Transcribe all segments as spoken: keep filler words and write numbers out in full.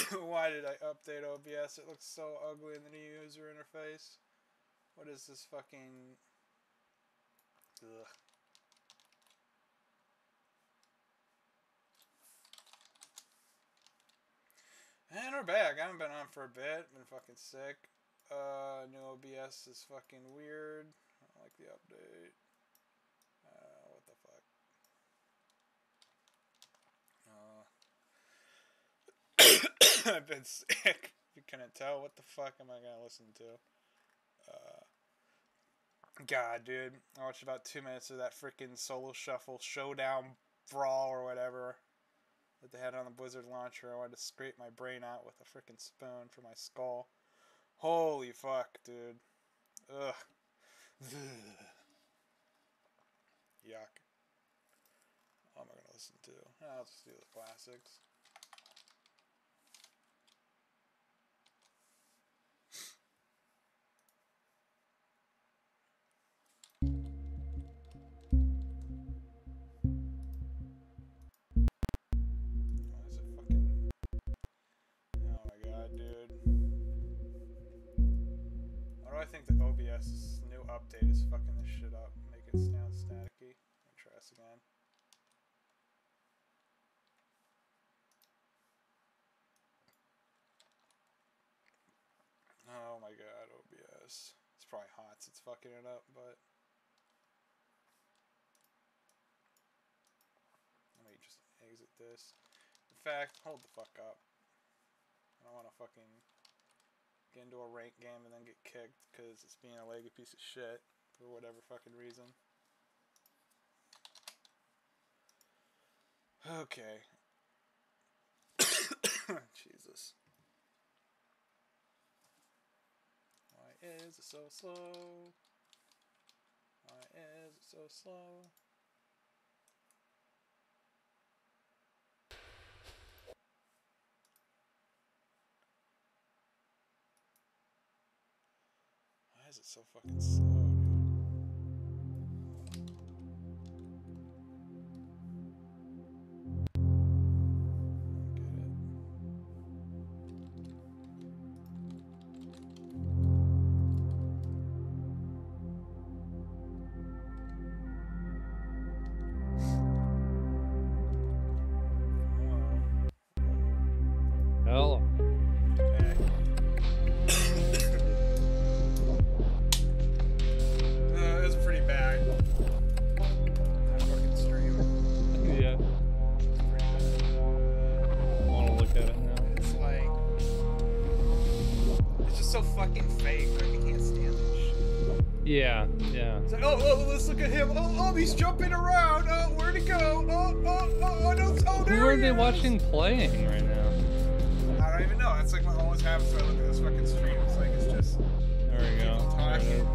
Why did I update O B S? It looks so ugly in the new user interface. What is this fucking... Ugh. And we're back. I haven't been on for a bit. Been fucking sick. Uh, new O B S is fucking weird. I don't like the update. Uh, what the fuck? Uh, I've been sick. You couldn't tell. What the fuck am I gonna listen to? Uh, God, dude. I watched about two minutes of that freaking Solo Shuffle Showdown Brawl or whatever that they had on the Blizzard launcher. I wanted to scrape my brain out with a freaking spoon for my skull. Holy fuck, dude. Ugh. Yuck. What am I gonna listen to? I'll just do the classics. I think the O B S new update is fucking this shit up, making it sound staticky. Let me try this again. Oh my god, O B S. It's probably hot, so it's fucking it up, but... Let me just exit this. In fact, hold the fuck up. I don't want to fucking... get into a rank game and then get kicked because it's being a leggy piece of shit for whatever fucking reason. Okay. Jesus. Why is it so slow? Why is it so slow? Why is it so fucking slow, dude? Hello. Hey. uh, it was pretty bad. That fucking stream. Yeah. It's pretty bad. I want to look at it now. It's like... It's just so fucking fake. Like, I can't stand this shit. Yeah, yeah. It's like, oh, oh, let's look at him. Oh, oh, he's jumping around. Oh, where'd he go? Oh, oh, oh, oh, no, oh, there Who are he they is. watching playing right now? I don't even know. That's like what always happens when I look at this fucking stream. It's like, it's just... There we go. People talking.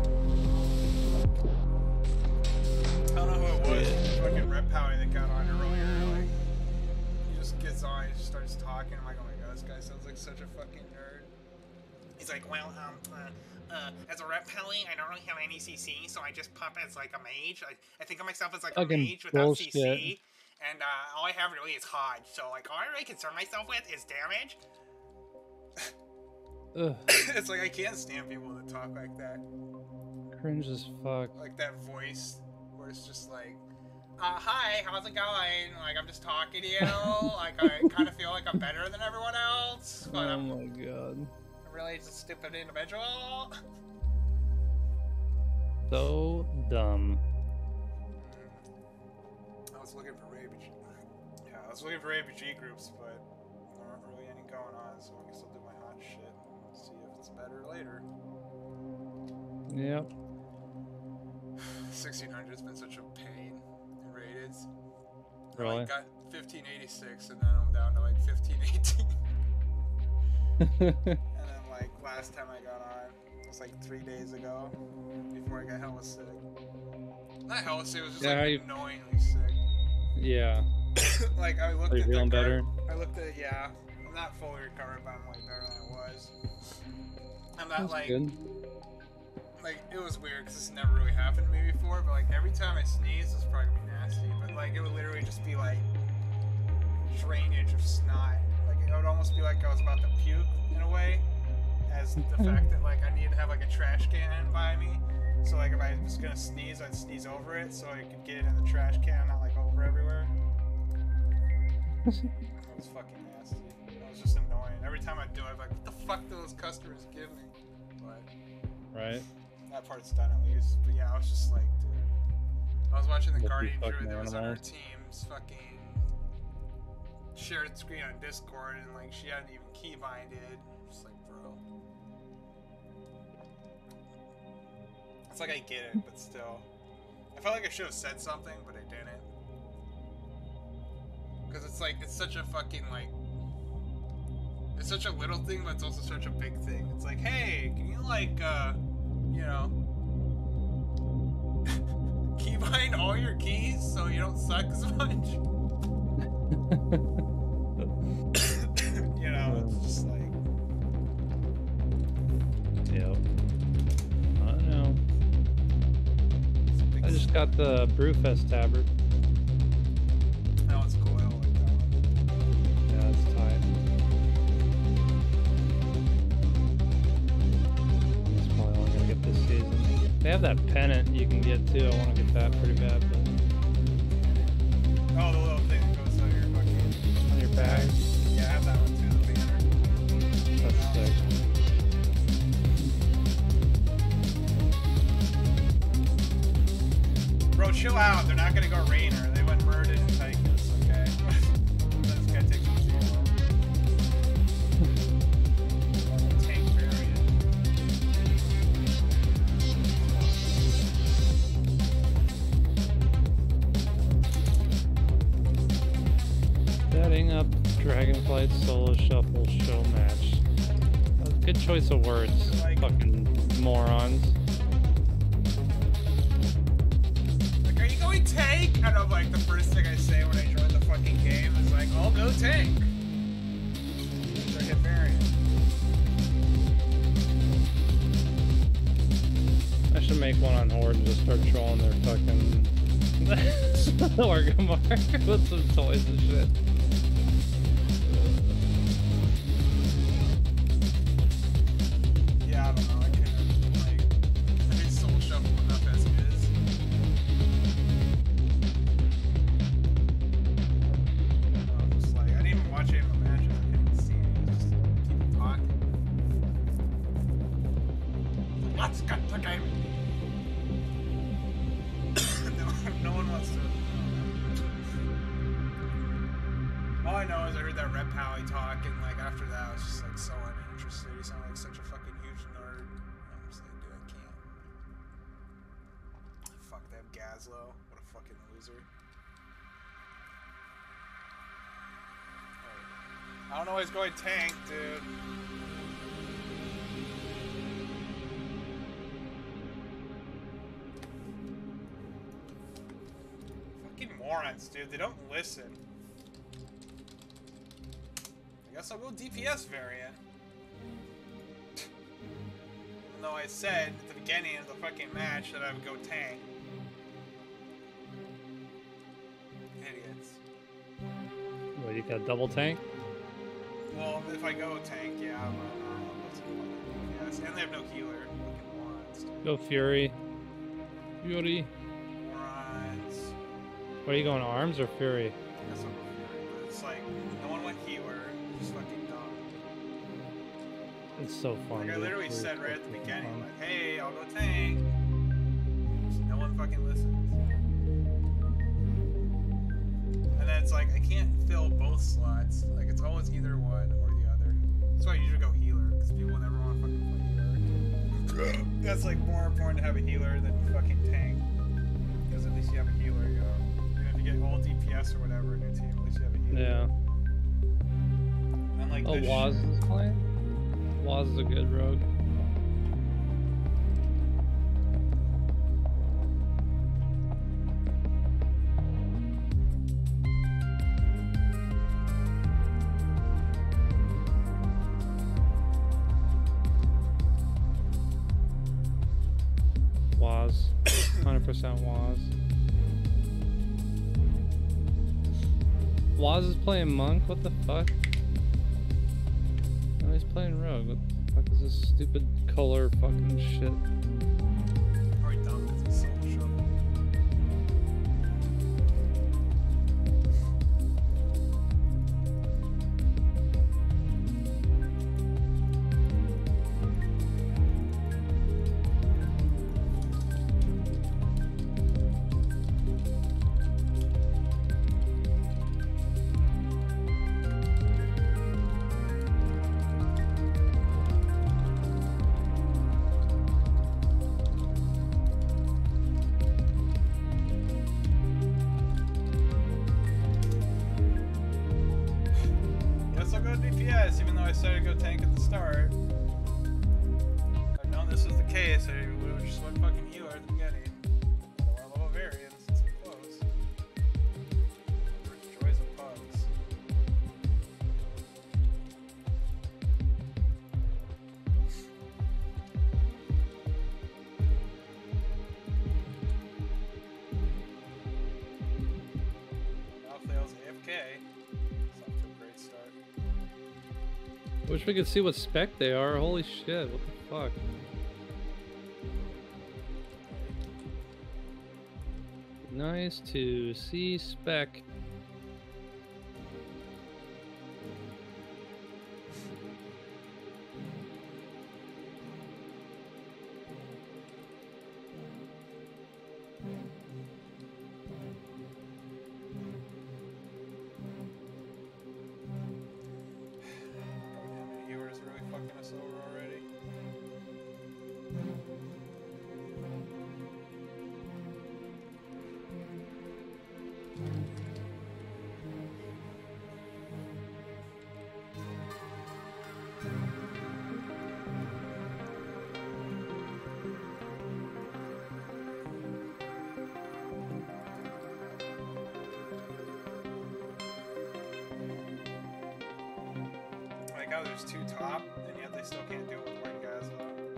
I don't know who it was. Yeah. Fucking Rep Howie that got on earlier. Like, he just gets on, he just starts talking. I'm like, oh my god, this guy sounds like such a fucking nerd. He's like, well, um, uh, uh, as a Rep Howie, I don't really have any C C, so I just pop as like a mage. I, I think of myself as like a Fucking mage without bullshit. C C. And uh, all I have really is Hodge. So like, all I really concern myself with is damage. Ugh, It's like, I can't stand people that talk like that. cringe as fuck. Like that voice where it's just like, uh, hi, how's it going? Like, I'm just talking to you. Like, I kind of feel like I'm better than everyone else, but Oh I'm, my god. I'm really just a stupid individual. So dumb. I was looking for Ravage. Yeah, I was looking for A B G groups, but there aren't really any going on, so I guess I'll do my hot shit and see if it's better later. Yep. sixteen hundred's been such a pain in rated. I Really? like, got fifteen eighty-six, and then I'm down to like fifteen eighteen. And then like last time I got on, it was like three days ago, before I got hella sick. Not hella sick, it was just Yeah, how like you- annoyingly sick. Yeah. Like I looked Are you at the feeling card- better? I looked at yeah. I'm not fully recovered, but I'm way better than I was. I'm not That's like good. like it was weird because this never really happened to me before. But like every time I sneeze, this is probably gonna be nasty. But like it would literally just be like drainage of snot. Like I would almost be like I was about to puke in a way, as the fact that like I needed to have like a trash can by me. So like if I was gonna sneeze, I'd sneeze over it so I could get it in the trash can, not like over everywhere. That was fucking nasty. That was just annoying. Every time I do it, I'm like, what the fuck do those customers give me? But Right. that part's done at least. But yeah, I was just like, dude. I was watching the Lucky Guardian fucking Druid that was on her animals. team's fucking shared screen on Discord, and like she hadn't even keybinded. Just like, bro. It's like I get it, but still. I felt like I should have said something, but I didn't. Because it's like, it's such a fucking like, it's such a little thing, but it's also such a big thing. It's like, hey, can you like, uh, you know, keybind all your keys so you don't suck as much? You know, it's just like, Yep. I don't know. it's a big I just got the Brewfest tabard. that one's cool. I don't like that one. Yeah, it's tight. That's probably all I'm gonna get this season. They have that pennant you can get too. I want to get that pretty bad, but Oh, the little thing that goes on your fucking on your bag, Yeah, I have that one too, the banner. that's sick. Bro, chill out. They're not gonna go Rainer. They went Murden and Tychus, okay? This guy takes it zero. Tank variant. Setting up Dragonflight Solo Shuffle show match. Uh, Good choice of words, Like- fucking morons. Like, are you going tank? And I'm like, the first thing I say when I join the fucking game is like, I'll go tank. They're hit variant. I should make one on Horde and just start trolling their fucking Orgrimmar with some toys and shit. Yeah, I don't know. I can't, like, I hate Soul Shuffle enough as it is. I'm just like, I didn't even watch any of the matches. I couldn't see any. Just keep talking. Let's get the game. no, no one wants to. All I know is I heard that Red Pally talk, and like after that, I was just like so uninterested. He sounded like such a fucking huge nerd. I'm just like, dude, I can't. Fuck, they have Gazlowe. What a fucking loser. I don't know why he's going tank, dude. Fucking morons, dude. They don't listen. I guess I'll go D P S variant. Even though I said at the beginning of the fucking match that I would go tank. Idiots. What, you got double tank? Well, if I go tank, yeah, I'm uh, I'll go to D P S. And they have no healer. Fucking morons, dude. Go Fury. Fury. Morons. What are you going, arms or Fury? I guess I'll go Fury, but it's like, no one went healer. Just fucking dumb. It's so fun. Like I dude. literally Fury's said right at the fucking beginning, fun. like, hey, I'll go tank. Just no one fucking listens. And then it's like, I can't fill both slots. Like, it's always either one or the other. That's why I usually go healer, because people never want to fucking play healer. That's like more important to have a healer than fucking tank. Because at least you have a healer, you know. Even if you get all D P S or whatever in your team, at least you have a healer. Yeah. And like Oh, this Waz shit- is playing? Waz is a good rogue. Waz. one hundred percent Waz. Waz is playing Monk? What the fuck? No, he's playing rogue. What the fuck is this stupid color fucking shit? Already done with this solo show. D P S, even though I started to go tank at the start. I've known this was the case, I would have just went fucking healer at the beginning. I don't want to level variants, it's too close. First joys of bugs. Malthael's A F K. It's off to a great start. Wish we could see what spec they are. Holy shit, what the fuck? Nice to see spec. Us over already. Like how there's two top, and yet they still can't deal with white guys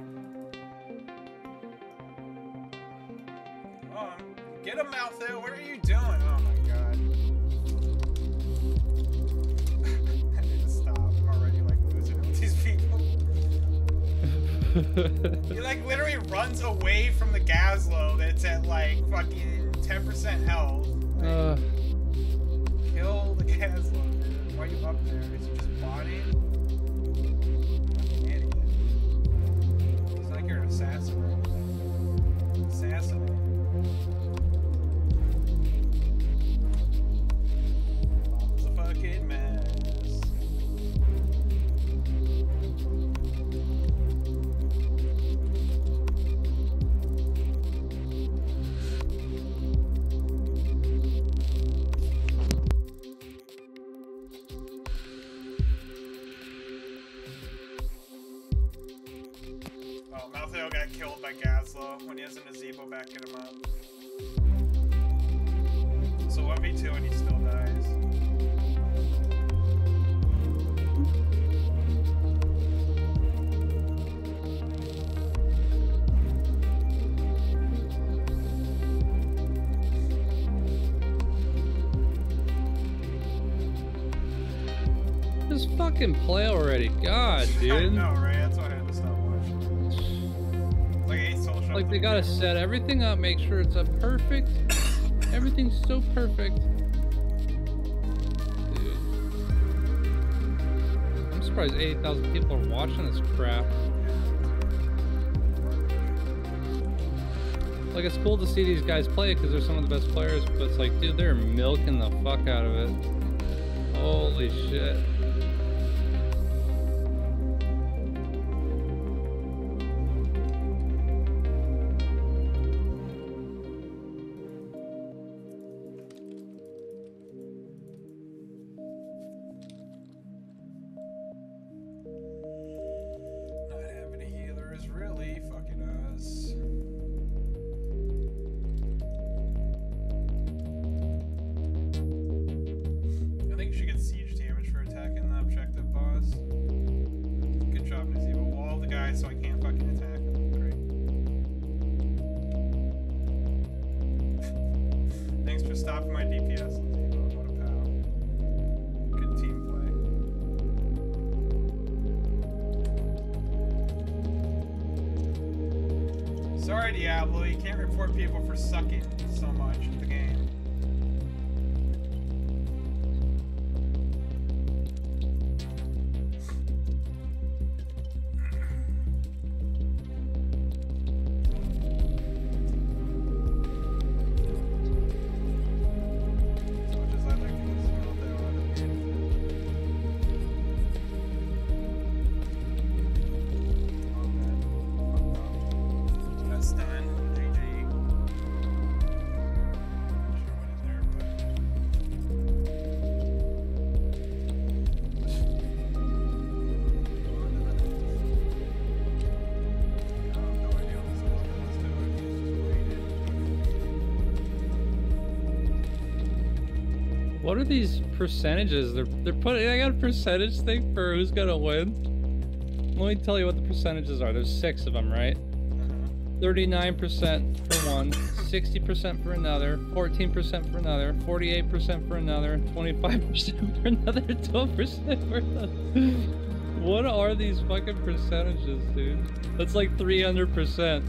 though. Um, get him out there. What are you doing? Oh my god. I need to stop. I'm already like losing with these people. He like literally runs away from the Gazlo that's at like fucking ten percent health. Like, uh. Kill the Gazlo, dude. Why are you up there? Is he just bodying? It's like you're an assassin or anything. Assassinate. Mom's a fucking mess. Oh, Malthael got killed by Gazlo when he has an Azebo backing him up. So one v two and he still dies. Just fucking play already. God, dude. I know, right? That's why I had to stop watching. Like eight soul shots. Like they gotta set everything up, make sure it's a perfect. Everything's so perfect. Dude. I'm surprised eight thousand people are watching this crap. Like, it's cool to see these guys play because they're some of the best players, but it's like, dude, they're milking the fuck out of it. Holy shit. Not having a healer is really fucking us. I think you should get siege damage for attacking the objective boss. Good job, Nazebo. Wall the guy so I can't fucking attack him. Great. Thanks for stopping my D P S, Nazebo. What a pal. Good team play. sorry, Diablo. You can't report people for sucking so much at the game. What are these percentages? They're they're putting. I got a percentage thing for who's gonna win. Let me tell you what the percentages are. There's six of them, right? thirty-nine percent for one, sixty percent for another, fourteen percent for another, forty-eight percent for another, twenty-five percent for another, twelve percent for another. What are these fucking percentages, dude? That's like three hundred percent.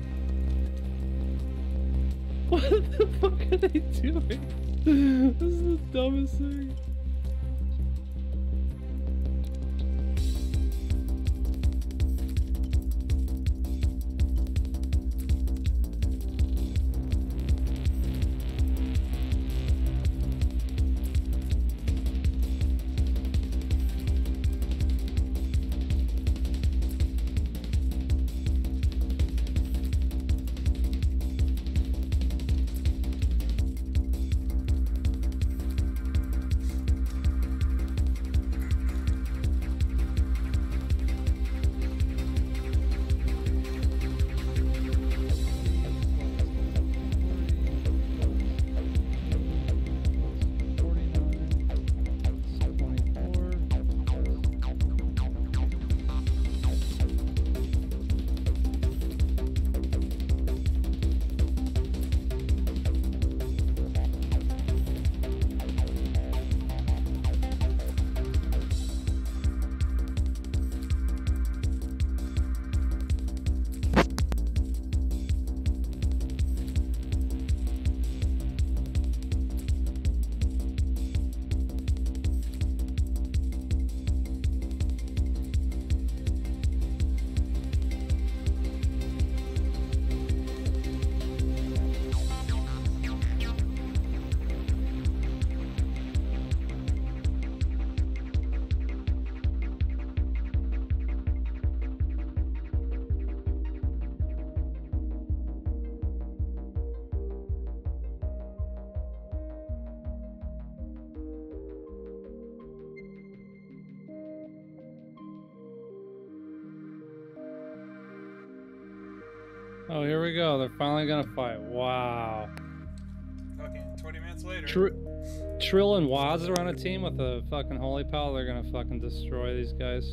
What the fuck are they doing? This is the dumbest thing. Oh, here we go. They're finally gonna fight. Wow. Fucking twenty minutes later. Tr Trill and Waz are on a team with a fucking Holy Pal. They're gonna fucking destroy these guys.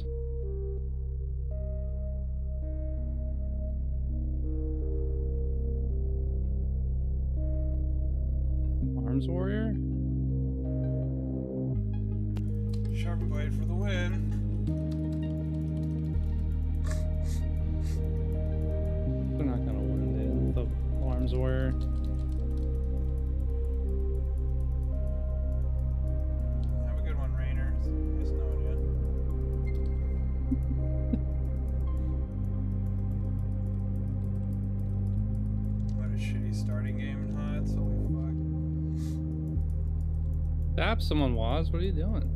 Arms Warrior? Sharp Blade for the win. They're not gonna win, dude. The Arms Warrior. Have a good one, Rainer. Nice knowing you. What a shitty starting game in H O T S. Holy fuck. Tap someone, Waz. What are you doing?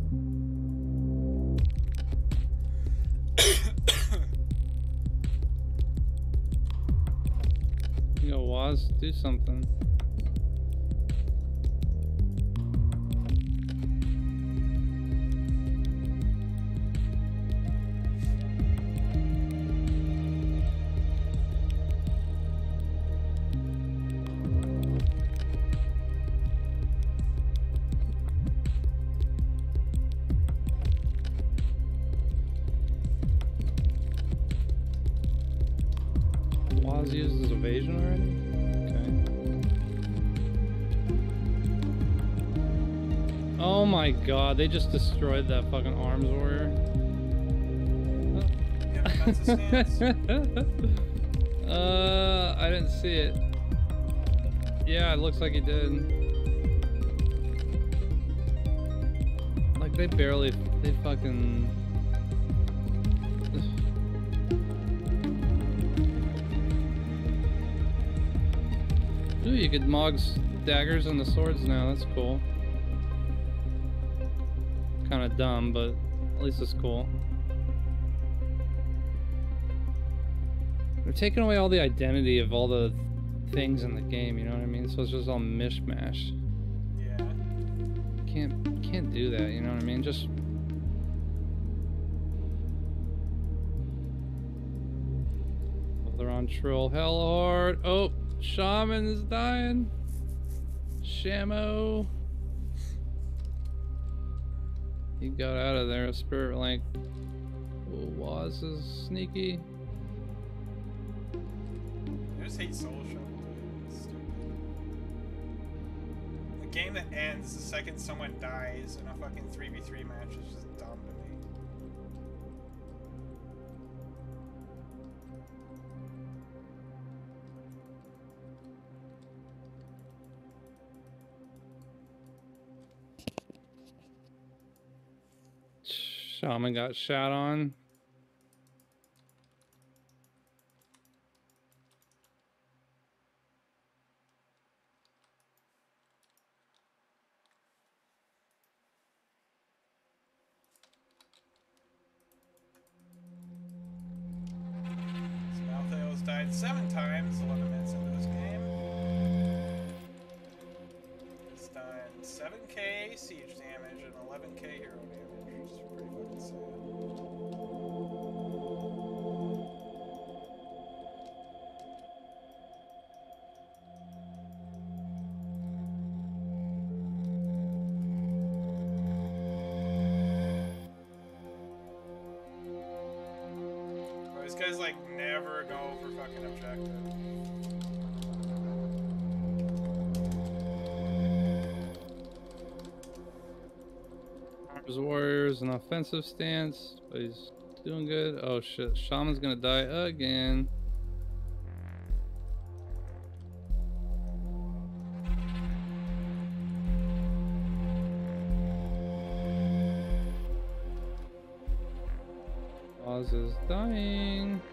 Yo, Waz, do something. Waz used his evasion already? Okay. Oh my god, they just destroyed that fucking Arms Warrior. You have a defensive stance? Uh, I didn't see it. Yeah, it looks like he did. Like they barely, they fucking. Ooh, you could Mog's daggers and the swords now. That's cool. Kind of dumb, but at least it's cool. They're taking away all the identity of all the things in the game, you know what I mean? So it's just all mishmash. Yeah. Can't can't do that, you know what I mean? Just they're on Trill hell hard. Oh, Shaman is dying. Shamo. He got out of there. Spirit Link. Oh, Waz is sneaky. I just hate Soul Shovel. It's stupid. A game that ends the second someone dies in a fucking three v three match is just dumb to me. Shaman got shot on. Malthael's died seven times, eleven minutes into this game. He's done seven K siege damage and eleven K hero damage, which is pretty fucking sad. These guys like never go for fucking objective. Arms Warriors an offensive stance, but he's doing good. Oh shit, Shaman's gonna die again. Oz is dying.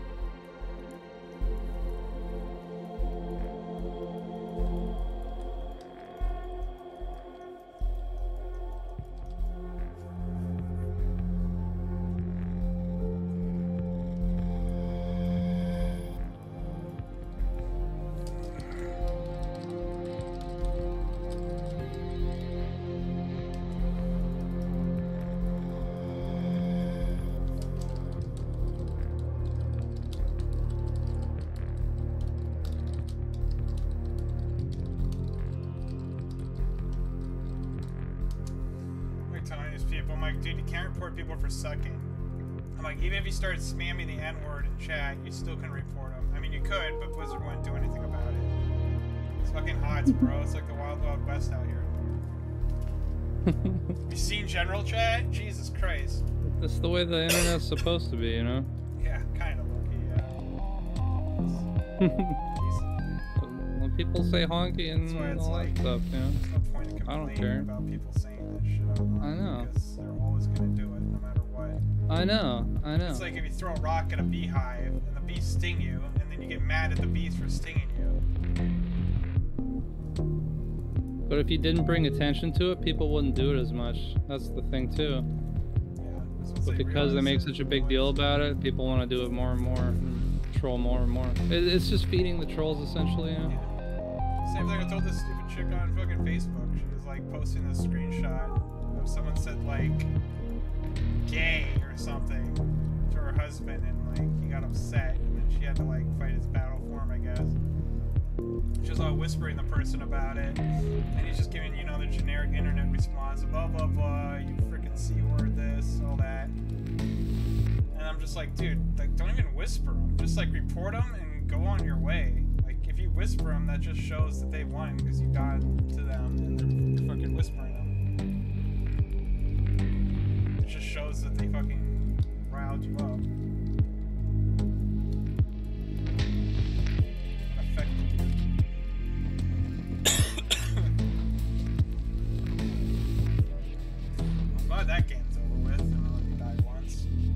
I'm like, dude, you can't report people for sucking. I'm like, even if you started spamming the N-word in chat, you still can report them. I mean, you could, but Blizzard wouldn't do anything about it. It's fucking hot, bro. It's like the Wild Wild West out here. You seen general chat? Jesus Christ. That's the way the internet's supposed to be, you know? Yeah, kind of lucky, yeah. When people say honky and all like, that stuff, you know? There's no point in I don't complaining care. about people saying that shit online. I know. Because they're always going to do it, no matter what. I know, I know. It's like if you throw a rock at a beehive, and the bees sting you, and then you get mad at the bees for stinging you. But if you didn't bring attention to it, people wouldn't do it as much. That's the thing, too. Yeah. But because they make such a big deal about it, people want to do it more and more, and troll more and more. It, it's just feeding the trolls, essentially, you know? Yeah. Same thing I told this stupid chick on fucking Facebook. She was like posting this screenshot of someone said like gay or something to her husband, and like he got upset, and then she had to like fight his battle for him, I guess. She was all whispering the person about it, and he's just giving, you know, the generic internet response, blah blah blah, you freaking c-word this, all that. And I'm just like, dude, like don't even whisper them, just like report them and go on your way. If you whisper them, that just shows that they won because you got to them and they're fucking whispering them. It just shows that they fucking riled you up. glad that game's over with. I only died once.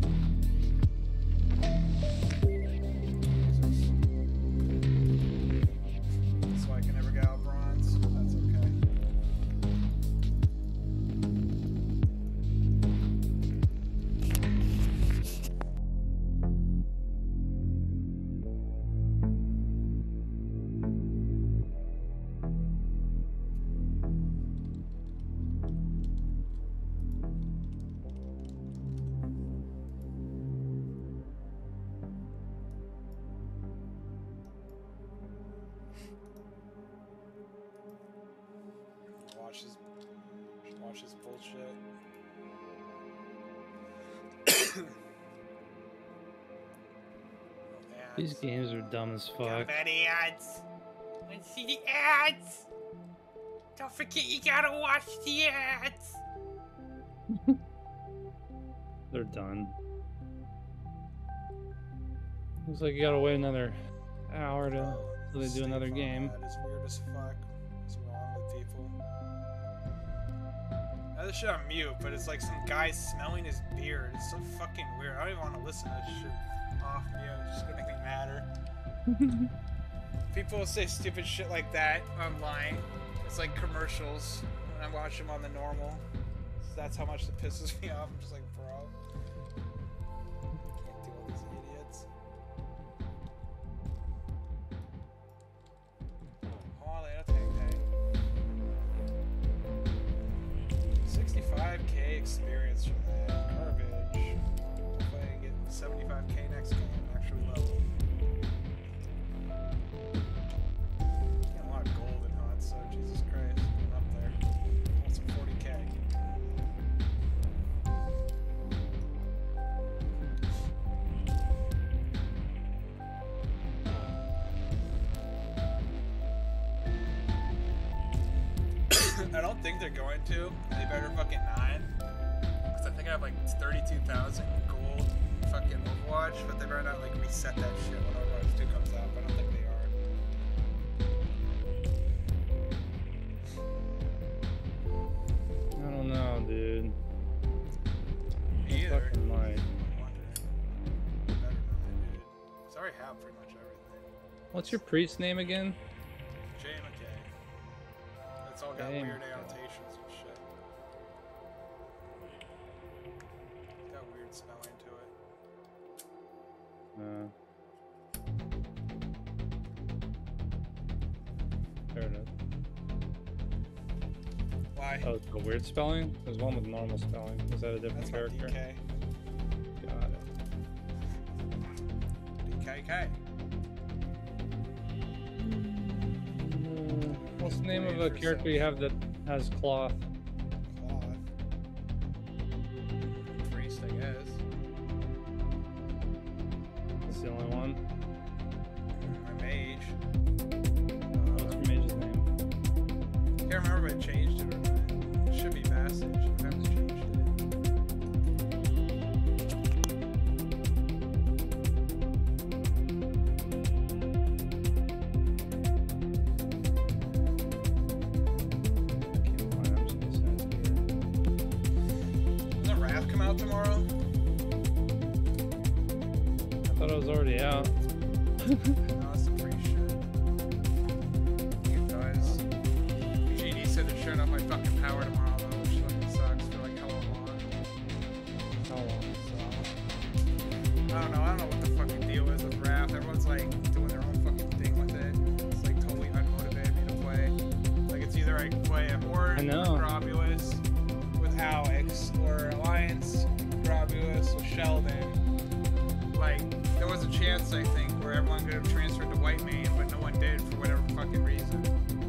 Jesus. So I can never get out bronze. That's okay. Watch his, watch his bullshit. These games are dumb as fuck. Many ads. Let's see the ads. Don't forget you gotta watch the ads. They're done. Looks like you gotta wait another hour to till they do another game. That is weird as fuck. What's wrong with people? I have this shit on mute, but it's like some guy smelling his beard. It's so fucking weird. I don't even want to listen to that shit off mute. It's just gonna make me madder. People will say stupid shit like that online. It's like commercials when I watch them on the normal. So that's how much it pisses me off. I'm just like, bro. Can't deal with these idiots. Holy, that's hang sixty-five K experience from that. Garbage. Hopefully I get seventy-five K next game and actually level. Getting a lot of gold in hot, so Jesus Christ. I'm up there. Almost forty K. I don't think they're going to. They better fucking not. Because I think I have like thirty-two thousand gold fucking Overwatch, but they better not like reset that shit when Overwatch two comes out. But I don't think they are. I don't know, dude. Me either. Fucking might. I wonder. Better not, dude. So I already have pretty much everything. What's your priest name again? J McKay. It's all got J weird McKay. annotations and shit. Got weird spelling to it. Uh, fair enough. Why? Oh, it's a weird spelling? There's one with normal spelling. Is that a different That's my character? D K. Got it. D K K. Uh, what's the name of a Wait for character you have that has cloth? Claude. Priest, I guess. That's the only one. My mage. What's your mage's name? Can't remember if I changed it or not. It should be Passage. I haven't changed it. Can't find it. I'm just gonna send it to you. Doesn't Wrath come out tomorrow? I thought it was already out. No, that's some free shit. I think it does. G D said they're showing up my fucking power tomorrow, though, which fucking sucks for like how long. How long? So, I don't know. I don't know what the fucking deal is with Wrath. Everyone's like doing their own fucking thing with it. It's like totally unmotivated me to play. Like it's either I can play a Horde I know. with Grobulus with Alex or Alliance Grobulus with Sheldon. Like there was a chance I think where everyone could have transferred to White Mane, but no one did for whatever fucking reason.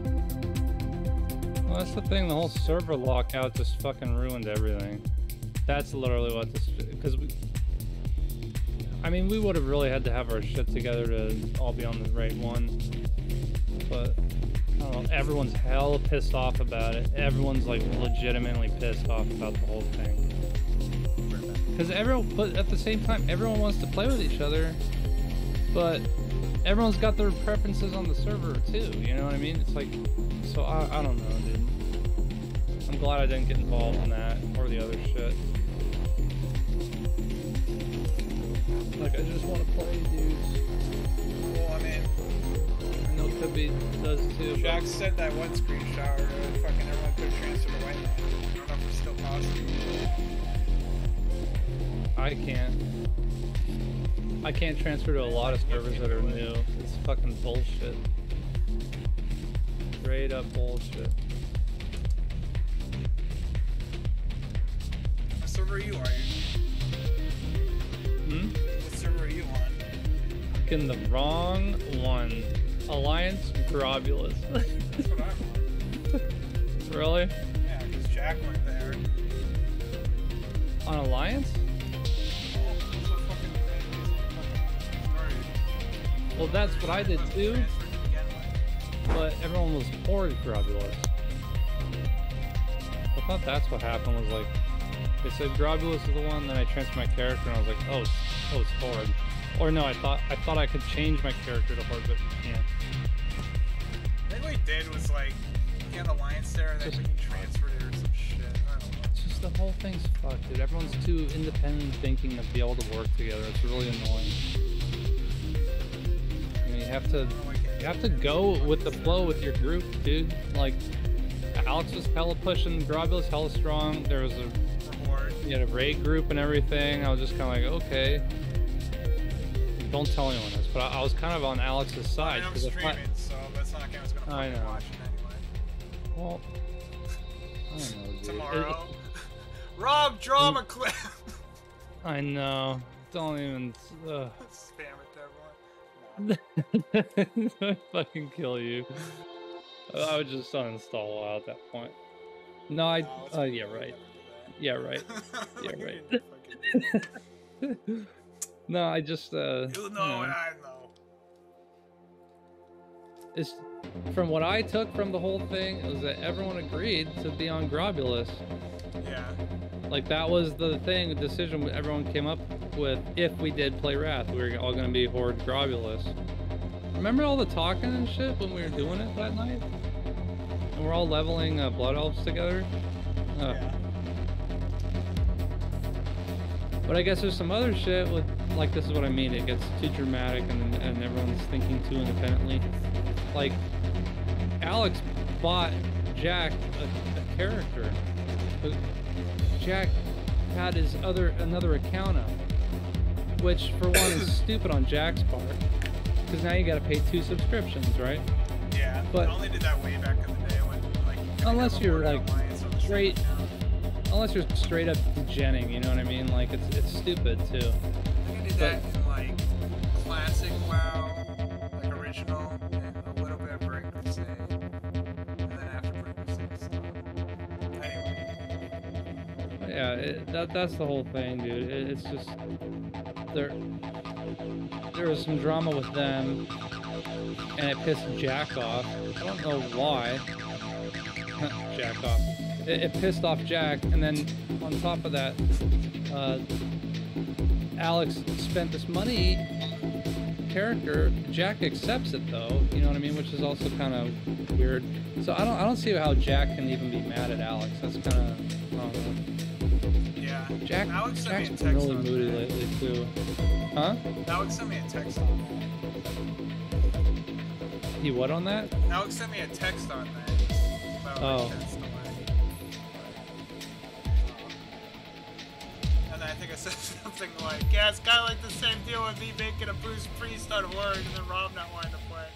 Well, that's the thing. The whole server lockout just fucking ruined everything. That's literally what this. Because we. I mean, we would have really had to have our shit together to all be on the right one. But I don't know. Everyone's hell pissed off about it. Everyone's like legitimately pissed off about the whole thing. Because everyone, but at the same time, everyone wants to play with each other. But everyone's got their preferences on the server too. You know what I mean? It's like, so I, I don't know, dude. I'm glad I didn't get involved in that or the other shit. like, I just want to play, dudes. Well, I mean, I know Cubby does too. Jack said that one screenshot where uh, fucking everyone could transfer to White Man. I don't know if it's still possible. I can't. I can't transfer to a lot of servers that are new. It's fucking bullshit. Straight up bullshit. What server are you on? Hmm? What server are you on? Fucking the wrong one. Alliance Grobulus. That's what I'm on. Really? Yeah, because Jack went there. On Alliance? Well, that's what I did too. But everyone was Horde Grobulus. I thought that's what happened, was like, they said Grobulus is the one, then I transferred my character and I was like, oh, it's, oh, it's Horde. Or no, I thought I thought I could change my character to Horde, but you can't. I think what he did was like, he had Alliance there and then Just, he transferred it or some shit. I don't know. it's just the whole thing's fucked, dude. Everyone's too independent thinking to be able to work together. It's really annoying. I mean, you have to, you have to go with the flow with your group, dude. Like, Alex was hella pushing, Grobulus hella strong. There was a, you had a raid group and everything. I was just kind of like, okay. Don't tell anyone this, but I, I was kind of on Alex's side. I'm streaming, so that's not like I was gonna I know. watch it anyway. Well, I don't know, dude. Tomorrow. It, Rob, drama clip. I know. Don't even. Uh. Spam it to everyone. No. I'd fucking kill you. I would just uninstall WoW at that point. No, I. No, uh, yeah, right. Yeah, right. Yeah, right. No, I just. Uh, you know, you know, and I know. It's from what I took from the whole thing was that everyone agreed to be on Grobulus. Yeah. Like that was the thing, the decision everyone came up with. If we did play Wrath, we were all gonna be Horde Grobulus. Remember all the talking and shit when we were doing it that night? And we're all leveling uh, Blood Elves together. Uh, Yeah. But I guess there's some other shit with, like, this is what I mean. It gets too dramatic and, and everyone's thinking too independently. Like, Alex bought Jack a, a character. But Jack had his other another account up, which for one is stupid on Jack's part, because now you got to pay two subscriptions, right? Yeah. But I only did that way back in the day when, like, unless you're like straight. Unless you're straight up degenning, you know what I mean? Like, it's it's stupid too. I think I did that in like classic WoW, like original, and a little bit of Burning Crusade, and then after Burning Crusade stopped. Anyway. Yeah, it, that that's the whole thing, dude. It, it's just there. There was some drama with them, and it pissed Jack off. I don't know why. Jack off. It, it pissed off Jack, and then on top of that, uh, Alex spent this money. Character, Jack accepts it though. You know what I mean? Which is also kind of weird. So I don't, I don't see how Jack can even be mad at Alex. That's kind of, I don't know. Yeah. Jack, Alex sent Jack's me a been text really on moody that. lately too. Huh? Alex sent me a text on that. He what on that? Alex sent me a text on that. About, Oh. like, that's the way. And then I think I said something like, yeah, it's kind of like the same deal with me making a Bruce Priest out of Word and then Rob not wanting to play.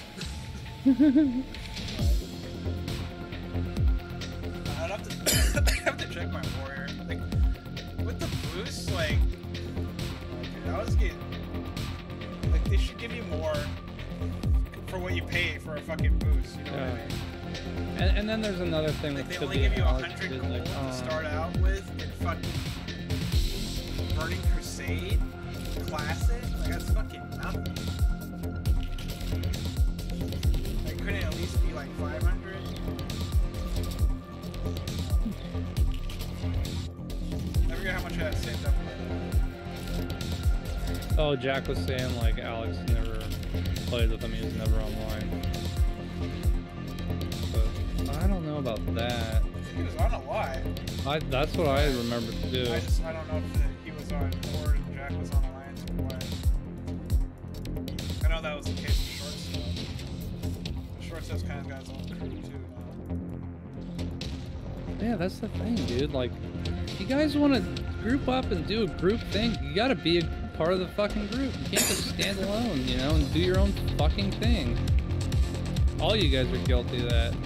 I'd have to, I'd have to check my warrior. Like, with the boost, like, dude, I was getting, like, they should give you more for what you pay for a fucking boost, you know Yeah. what I mean? And, and then there's another thing Like, that they could only be give you a Alex hundred did, gold like, to uh, start out with in fucking Burning Crusade Classic. Like, that's fucking nothing. Like, couldn't it at least be like five hundred? I forget how much I had saved up for that. Oh, Jack was saying like Alex never played with him. He was never online. But I don't know about that. he was on a lot. I, that's what I remember to do. I just, I don't know if the, he was on Horde and Jack was on Alliance or what. I know that was the case with Short Stuff. Short Stuff's kind of got his own crew too now. Yeah, that's the thing, dude. Like, if you guys want to group up and do a group thing, you gotta be a part of the fucking group. You can't just stand alone, you know, and do your own fucking thing. All you guys are guilty of that.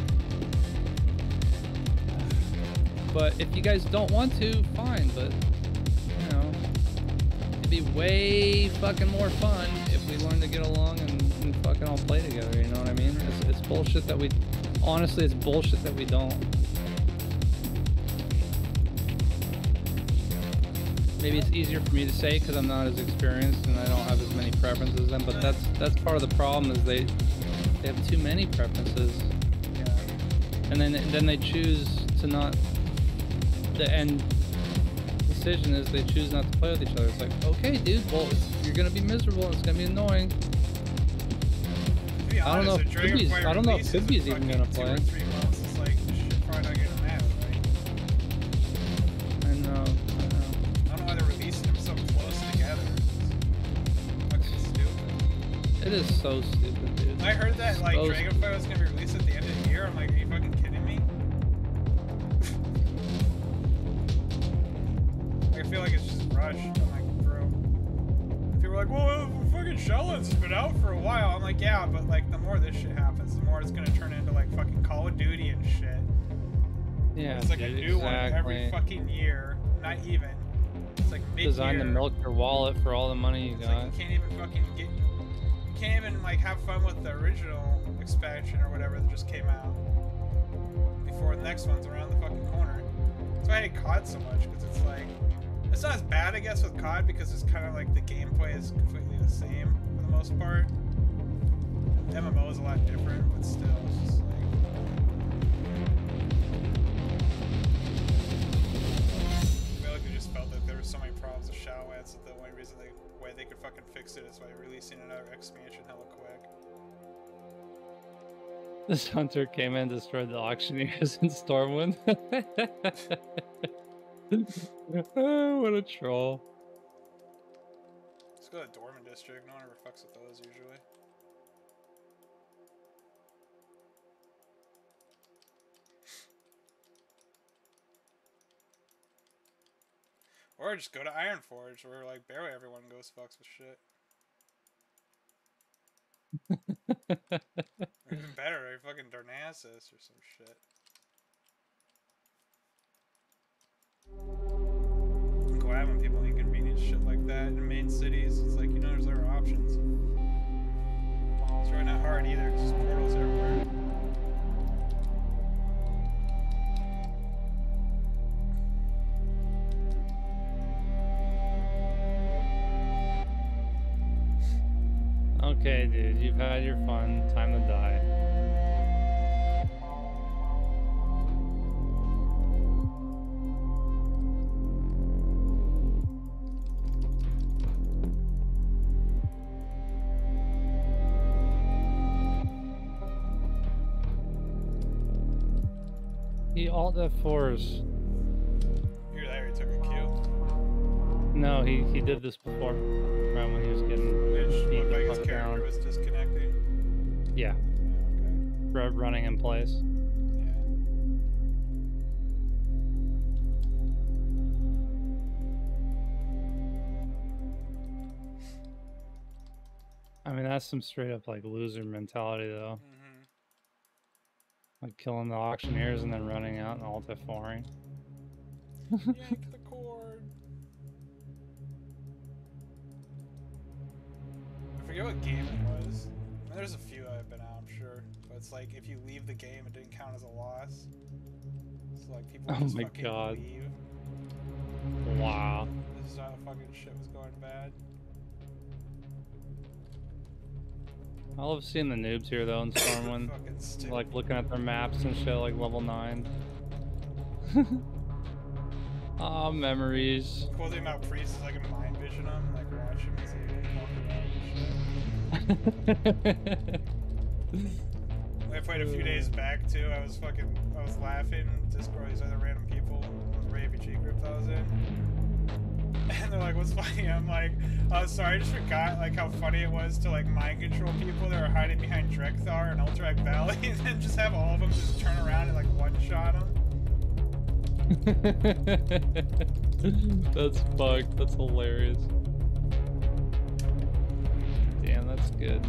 But if you guys don't want to, fine, but, you know, it'd be way fucking more fun if we learn to get along and, and fucking all play together, you know what I mean? It's, it's bullshit that we, honestly, it's bullshit that we don't. Maybe it's easier for me to say because I'm not as experienced and I don't have as many preferences as them, but that's that's part of the problem is they they have too many preferences. Yeah. And then and then they choose to not, the end decision is they choose not to play with each other. It's like, okay dude, well it's, you're gonna be miserable and it's gonna be annoying. To be honest, I don't know if Kibby's, I don't know if Kibby's even gonna play. Two or three months, it's like, this shit probably not getting mad, right? I know, I know. I don't know why they're releasing them so close together. It's fucking stupid. It is so stupid, dude. I heard that like So Dragonflight was gonna be released at the end of the year. I'm like, are you fucking kidding me? Like, I feel like it's just rushed. I'm like, bro. People are like, well, fucking Shellens been out for a while. I'm like, yeah, but like the more this shit happens, the more it's gonna turn into like fucking Call of Duty and shit. Yeah, it's like dude, a new exactly. one every fucking year. Not even. It's like mid-year. Designed to milk your wallet for all the money you It's got. like you can't even fucking get. You can't even like have fun with the original expansion or whatever that just came out before the next one's around the fucking corner. That's why I hate C O D so much, because it's like, it's not as bad I guess with C O D because it's kind of like the gameplay is completely the same for the most part. M M O is a lot different, but still, it's just like. I feel like I just felt that there were so many problems with Shadowlands that the only reason they way they could fucking fix it is by releasing another expansion hella quick. This hunter came in and destroyed the auctioneers in Stormwind. Oh, what a troll. Let's go to Dorman District. No one ever fucks with those usually. Or just go to Ironforge, where like barely everyone goes fucks with shit. Or even better, like fucking Darnassus or some shit. I'm glad when people inconvenience shit like that in main cities. It's like, you know, there's other options. It's really not hard either, because there's portals everywhere. Okay, dude, you've had your fun. Time to die. He alt F fours. You're there, he took a Q. No, he, he did this before. Right when he was getting Which beat looked the like his fuck character down. was disconnecting. Yeah, Yeah, r- running in place. okay. Yeah. I mean, that's some straight up like loser mentality though. Mm-hmm. Like killing the auctioneers and then running out and alt F four-ing. Yank the cord. I forget what game it was. I mean, there's a few that have been out, I'm sure. But it's like, if you leave the game, it didn't count as a loss. So like, people Oh just my fucking God. leave. Wow. This is how fucking shit was going bad. I love seeing the noobs here though in Stormwind. Fucking stupid. Like looking at their maps and shit like level nine. Ah, memories. Cool thing about Priest is I can mind vision him, like watch him as he walk around and shit. I played a few days back too. I was fucking, I was laughing. Discord, these other random people from the Ray V G group that I was in, and they're like, "What's funny?" I'm like, "Oh, sorry, I just forgot like how funny it was to like mind control people that were hiding behind Drekthar and Ultrak Valley, and then just have all of them just turn around and like one shot them." That's fucked. That's hilarious. Damn, that's good.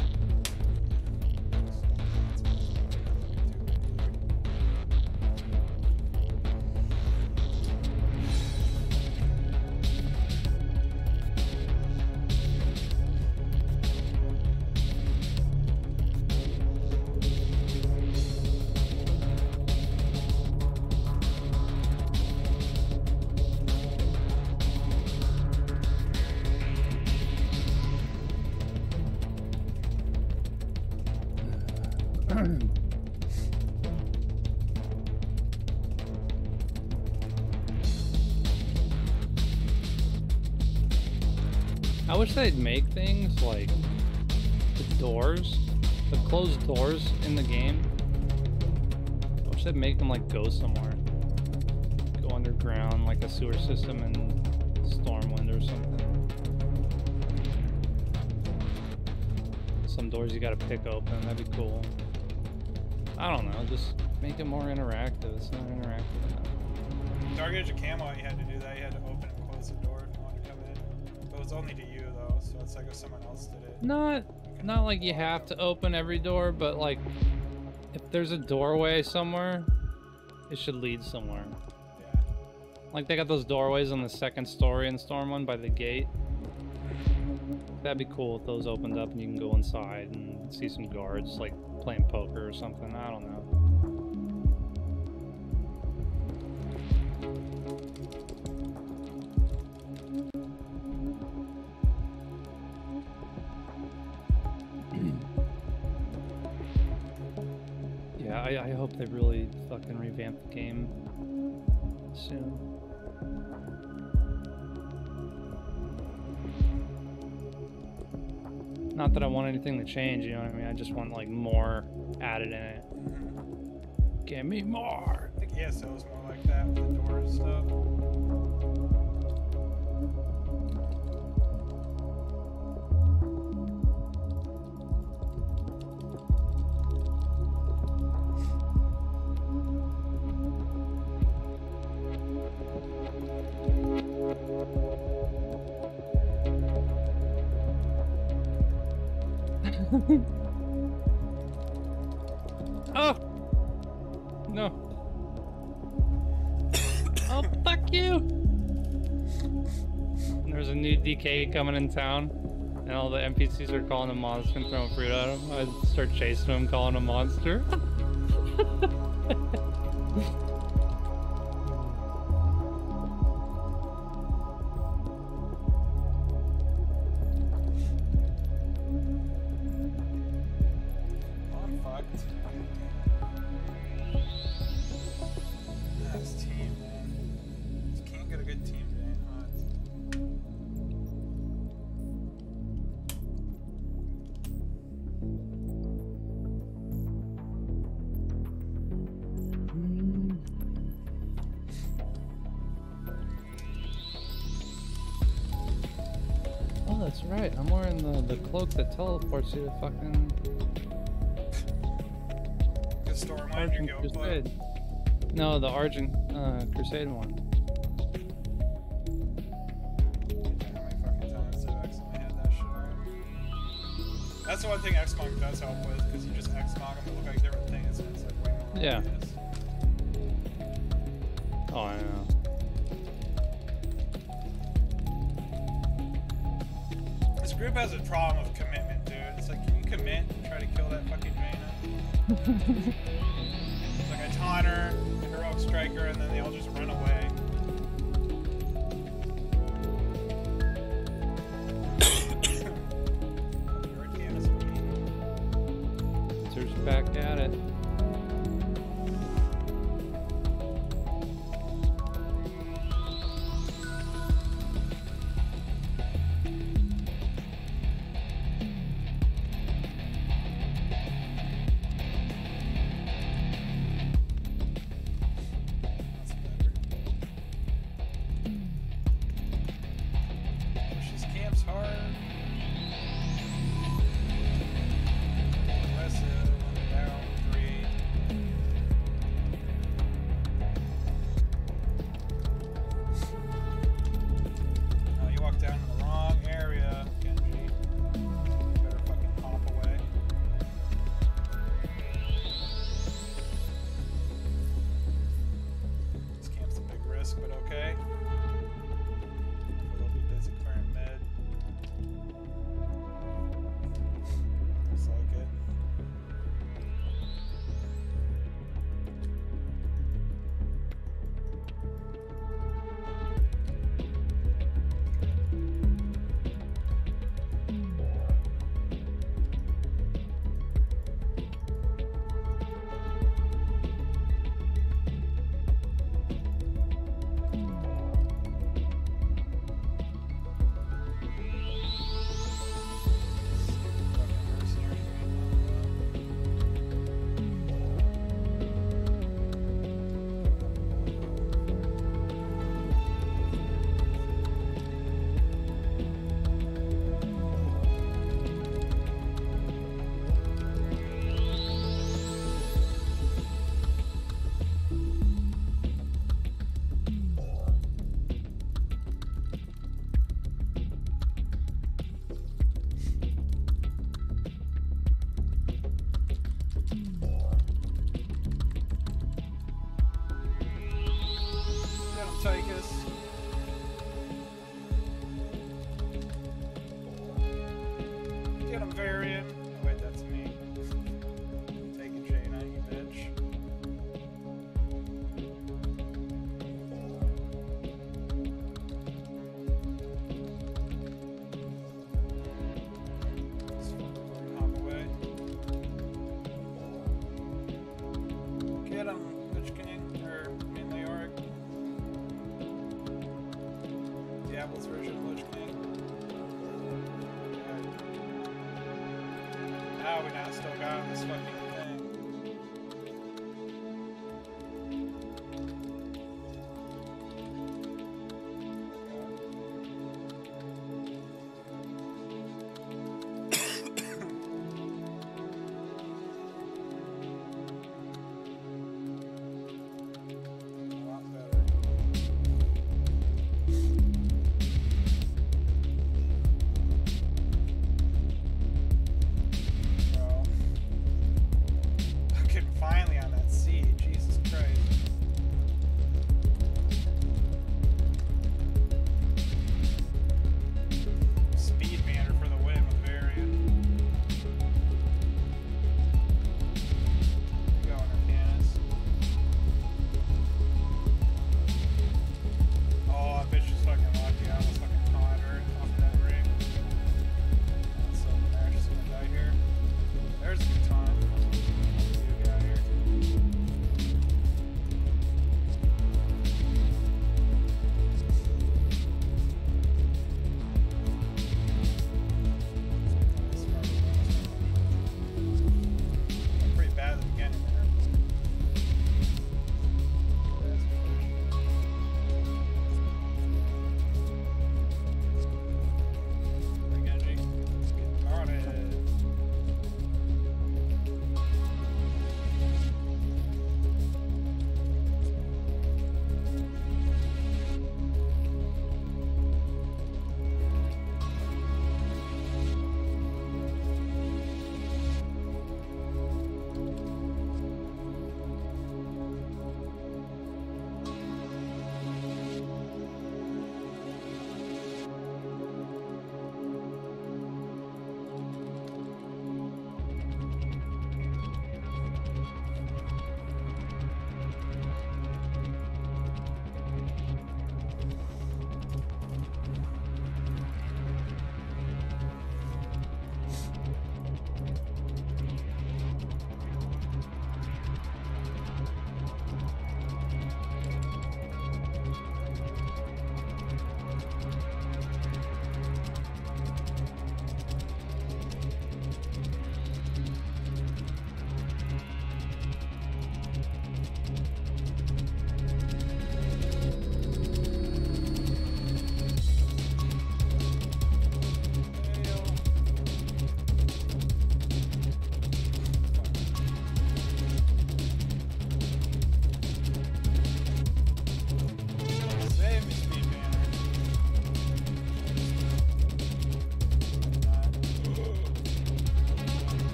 I wish they'd make things like the doors, the closed doors in the game. I wish they'd make them like go somewhere. Go underground like a sewer system in Stormwind or something. Some doors you gotta pick open, that'd be cool. I don't know, just make it more interactive. It's not interactive enough. Dark Age of Camelot, you had to do that. You had to open and close the door if you wanted to come in. But it was only to you though, so it's like if someone else did it. Not, not like you have to open every door, but like if there's a doorway somewhere, it should lead somewhere. Yeah. Like they got those doorways on the second story in Stormwind by the gate. That'd be cool if those opened up and you can go inside and see some guards like playing poker or something. I don't know. Yeah, I, I hope they really fucking revamp the game soon. Not that I want anything to change, you know what I mean? I just want like more added in it. Give me more! I think E S O is more like that with the door and stuff. Oh! No. Oh, fuck you! And there's a new D K coming in town, and all the N P Cs are calling him monster and throwing fruit at him. I start chasing him, calling him monster. That's right, I'm wearing the, the cloak that teleports you to fucking... The Stormwind, your guild cloak? No, the Argent uh, Crusade one. How many fucking times did X-Monk had that shit on? That's the one thing X-Monk does help with, because you just X-Monk them to look like different things, and it's like way more yeah. obvious. Oh, I know. This group has a problem with commitment, dude. It's like, can you commit and try to kill that fucking Jaina? It's like I taunt her, heroic striker, and then they all just run away. Search back at it. Diablo's version of Lich King. Now we now still got this fucking thing.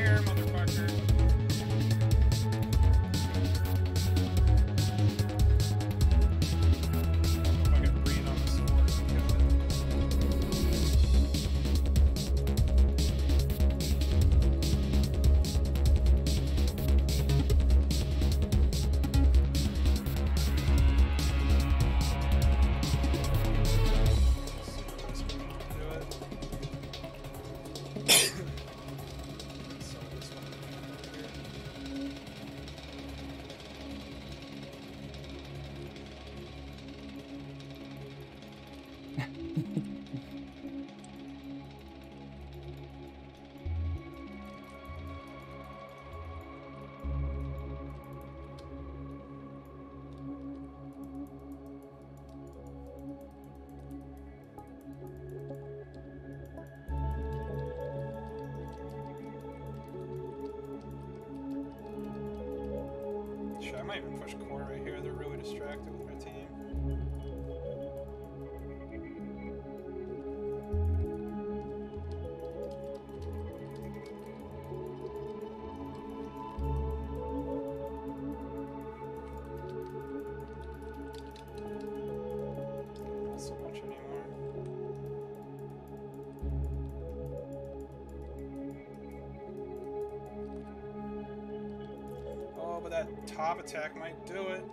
here, motherfucker. Hope I can breathe on the sword. I might even push core right here. They're really distracted with my team. Not so much anymore. Oh, but that top attack might do it.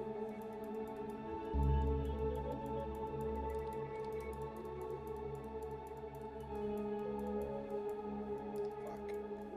Fuck.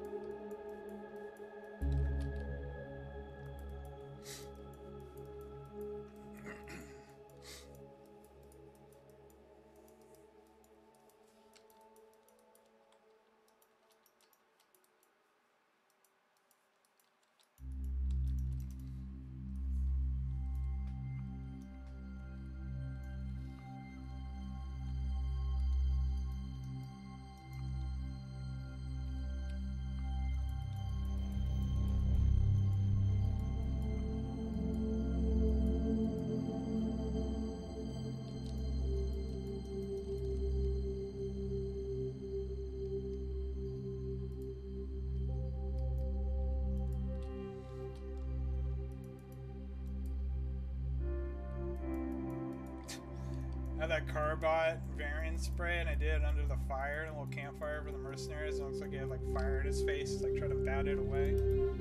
I had that Carbot variant spray and I did it under the fire, a little campfire for the mercenaries. It looks like he had like fire in his face. He's like trying to bat it away.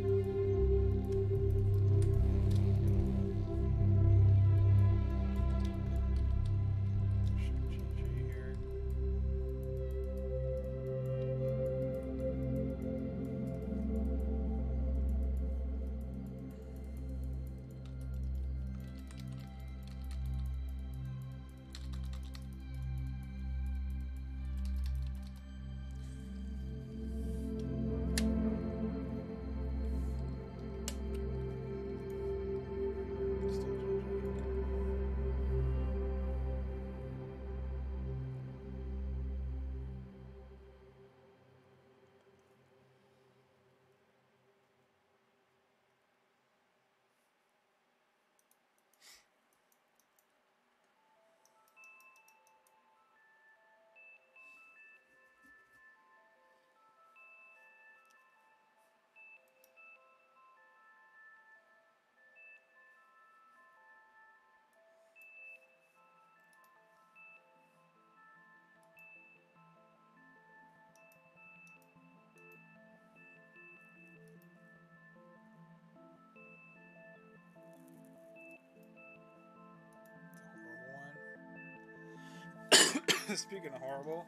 Speaking of horrible.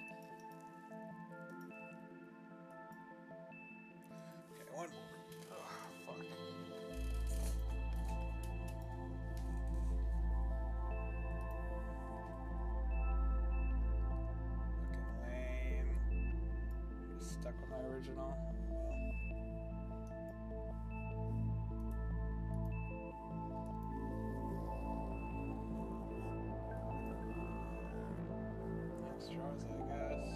Okay, one more. Oh, fuck. Fucking lame. Just stuck with my original. Stars, I guess.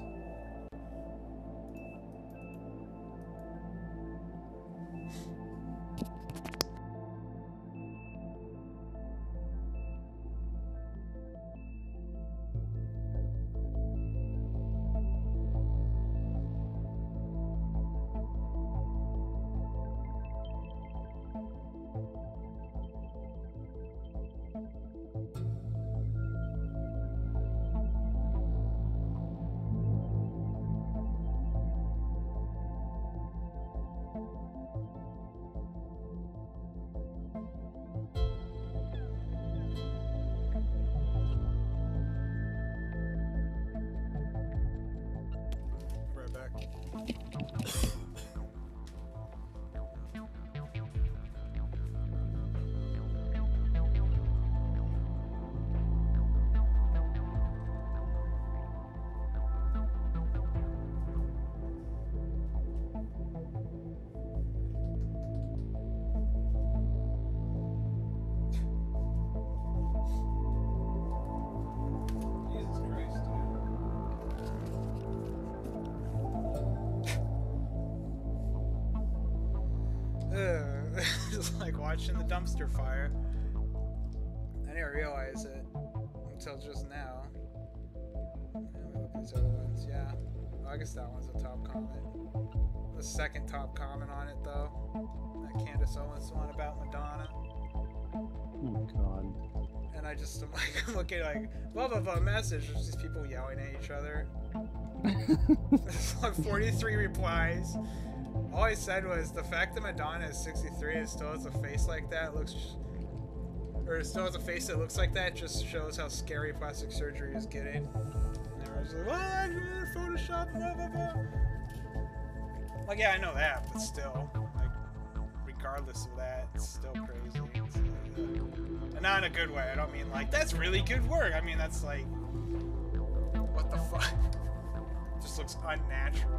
Ugh. Just like watching the dumpster fire. I didn't realize it until just now. Let me look at these other ones. Yeah. Well, I guess that one's a top comment. The second top comment on it, though. That Candace Owens one about Madonna. Oh, God. And I just, I'm like, I'm looking like, blah, blah, blah, message. There's just people yelling at each other. There's like forty-three replies. All I said was, the fact that Madonna is sixty-three and still has a face like that looks, or still has a face that looks like that just shows how scary plastic surgery is getting. And everyone's like, what? Photoshop, blah, blah, blah. Like, yeah, I know that, but still, like, regardless of that, it's still crazy. It's like, uh, and not in a good way. I don't mean like, that's really good work. I mean, that's like, what the fuck? It just looks unnatural.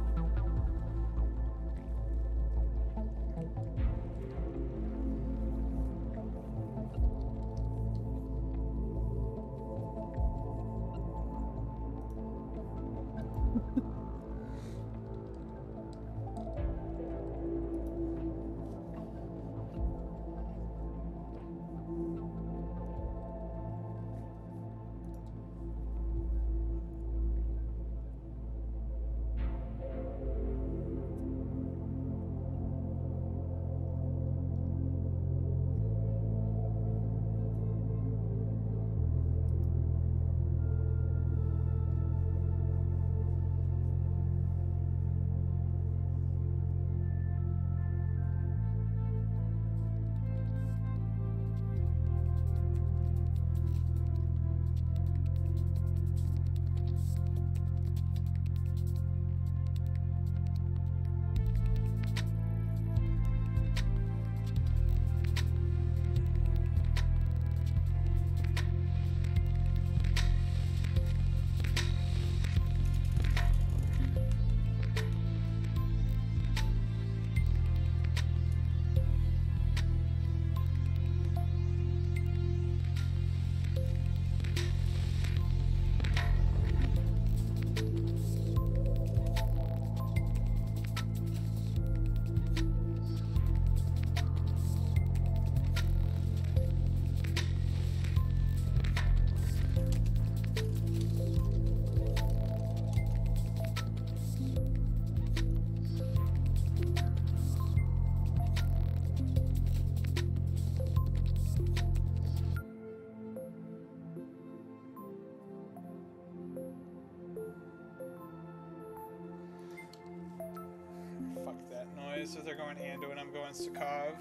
So they're going Anduin, I'm going Sukov.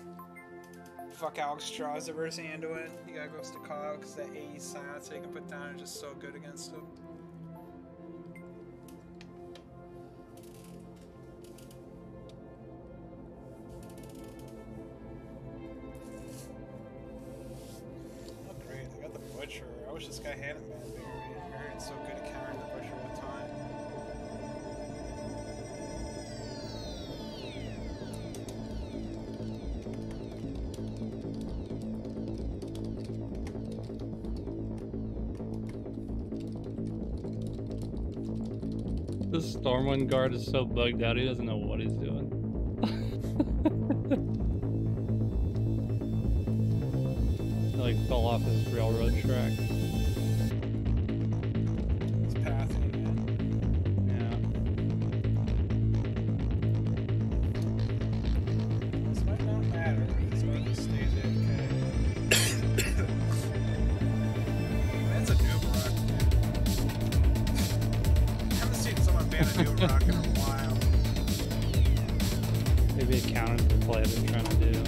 Fuck Alex Straza versus Anduin. You gotta go Sukov because that A E silence they can put down is just so good against him. Oh great, they got the Butcher. I wish this guy had him bad barrier. It's so good at countering the Butcher all the time. This Stormwind guard is so bugged out, he doesn't know what he's doing. He like fell off his railroad track. It's pathing, yeah. This might not matter. This one just stays A F K. That's a noob rock, dude. I haven't seen someone ban a noob rock in a while. Maybe it counted the play they're trying to do.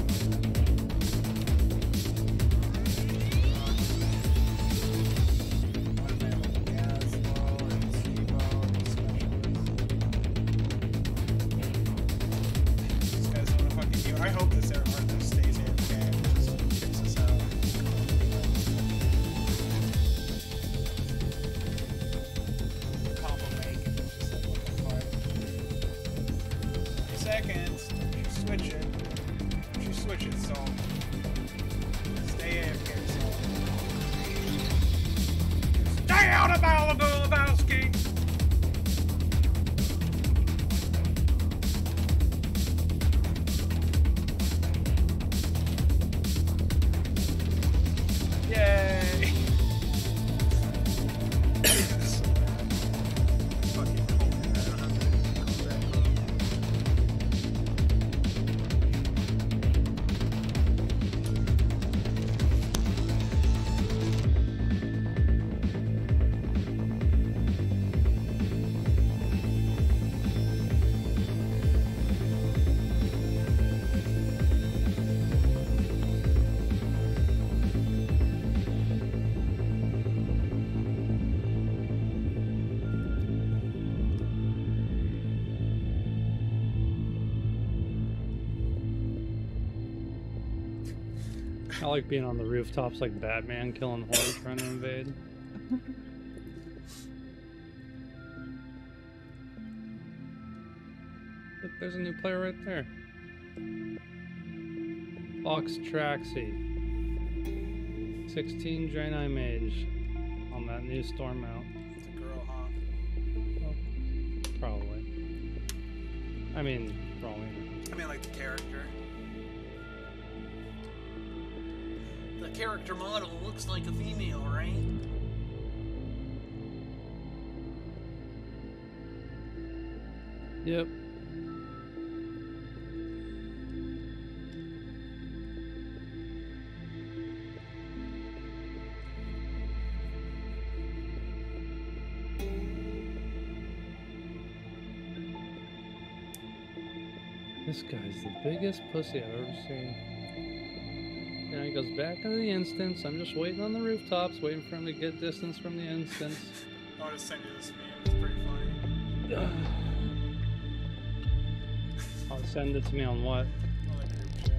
I hope this Arthur stays A F K and just kicks us out. Combo make and just like what the fuck. twenty seconds. You switch it. You switch it, so stay A F K, so stay out of Malibu, Lebowski! I like being on the rooftops like Batman, killing hordes trying to invade. Look, there's a new player right there. Fox Traxy. sixteen Draenei Mage on that new storm mount. It's a girl, huh? Well, probably. I mean, probably. I mean, like the character. The character model looks like a female, right? Yep. This guy's the biggest pussy I've ever seen. Now he goes back to the instance. I'm just waiting on the rooftops, waiting for him to get distance from the instance. I want to send you this meme. It's pretty funny. I'll send it to me on what? On the group chat.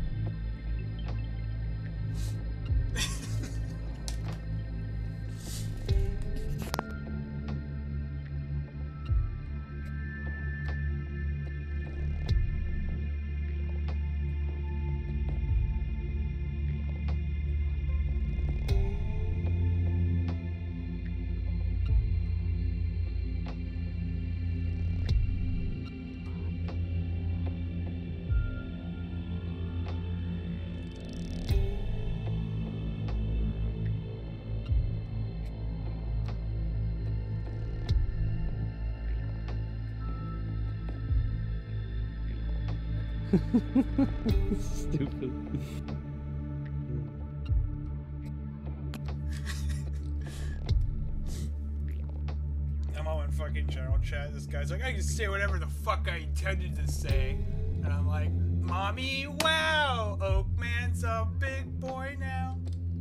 Stupid. I'm all in fucking general chat. This guy's like, I can say whatever the fuck I intended to say. And I'm like, Mommy, wow! Oakman's a big boy now.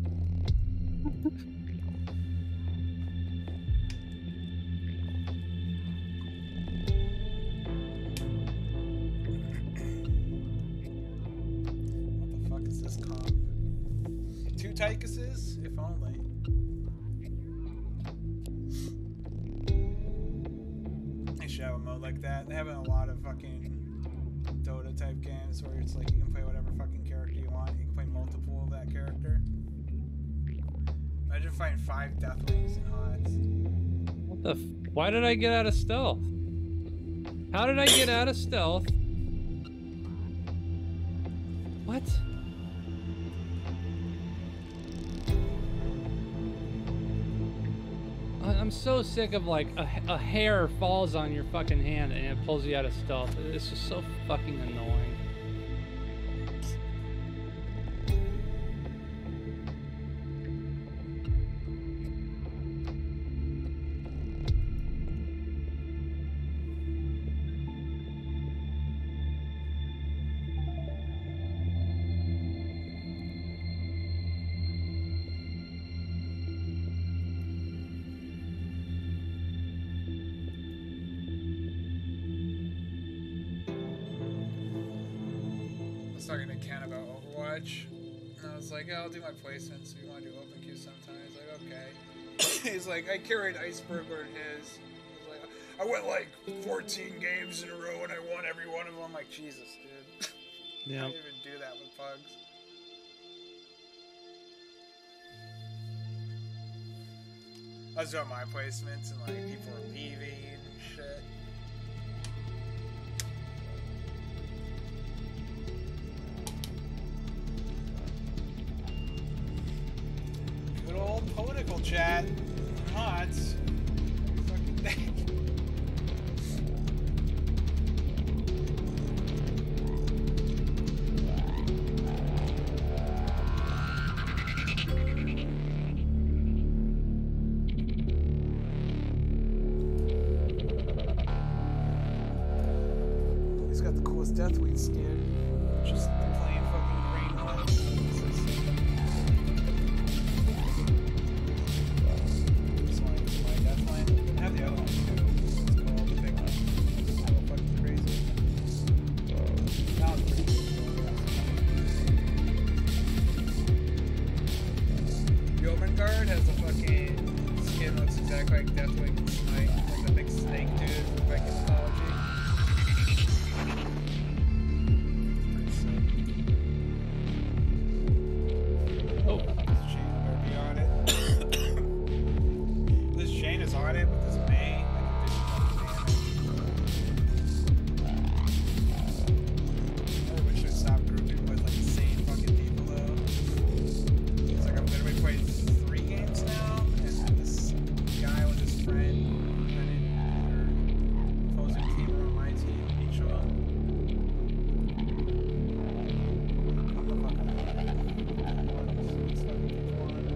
Tychuses, if only. They should have a mode like that. They have a lot of fucking Dota type games where it's like you can play whatever fucking character you want. You can play multiple of that character. Imagine finding five Deathlings and Hots. What the f- Why did I get out of stealth? How did I get out of stealth? What? I'm so sick of like a, a hair falls on your fucking hand and it pulls you out of stealth. It's just so fucking annoying. Talking to Ken about Overwatch, and I was like, oh, I'll do my placements if you want to do open queue sometime. He's like, okay. He's like, I carried Iceberg where it is. He's like, I went like fourteen games in a row and I won every one of them. I'm like, Jesus, dude. Yeah. I didn't even do that with Pugs. I was doing my placements and like people were leaving and shit. Good old political chat. Hots. Fucking thing. He's got the coolest Deathwing skin. Just plain fucking green one. This one is my Deathwing. I have the other one too. It's called the big one. It's so fucking crazy. That one's pretty cool. exact like Deathwing Smite, like the big snake dude from like mythology. Pretty sick. Oh, This chain better be on it. This chain is on it with this main, like it did fucking damage. I wish I stopped grouping with like insane fucking people though. It's like I'm literally playing three games now, and this guy with his friend, and either opposing team or my team, each of them. What the fuck? It's fucking one.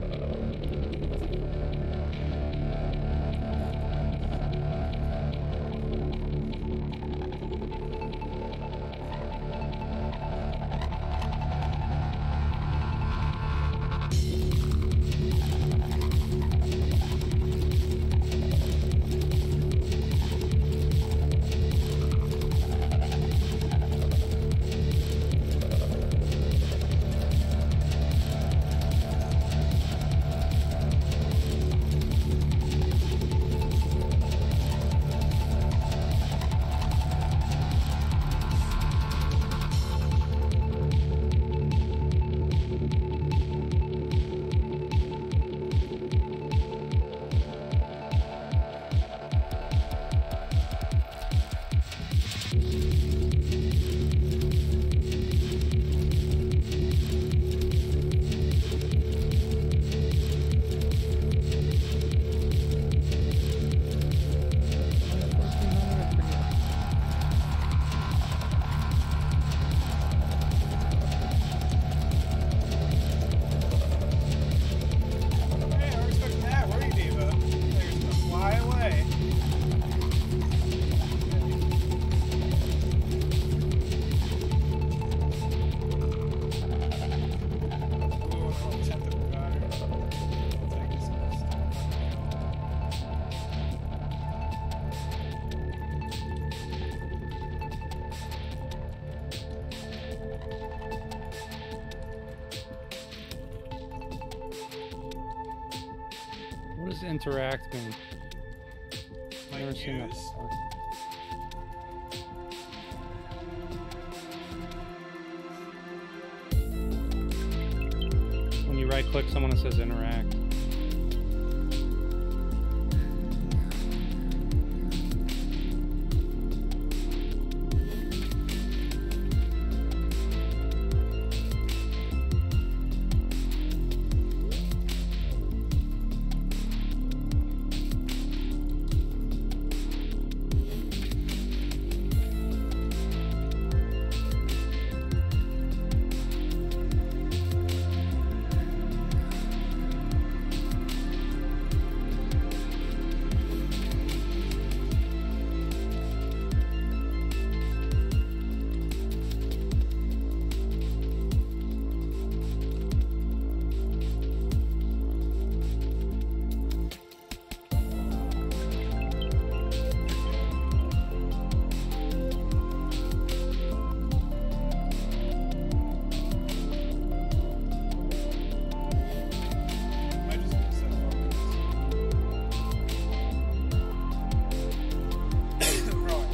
Hey, I was expecting that. Where are you, Diva? You're just gonna fly away. Ooh, a little tentacle got her. I'll take this first. what does interact mean? I've Like never seen that use. before. When you right click someone, it says interact. Might just be set focus. Right.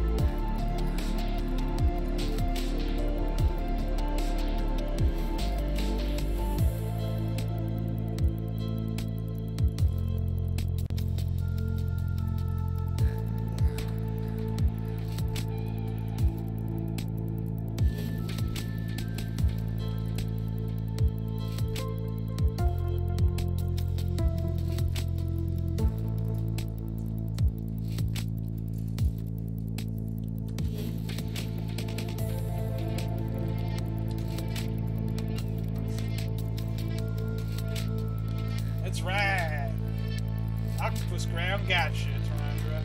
That's right. Octopus ground gotcha, Tarandra.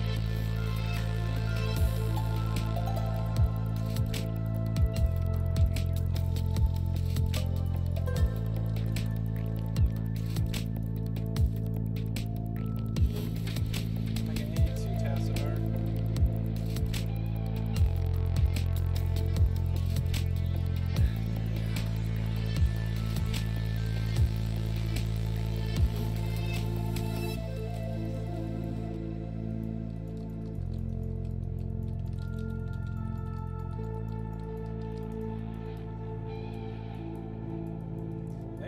I can hit you too, Tassadar.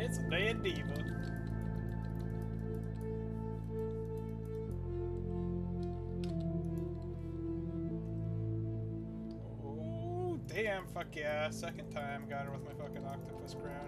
It's a dead diva. Oh, damn, fuck yeah. Second time got her with my fucking octopus crown.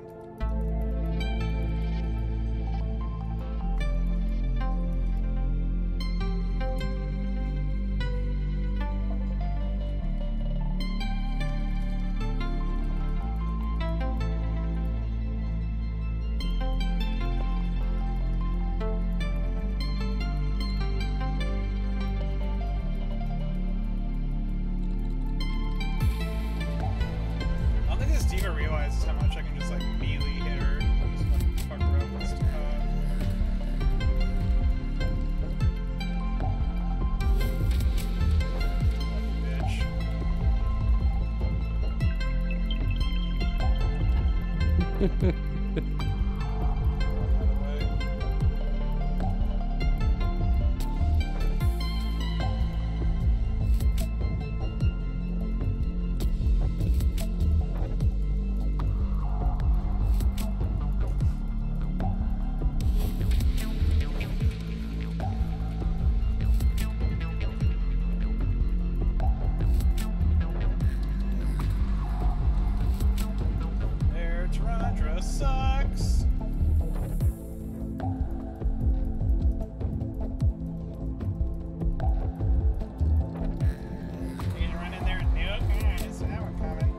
Sucks. You can run in there and nuke. Alright, I see that one coming.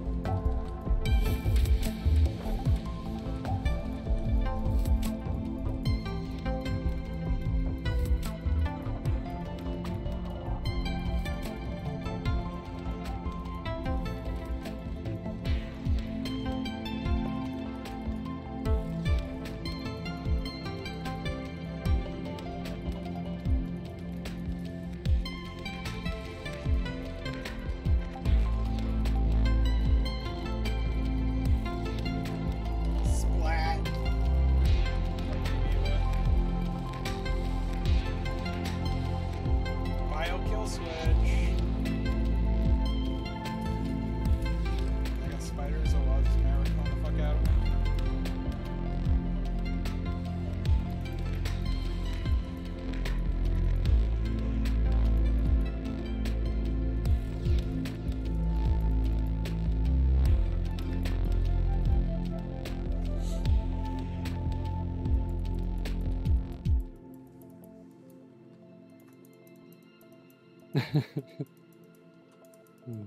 hmm.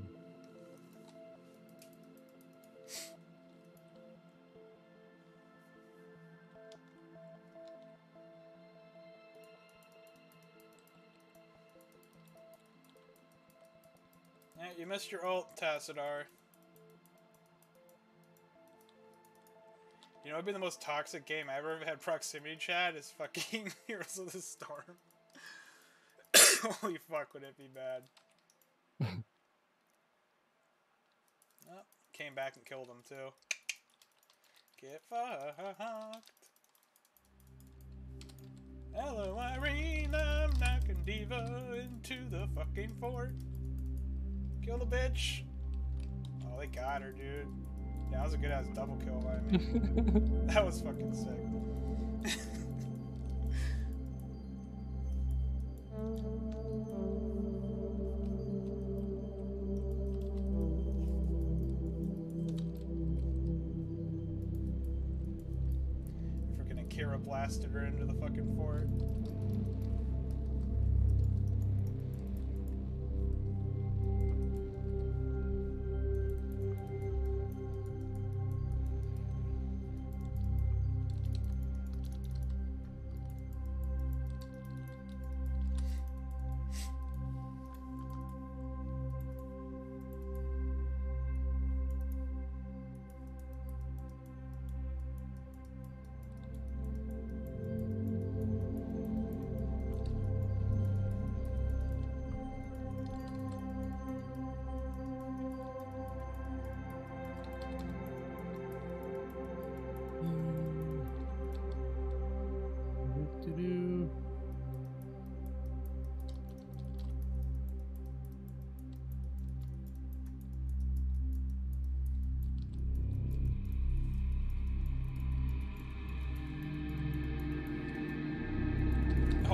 Yeah, you missed your ult, Tassadar. You know, it'd be the most toxic game I ever had proximity chat is fucking Heroes of the Storm. Holy fuck, would it be bad. Oh, came back and killed him too. Get fucked. Hello, Irene, I'm knocking Diva into the fucking fort. Kill the bitch. Oh, they got her, dude. Yeah, that was a good ass double kill by me. That was fucking sick. Freaking Akira blasted her into the fucking fort.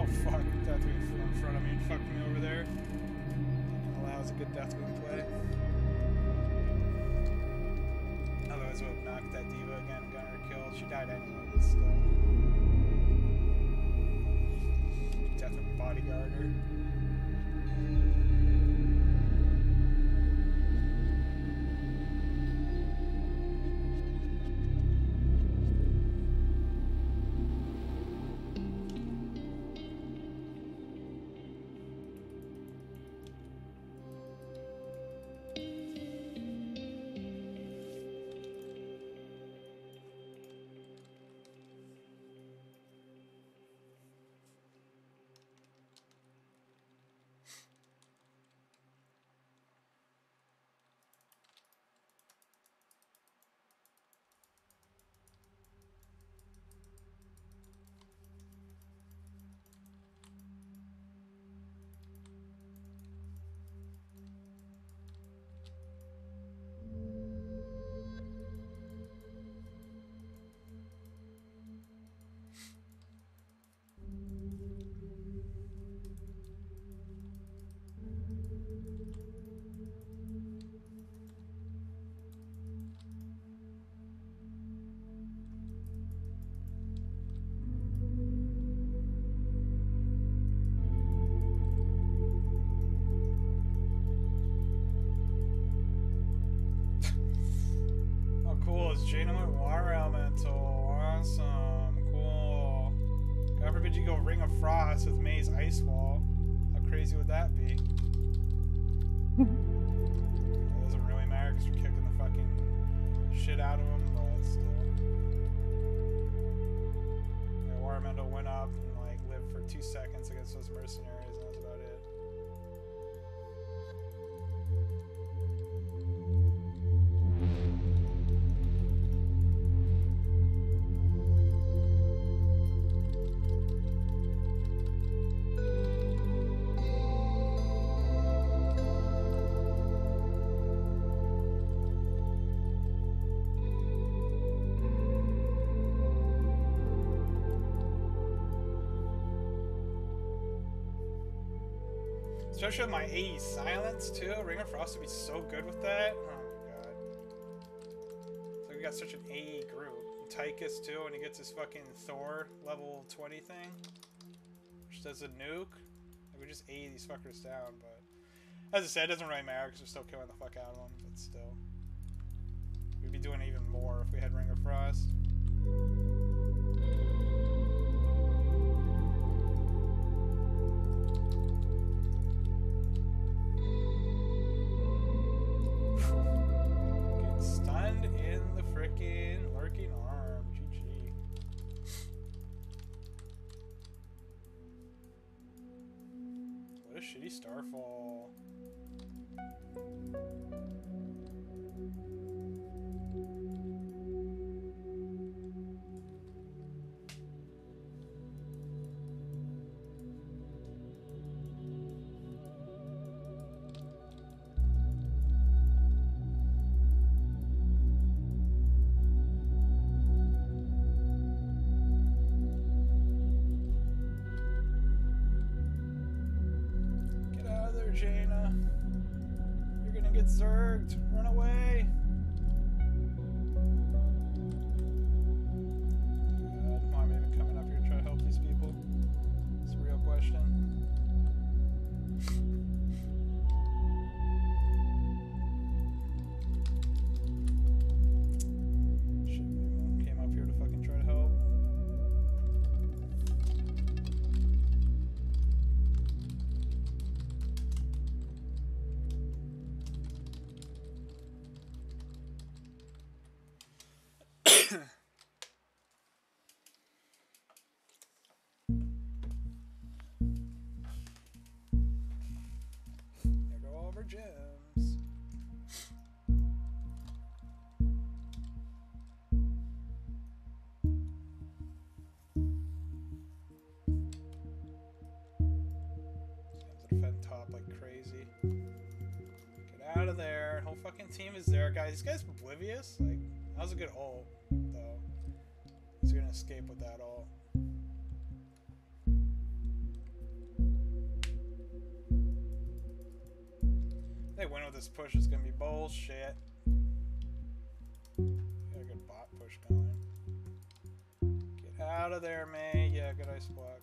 Oh fuck, Deathwing flew in front of me and fucked me over there. Allows a good Deathwing play. Otherwise, I would have knocked that diva again and got her killed. She died anyway, but still. Deathwing bodyguard her. Jaina went Water Elemental. Awesome. Cool. God forbid you go Ring of Frost with May's Ice Wall. How crazy would that be? It doesn't really matter because you're kicking the fucking shit out of them, but still. Yeah, Water Elemental went up and like lived for two seconds against those mercenaries, and that's about it. Especially with my A E silence too. Ring of Frost would be so good with that. Oh my god. It's like we got such an A E group. Tychus too, when he gets his fucking Thor level twenty thing. Which does a nuke. Like we just A E these fuckers down, but as I said, it doesn't really matter because we're still killing the fuck out of them, but still. We'd be doing even more if we had Ring of Frost. Lurking arm, G G. What a shitty Starfall. Jaina, you're gonna get zerged. Run away. God, why am I even coming up here to try to help these people? It's a real question. Shit, anyone came up here to fucking try to help. There go all of our gems. Gems that defend top like crazy. Get out of there. Whole fucking team is there, guys. This guy's oblivious. Like, that was a good ult, though. He's gonna escape with that ult. They win with this push is gonna be bullshit. Got a good bot push going. Get out of there, May. Yeah, good ice block.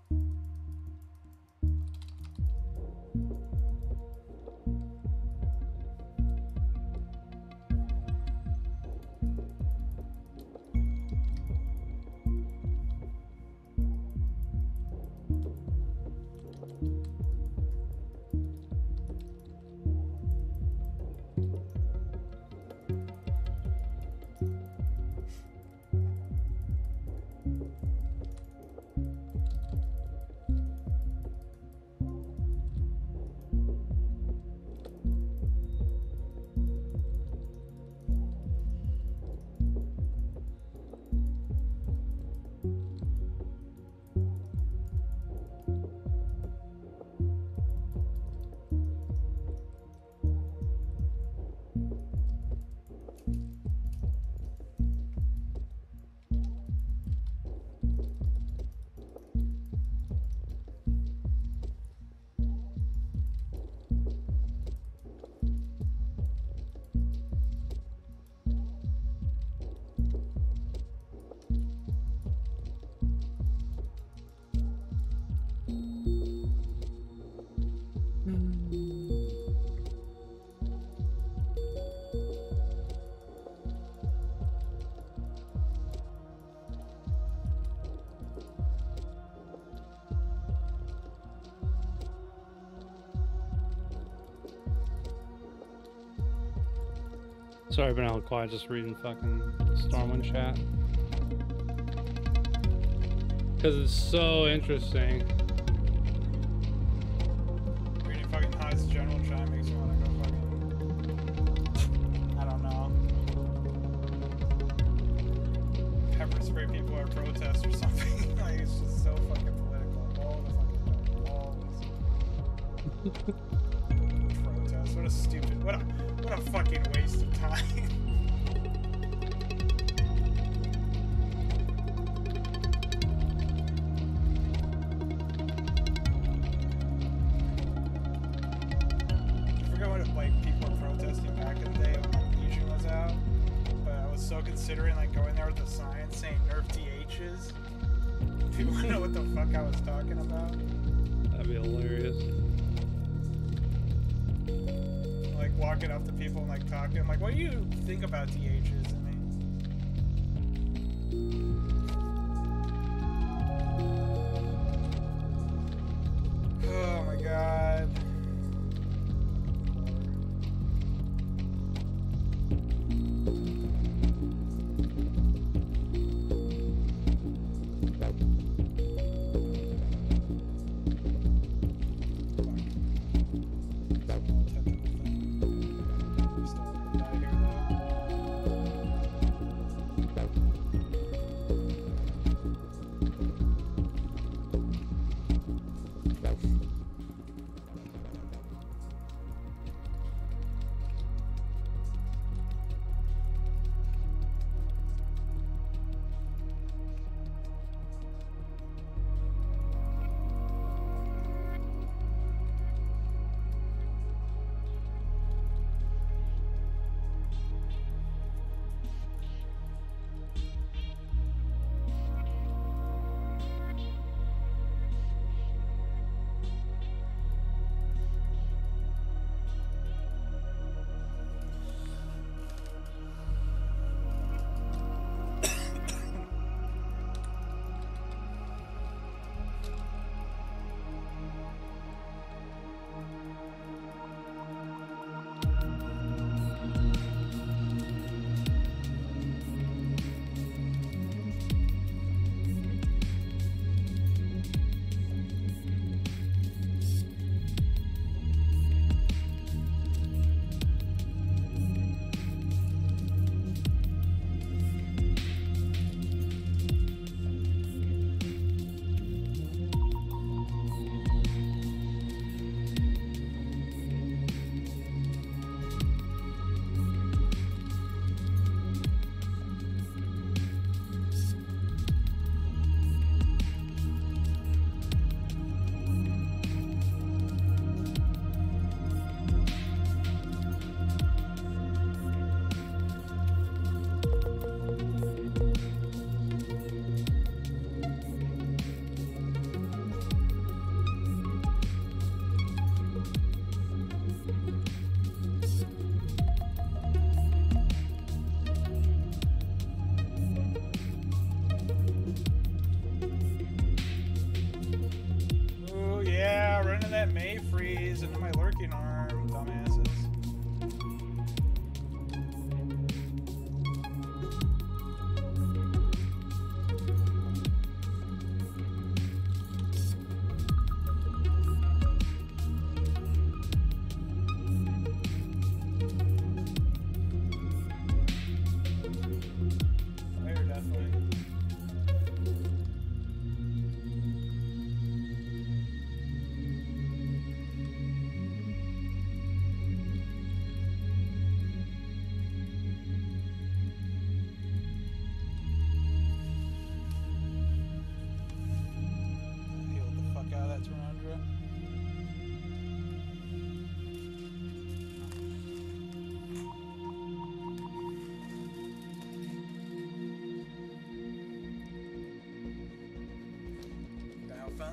Sorry, I've been out quiet, just reading fucking Stormwind chat. Because it's so interesting. Reading fucking High's general chat makes me want to go fucking... I don't know. Pepper spray people at protests or something. Like, it's just so fucking political. All the fucking time. Always. Protests. What a stupid... What a... What a fucking waste of time. I forgot what like people were protesting back in the day when like Legion was out, but I was so considering like going there with a sign saying nerf T H's. People want to know what the fuck I was talking about. That'd be hilarious. Like walking up to people and like talking. I'm like, what do you think about T H's? I mean, oh my god.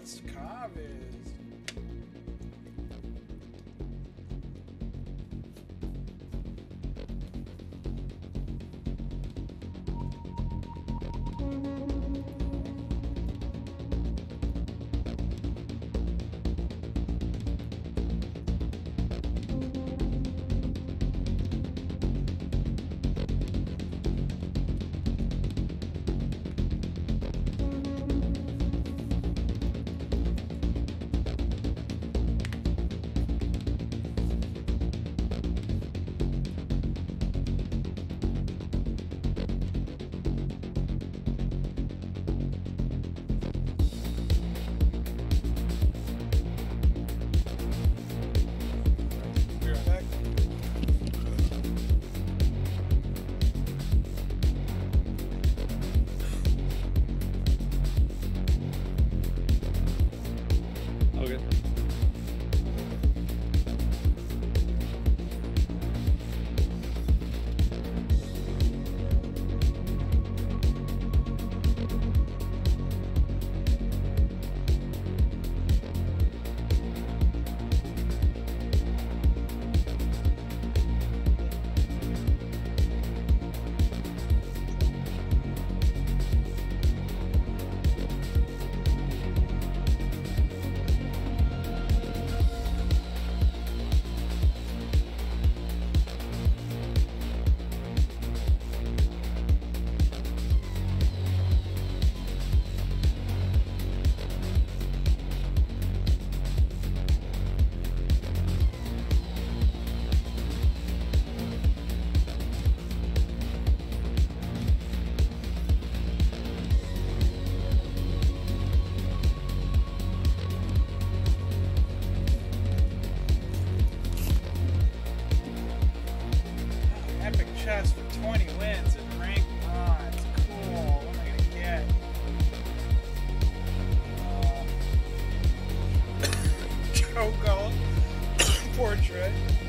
Hans Kavis. Chest for twenty wins and rank bronze. Cool. What am I gonna get? Uh, Choco portrait.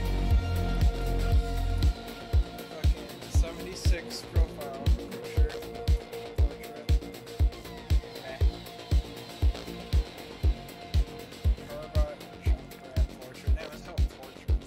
Fucking seventy-six profile picture. Portrait. Okay. Herbot Junkrat portrait. Damn, that's how portraits.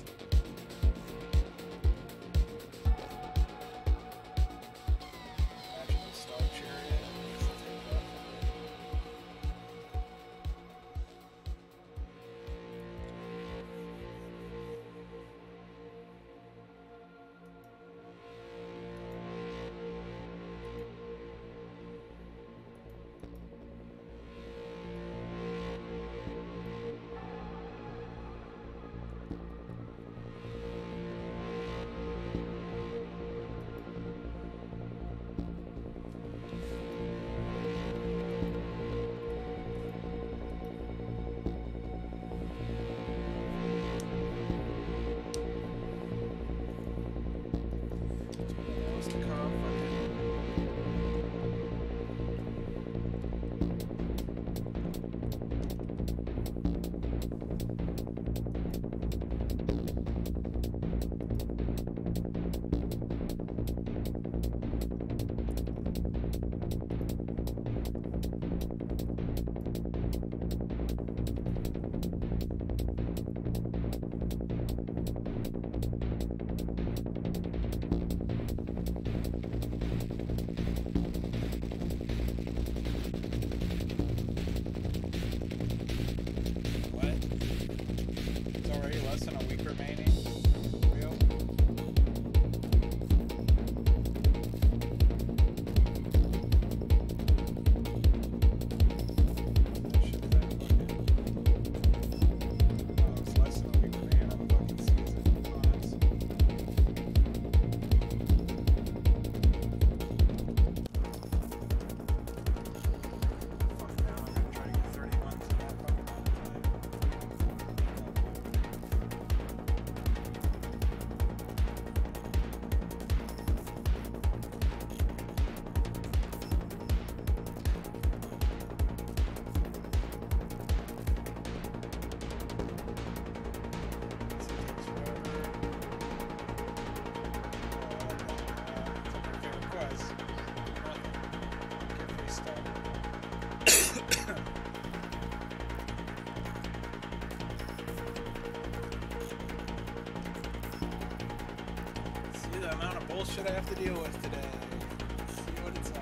bullshit I have to deal with today. Let's see what it's like.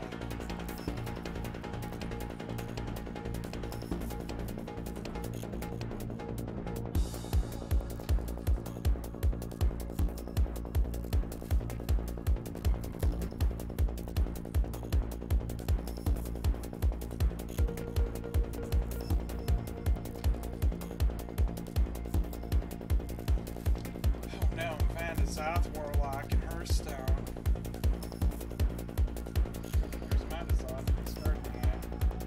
South Warlock and Hearthstone. There's Mandazoth starting at.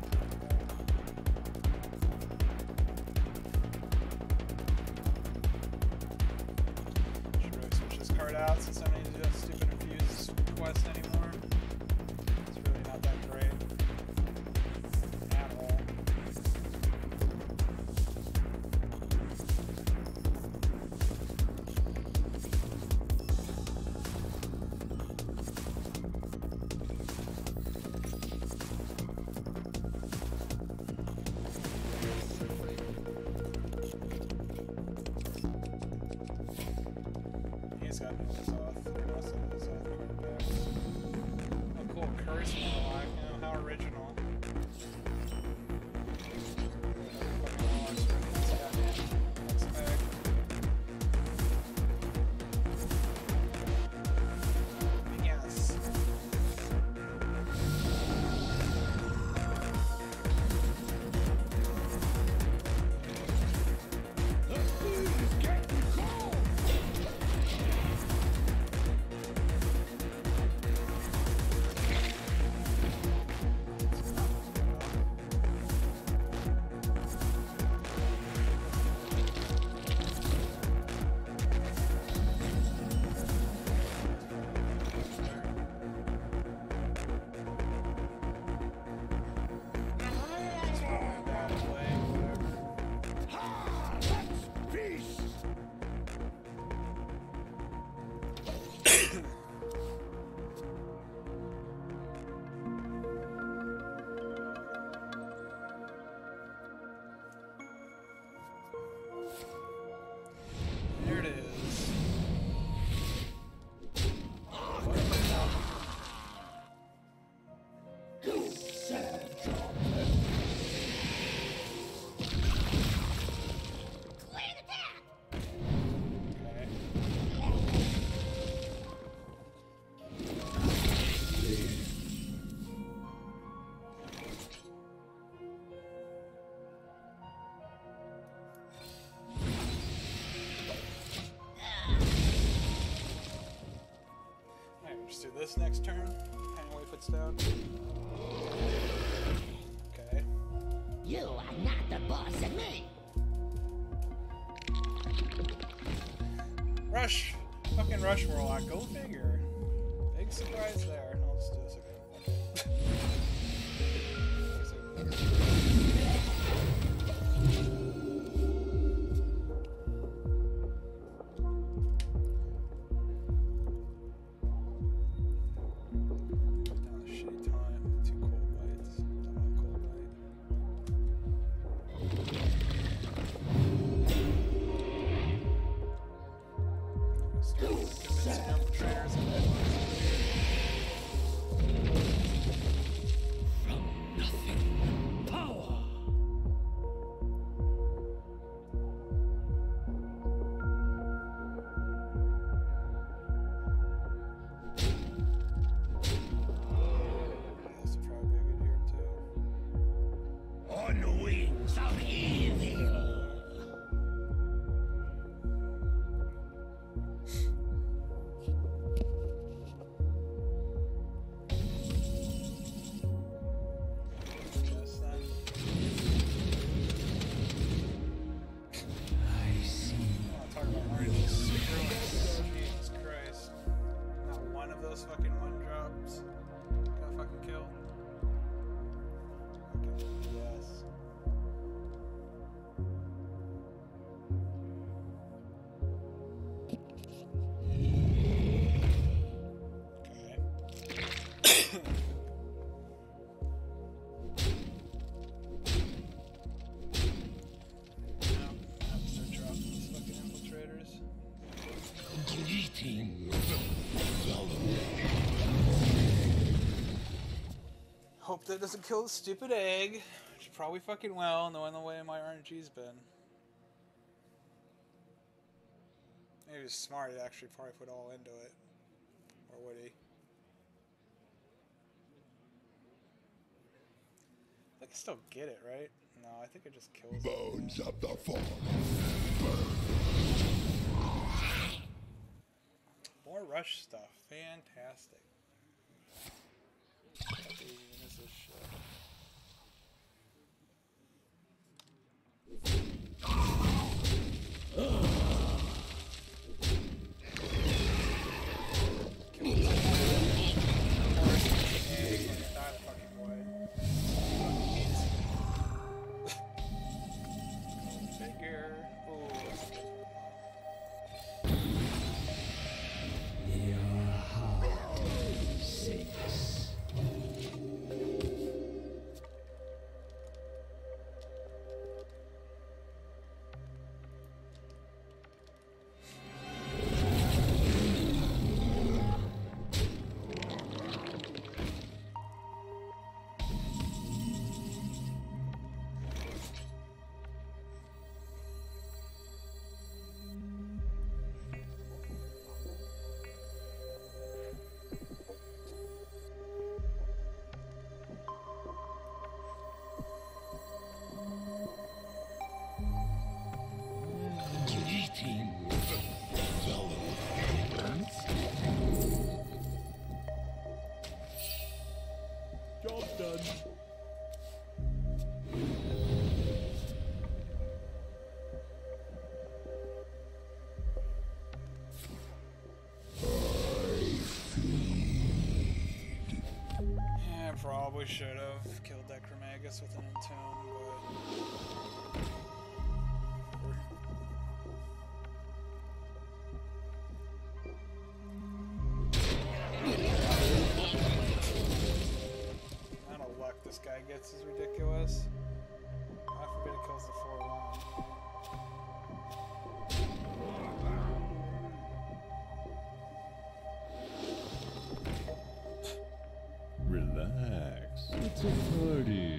Should really switch this card out since I don't need to do that stupid infused quest anymore. It's really not that great at all. He's got no Zoth. There must have been Zoth quarterbacks. Oh, cool. Curse Warlock. You know, how original. Yes. There it is. Just do this next turn. Hang away puts down. Okay. You are not the boss of me. Rush! Fucking Rush Warlock. Go figure. Big surprise there. I'll just do this again. Greetings, fellow Hope that doesn't kill the stupid egg, which probably fucking will, knowing the way my R N G's been. Maybe he's smart, he'd actually probably put all into it. Or would he? I can still get it, right? No, I think it just kills Bones of the Fallen. More rush stuff. Fantastic. What even is this shit? Probably should have killed that Chromagus with an Entone, but... The amount of luck this guy gets is ridiculous. I forget it kills the four one. Relax. It's a party.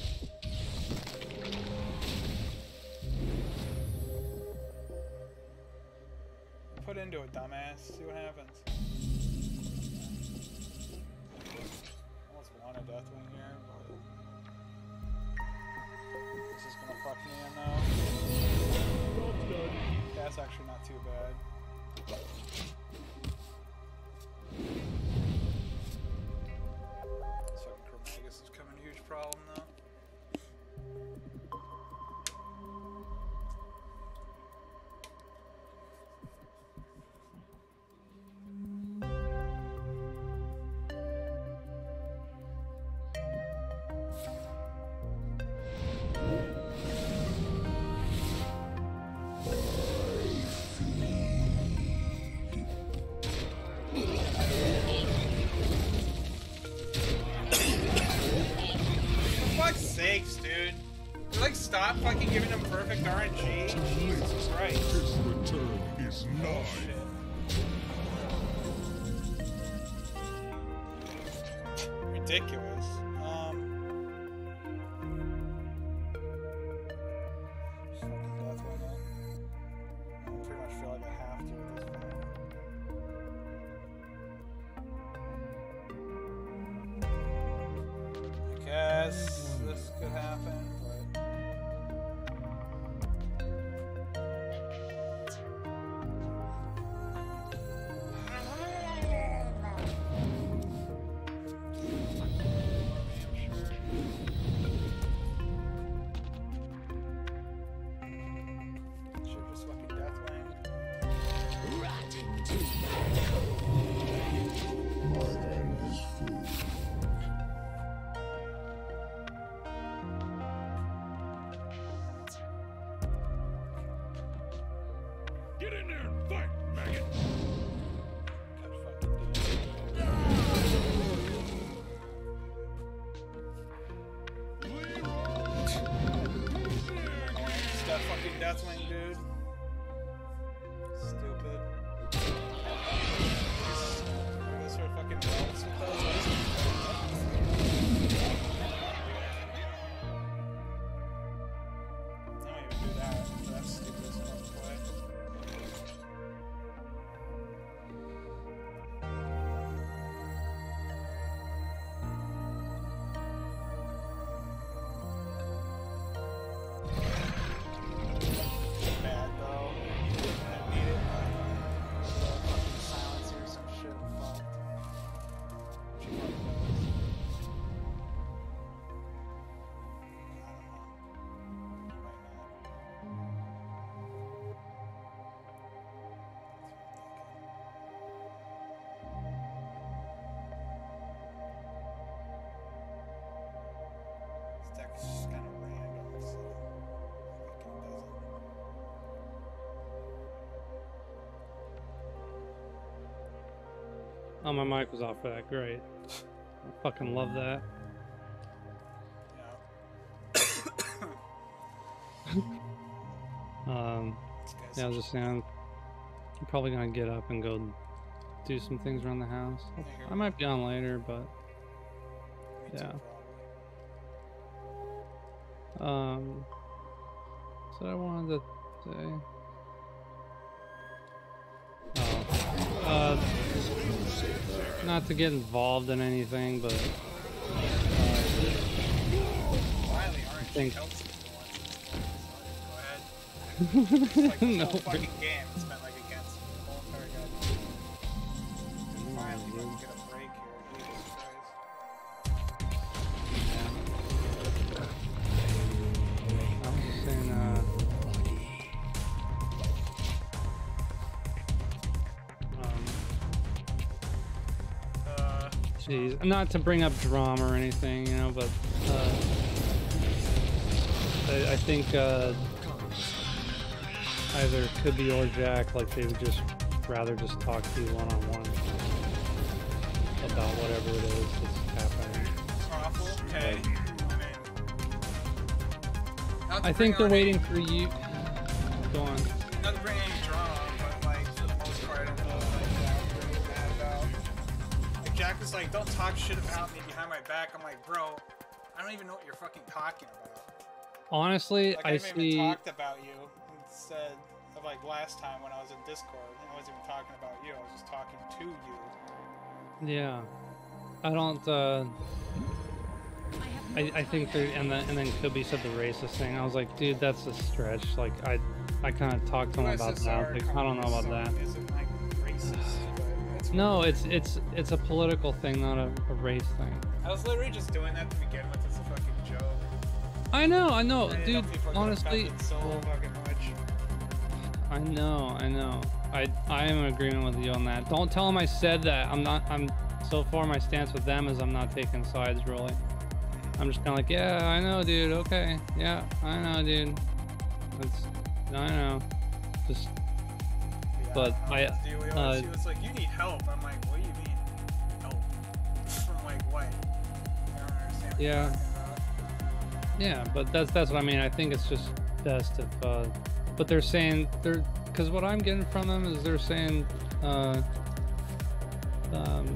Put into it, dumbass. See what happens. Almost want a Deathwing here, but this is gonna fuck me in now. That's actually not too bad. Problem though. Sakes, dude. Like, stop fucking giving him perfect R N G. Jesus Christ. His return is nigh. Ridiculous. Um. Just fucking Deathwing it. I pretty much feel like I have to at this point. I guess this could happen, but should just fucking Deathwing. Rotten to My hand is full. Oh, my mic was off for that. Great. I fucking love that. um, yeah, I was just saying, I'm probably gonna get up and go do some things around the house. I might be on later, but yeah. Um, so I wanted to say. Oh, uh, not to get involved in anything, but uh, I think. Like this No. whole fucking game has been like against me the whole entire goddamn. Finally, we can get a break here. Jesus Christ. I'm just saying, uh, um, Uh, Jeez, not to bring up drama or anything, you know, but uh, I, I think uh, either Kubi or Jack, like they would just rather just talk to you one on one about whatever it is that's happening. awful. Hey, I mean, not to I bring think they're on waiting for you. Go on. Any, not to bring any drama, but like for the most part, I don't know like that. I'm really mad about. Like Jack was like, "Don't talk shit about me behind my back." I'm like, bro, I don't even know what you're fucking talking about. Honestly, Like, I, I haven't see. even talked about you instead of like last time when I was in Discord. I wasn't even talking about you. I was just talking to you. Yeah, I don't. Uh, I I think they're and then and then Kubi said the racist thing. I was like, dude, that's a stretch. Like I I kind of talked to him about that. Like, I don't know about that. Isn't like racist, but that's what No, it's it's it's a political thing, not a, a race thing. I was literally just doing that to begin with. It's a fucking joke. I know, I know, I know dude. people are Honestly, offended so fucking much. I know, I know. I I am in agreement with you on that. Don't tell them I said that. I'm not. I'm so far my stance with them is I'm not taking sides really. I'm just kind of like, yeah, I know, dude. Okay, yeah, I know, dude. That's I know. Just Yeah, But I, was dealing with- uh, she was like, "You need help." I'm like, "What do you mean, help?" I'm like, "What?" I don't understand. What Yeah. You're talking about. yeah, but that's that's what I mean. I think it's just best if. Uh, but they're saying they're because what I'm getting from them is they're saying. Uh, um,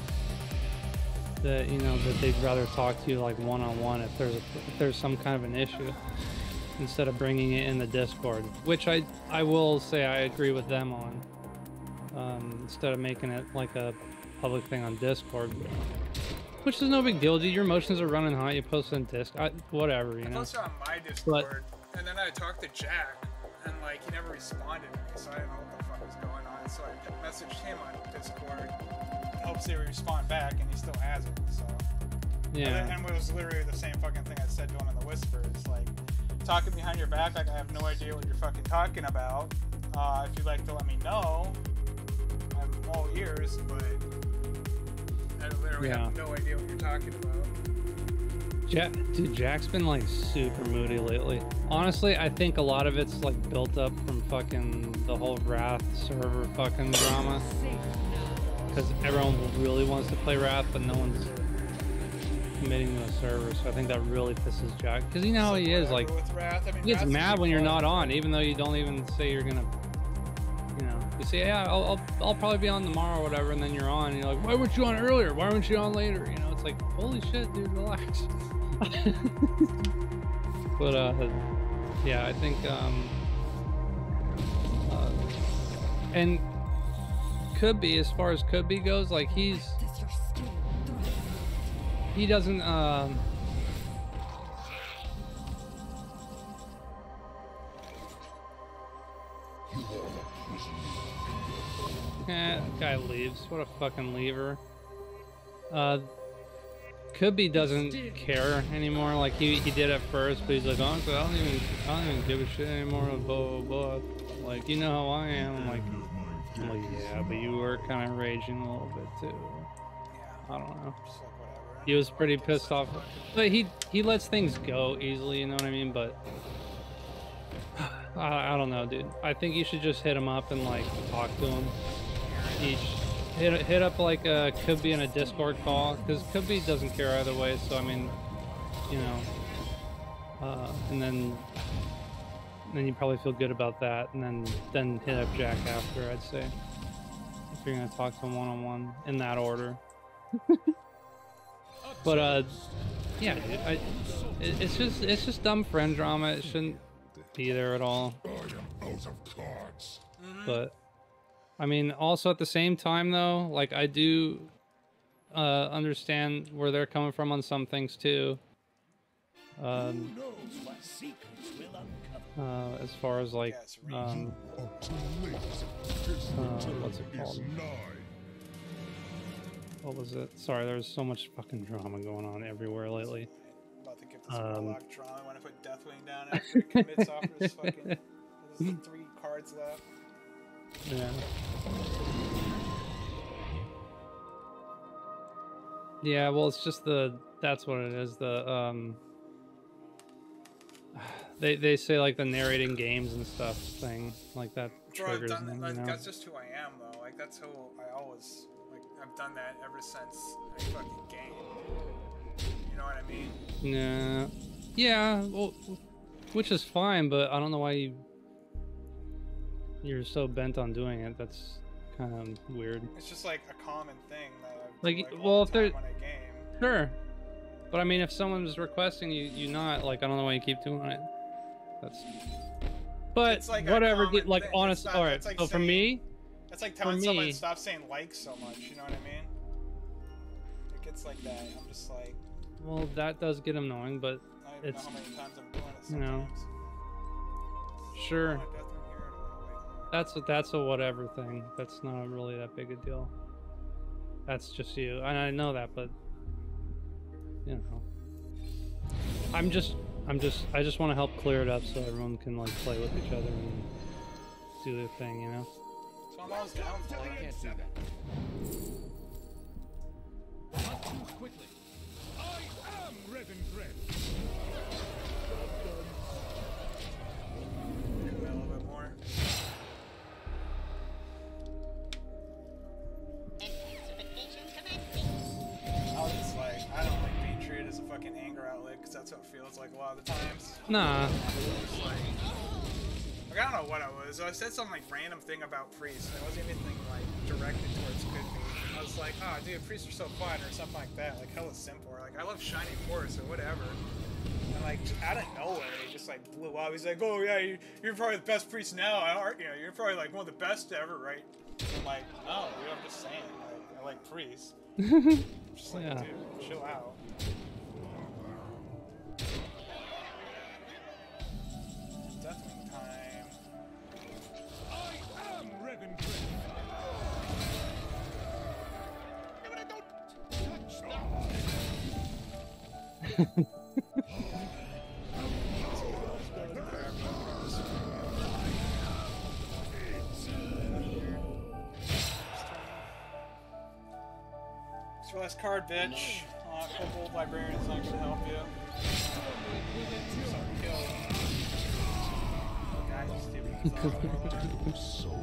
that you know that they'd rather talk to you like one-on-one if there's a, if there's some kind of an issue instead of bringing it in the Discord, which I I will say I agree with them on, um, instead of making it like a public thing on Discord, which is no big deal, dude. Your emotions are running hot, you post on Disc, I, whatever, you I know. posted on my Discord, and then I talked to Jack, and like he never responded to me, so I didn't know what the fuck was going on. So I messaged him on Discord in hopes he would respond back, and he still hasn't. So Yeah. and, then, and it was literally the same fucking thing I said to him in the Whispers, like talking behind your back, like I have no idea what you're fucking talking about. Uh, if you'd like to let me know, I'm all ears, but I literally Yeah. have no idea what you're talking about. Jack, dude, Jack's been like super moody lately. Honestly, I think a lot of it's like built up from fucking the whole Wrath server fucking drama. Because everyone really wants to play Wrath, but no one's committing to a server. So I think that really pisses Jack. Because you know how he is, like, With Wrath, I mean, he gets Wrath's mad a when you're big not part. on, even though you don't even say you're gonna, you know, you say, yeah, I'll, I'll, I'll probably be on tomorrow or whatever, and then you're on, and you're like, why weren't you on earlier? Why weren't you on later? You know, it's like, holy shit, dude, relax. But, uh, yeah, I think, um, uh, and could be, as far as could be goes, like, he's, he doesn't, um, Eh, guy leaves. What a fucking leaver. Uh, Kubi doesn't care anymore. Like he he did at first, but he's like, honestly, I don't even I don't even give a shit anymore. Blah blah blah. Like, you know how I am. I'm like, I'm like, yeah, but you were kind of raging a little bit too. Yeah, I don't know. just like whatever. He was pretty pissed off, but he he lets things go easily. You know what I mean? But I, I don't know, dude. I think you should just hit him up and like talk to him each hit hit up like uh could be in a Discord call, because could be doesn't care either way. So I mean, you know, uh, and then then you probably feel good about that, and then then hit up Jack after. I'd say if you're gonna talk to him one on one in that order. But uh, yeah, dude, I, it, it's just it's just dumb friend drama. It shouldn't be there at all. I am out of cards. But I mean, also at the same time though, like I do uh, understand where they're coming from on some things too. Um, uh, as far as like, um, uh, what's it called? What was it? Sorry, there's so much fucking drama going on everywhere lately. I'm about to give this Um, Warlock drama when I put Deathwing down after he commits off his fucking. There's three cards left. Yeah. Yeah, well, it's just the, that's what it is, the, um, they, they say, like, the narrating games and stuff thing, like, that Bro, I've triggers done them, that. you Like, know? that's just who I am, though. Like, that's who I always, like, I've done that ever since I fucking gamed. You know what I mean? Yeah. Yeah, well, which is fine, but I don't know why you, you're so bent on doing it. That's kind of weird. It's just like a common thing that I do, Like, like, well, all if the they're- time when I game. Sure. But I mean, if someone's requesting you, you not, like, I don't know why you keep doing it. That's. But It's like a whatever, common dude, like, thing. honest. It's not- Alright, it's like so for saying- me, It's like telling me- someone stop saying like so much. You know what I mean? It gets like that. I'm just like, well, that does get annoying, but I don't even It's- know how many times I'm doing it. you know. Sometimes. sure. Oh, Deathwing here, wait, wait. That's a, that's a whatever thing. That's not really that big a deal. That's just you, and I know that, but you know, I'm just, I'm just, I just want to help clear it up so everyone can like play with each other and do their thing, you know. So I'm always down for it. Can't do that. Not too quickly. I am Revendreth. Maybe a little bit more. I was just like, I don't like being treated as a fucking anger outlet because that's what it feels like a lot of the times. Nah, It's like, like, I don't know what it was. I said some like random thing about priests. It wasn't anything like directed towards could be. I was like, oh dude, priests are so fun or something like that. Like hella simple. Or like I love Shining Force or whatever. And like just out of nowhere, he just like blew up. He's like, oh yeah, you, you're probably the best priest now. I, you know, you're probably like one of the best ever, right? I'm like, no, dude, I'm just saying. Like, I like priests. I'm just like, Yeah. dude, chill out. Deathwing time. I am Revendreth. Touch that. It's your last card, bitch. Uh, Kobold Librarian is not gonna help you. So kill. Oh, God, you stupid. Warlord. So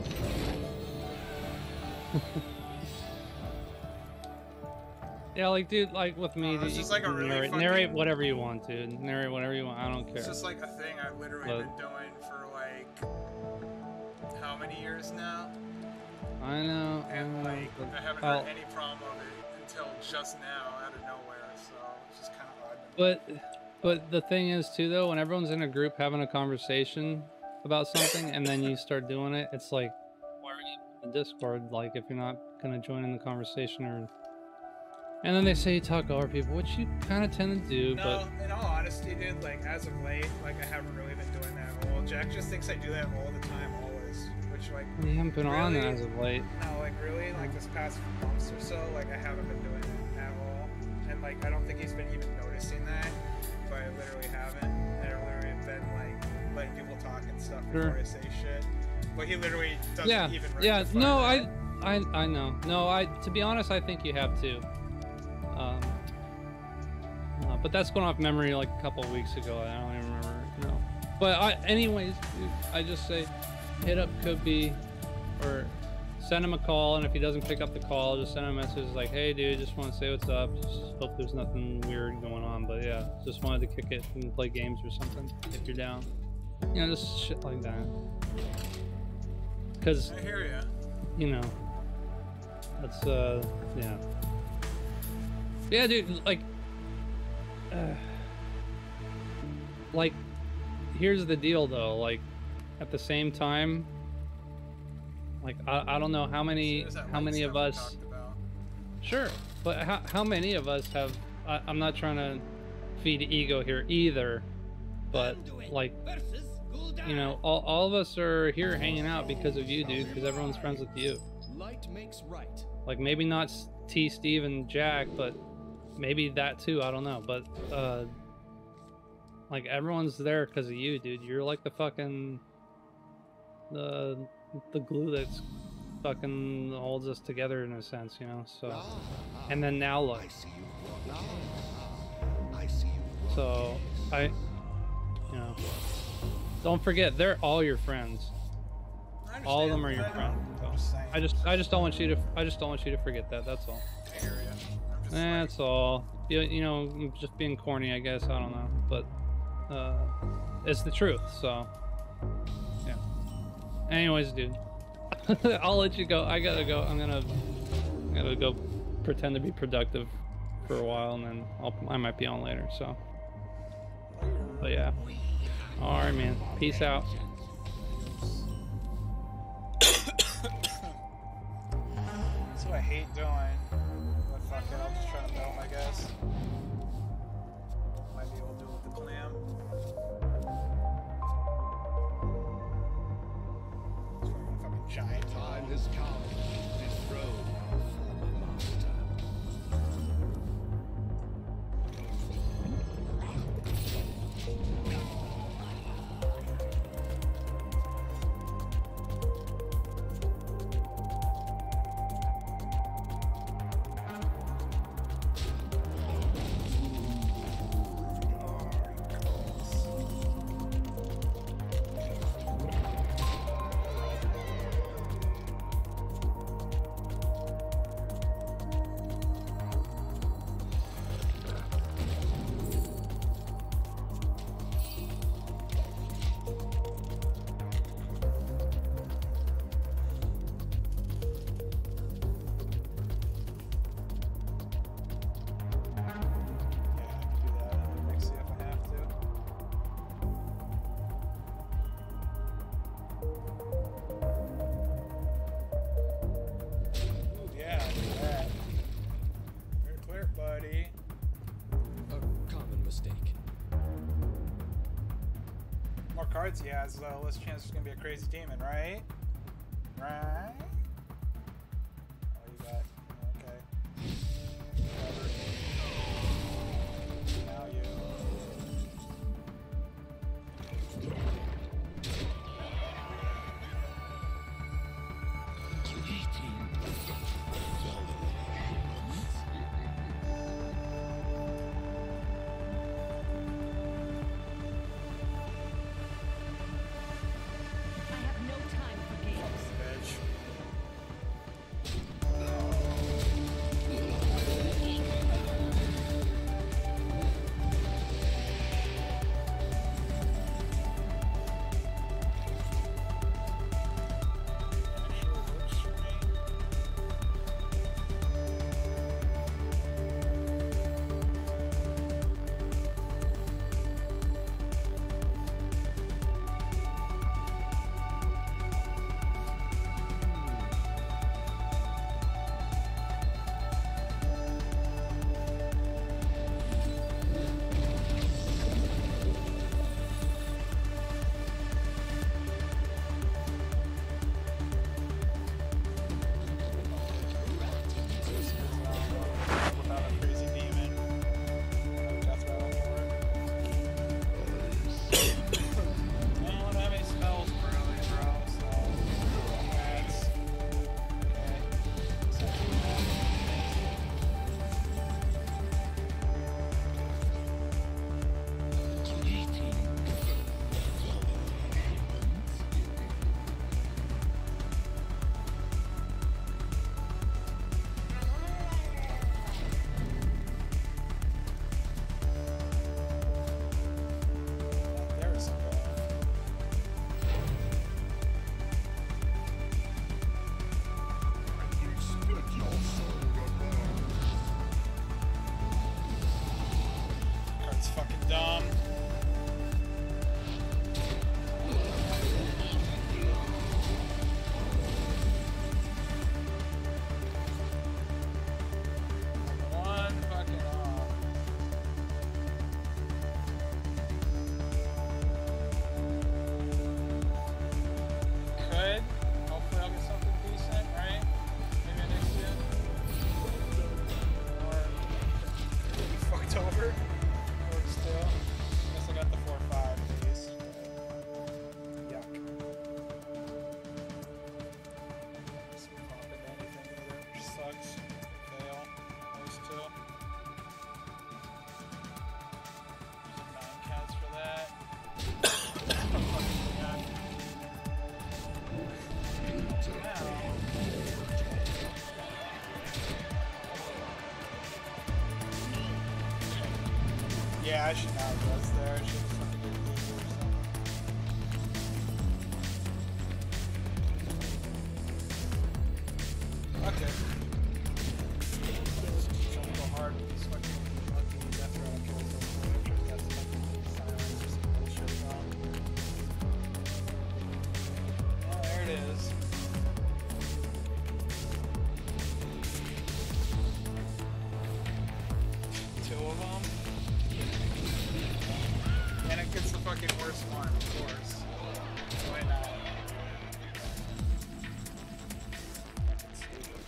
yeah, like dude, like with me, Uh, it's you just like a can really narrate, fucking- narrate whatever you want, dude. Narrate whatever you want. I don't care. It's just like a thing I've literally But- been doing for like how many years now, I know. I and know, like but I haven't I'll- heard any problem of it until just now, out of nowhere. So it's just kind of odd. But but the thing is too though, when everyone's in a group having a conversation about something and then you start doing it, it's like, why are you in the Discord? Like if you're not gonna join in the conversation or, and then they say you talk over people, which you kind of tend to do, No, in all honesty, dude, like as of late, like I haven't really been doing that at all. Jack just thinks I do that all the time, always. Which like, but you haven't been on really? as of late. no, like really, like this past months or so, like I haven't been doing it at all. And like I don't think he's been even noticing that, but I literally haven't. And I literally have been like letting people talk and stuff before Sure. I say shit. But he literally doesn't Yeah, even. yeah. rectify No, that. I, I, I know. No, I. To be honest, I think you have to. Um, uh, but that's going off memory like a couple of weeks ago. I don't even remember. No. But I, anyways, dude, I just say, hit up could be, or send him a call, and if he doesn't pick up the call, just send him a message like, hey dude, just want to say what's up. Just hope there's nothing weird going on. But yeah, just wanted to kick it and play games or something if you're down. You know, just shit like that. Cause I hear ya. you know, that's uh, yeah, yeah, dude. Like, uh, like, here's the deal though. Like, at the same time. Like I, I don't know how many There's that how light many of stuff we us talked about. sure but how, how many of us have I, I'm not trying to feed ego here either, but like you know all, all of us are here hanging out because of you, dude, because everyone's friends with you. Light makes right. Like maybe not T, Steve, and Jack, but maybe that too, I don't know, but uh like everyone's there because of you, dude. You're like the fucking the the glue that's fucking holds us together in a sense, you know. So and then now look, so I you know don't forget they're all your friends. I All of them are understand, your but friends. I'm just saying. I just I just don't want you to I just don't want you to forget that, that's all. I hear ya. I'm just like, That's all. You, you know, I'm just being corny, I guess. I don't know, but uh, it's the truth. So, yeah. Anyways, dude, I'll let you go. I gotta go. I'm gonna, I gotta go pretend to be productive for a while, and then I'll, I might be on later. So, but yeah. All right, man. Peace out. That's what I hate doing. But fuck it, I'll just try to know, I guess. Might be able to do it with the clam. It's fucking a fucking giant Time pod. has come. Dethrone our former master. Yeah, I can do that in the next see if I have to. Ooh, yeah, I do that. You're clear, buddy. A common mistake. More cards he has, though, less chance there's gonna be a crazy demon, right? Right? Oh, you got. Okay. Whatever. Now you. I have no time for games. Bitch. fucking dumb. One fucking off. Could. Hopefully I'll get something decent, right? Maybe next year. Or maybe fucked over. Or still. Guess I got the four five at least. Yuck. Just pop into anything either, which sucks. Fail. Those two. Using nine counts for that. Fucking god. Now. Yeah, I should not have was there. I should have fucking did it or something. Okay. Don't go hard with these fucking lucky death rattle kills real quick. That's fucking silence or some bullshit wrong. Oh, there it is. Two of them. And it gets the fucking worst one, of course. Why not? Fucking stupid.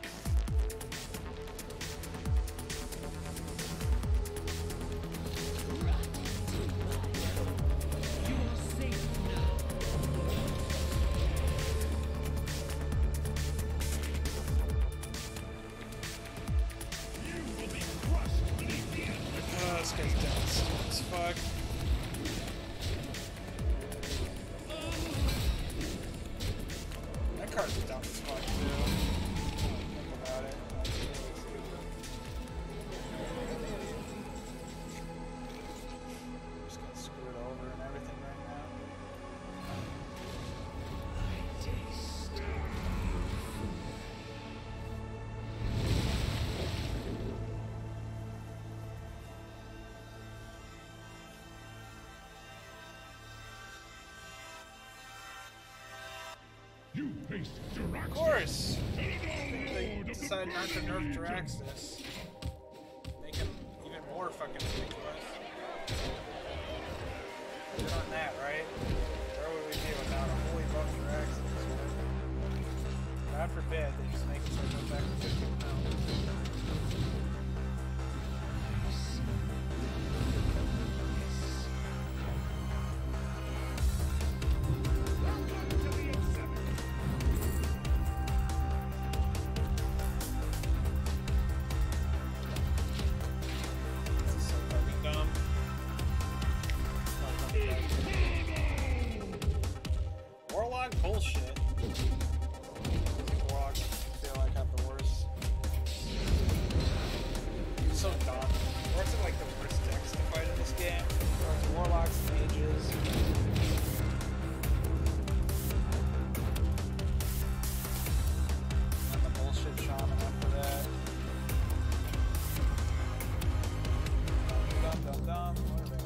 Oh, this guy's dumb as fuck. That card's dumb as fuck too. Think about it. That's really stupid. Just getting screwed over and everything right now. You face Jiraxis. Of course! They decided not to nerf Jiraxis. Make him even more fucking ridiculous. Good on that, right? Where would we be without a fully buffed Jiraxis, right? God forbid they just make him so go back to fifty pounds. Warlock bullshit. Warlock, I feel like, have the worst. It's so dumb. Orcs are like the worst decks to fight in this game. There's Warlocks, Mages. And the bullshit Shaman after that. Dum dum dum. What are they?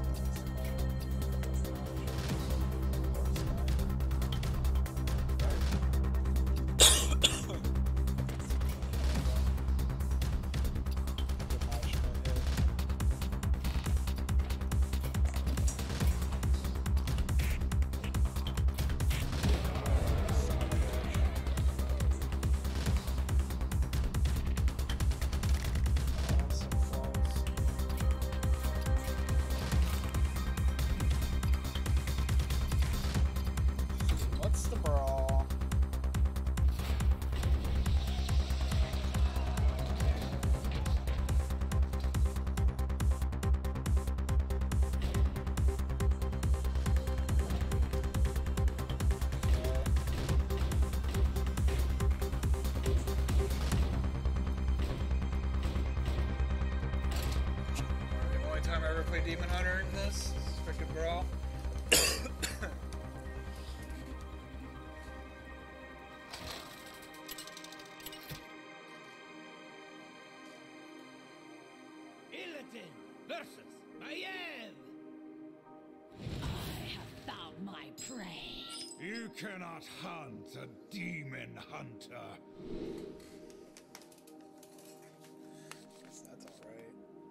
What's the brawl? The only time I ever played Demon Hunter in this, this freaking brawl. Illidan versus Maiev! I have found my prey. You cannot hunt a demon hunter. Guess that's alright.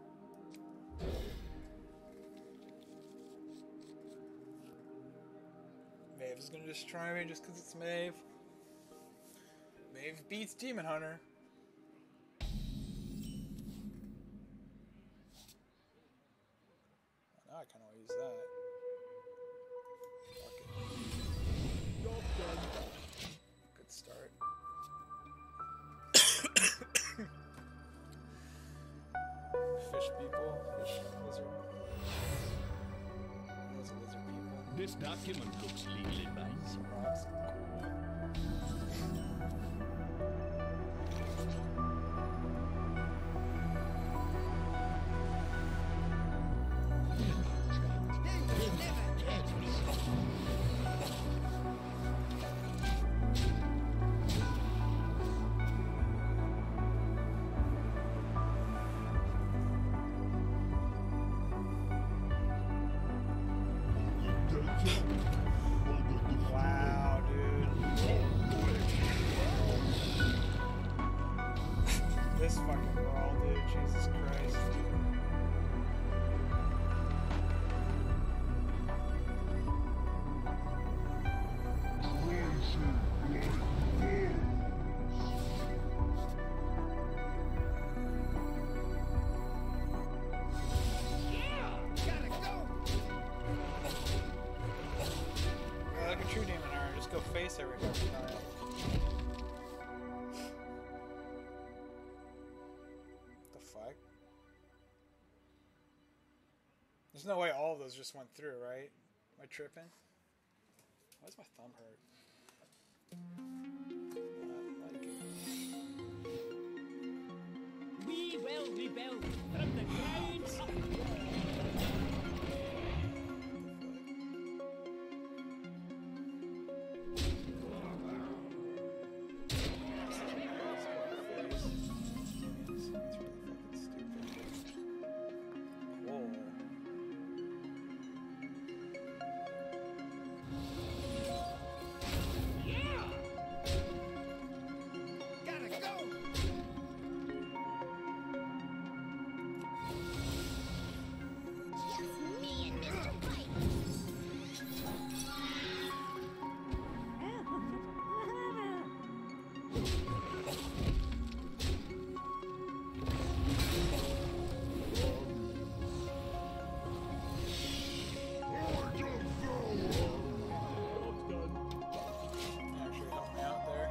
Maeve's gonna destroy me just because it's Maeve. Maeve beats Demon Hunter. Well, now I kind of want to use that. Fuck it. Good start. Fish people. Fish lizard. Those are lizard people. This document looks legally advised. Rocks. Cool. Wow, dude. This fucking brawl, dude. Jesus Christ. Yeah, like a true demon hunter, just go face every fucking time. The fuck? There's no way all of those just went through, right? Am I tripping? Why does my thumb hurt? Not like it. We will rebuild from the ground up. Me and Mister Pike. Actually help me out there.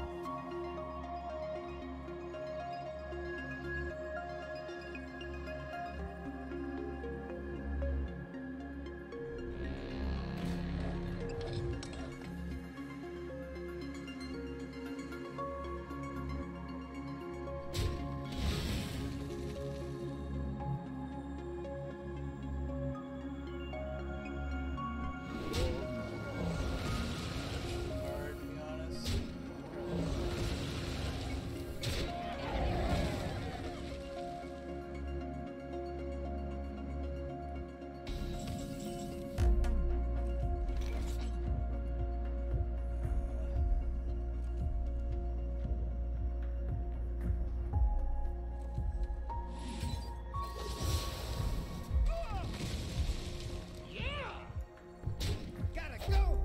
Hard, to be honest. Gotta go!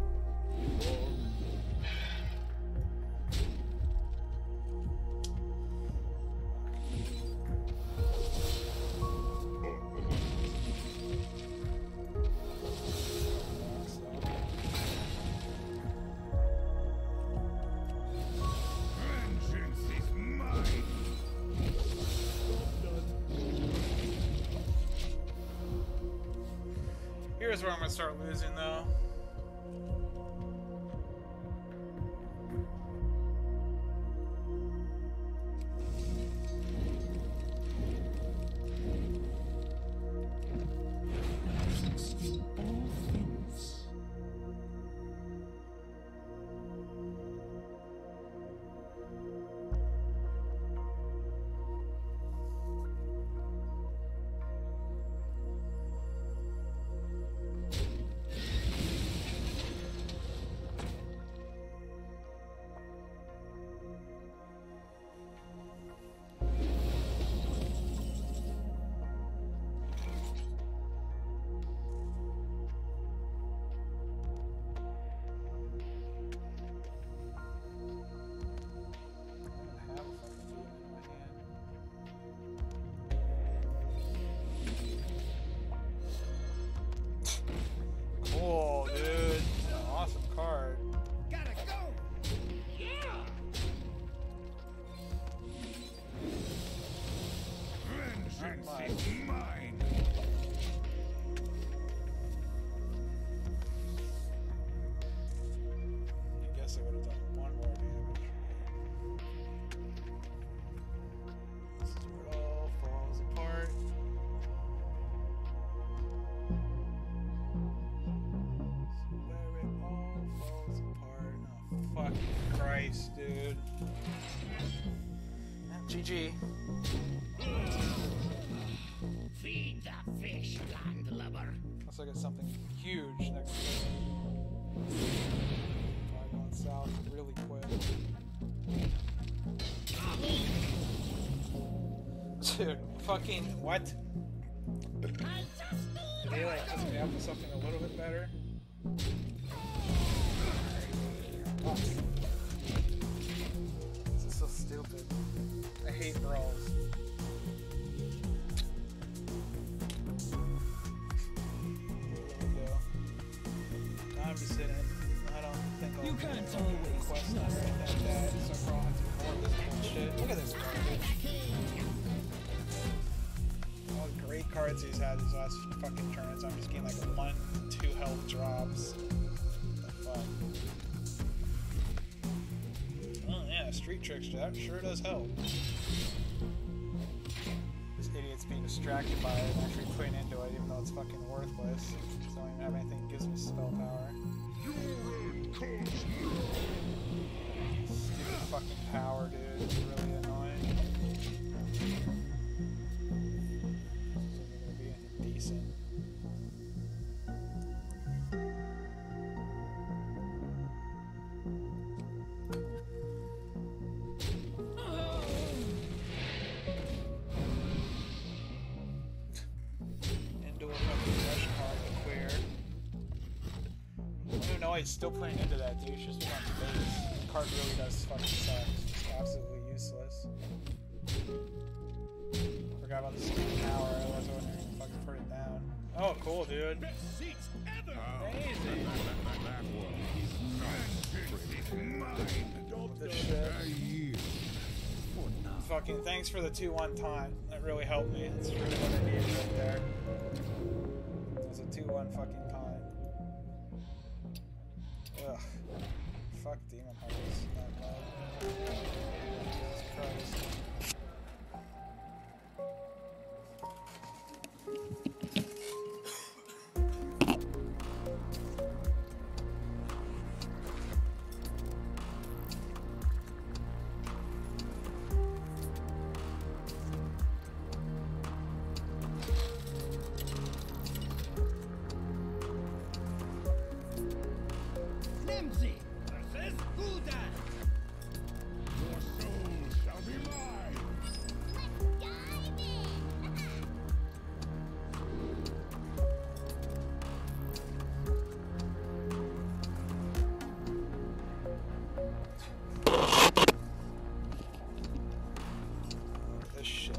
Vengeance is mine. Here's where I'm gonna start losing, though. Mine. I guess it would have done one more damage. This is where it all falls apart. This is where it all falls apart. Oh, fucking Christ, dude. G G. Feed the fish, landlubber. Looks like it's something huge next to it. Probably going south really quick. Dude, fucking what? Did they like hook me up with something a little bit better? Oh. This is so stupid. I hate brawls. I'm just in it. I don't think I'll You can't I'll always request trust anything like that, so I'll have to do more of this bullshit. Look at this garbage. All the great cards he's had these last fucking turns. I'm just getting like one, two health drops. What the fuck? Oh yeah, street tricks, that sure does help. This idiot's being distracted by it and actually putting into it even though it's fucking worthless. So I don't even have anything that gives me spell power. Stupid fucking power, dude. It's really annoying. This isn't gonna be anything decent. Into a fucking rush card to clear. I don't even know why he's still playing into that, dude. He's just on base. The card really does fucking suck. It's just absolutely useless. Forgot about the stupid power, otherwise I wouldn't even fucking put it down. Oh, cool, dude. Best seats ever. Amazing. That one is not mine. This shit. A year. For now. Fucking thanks for the two one time. That really helped me. That's really what I needed right there. It was a two one fucking time. Ugh. Fuck Demon Hunters. Not bad. Jesus Christ. Flimsy versus Gul'dan. Your soul shall be mine. Dive in. This shit.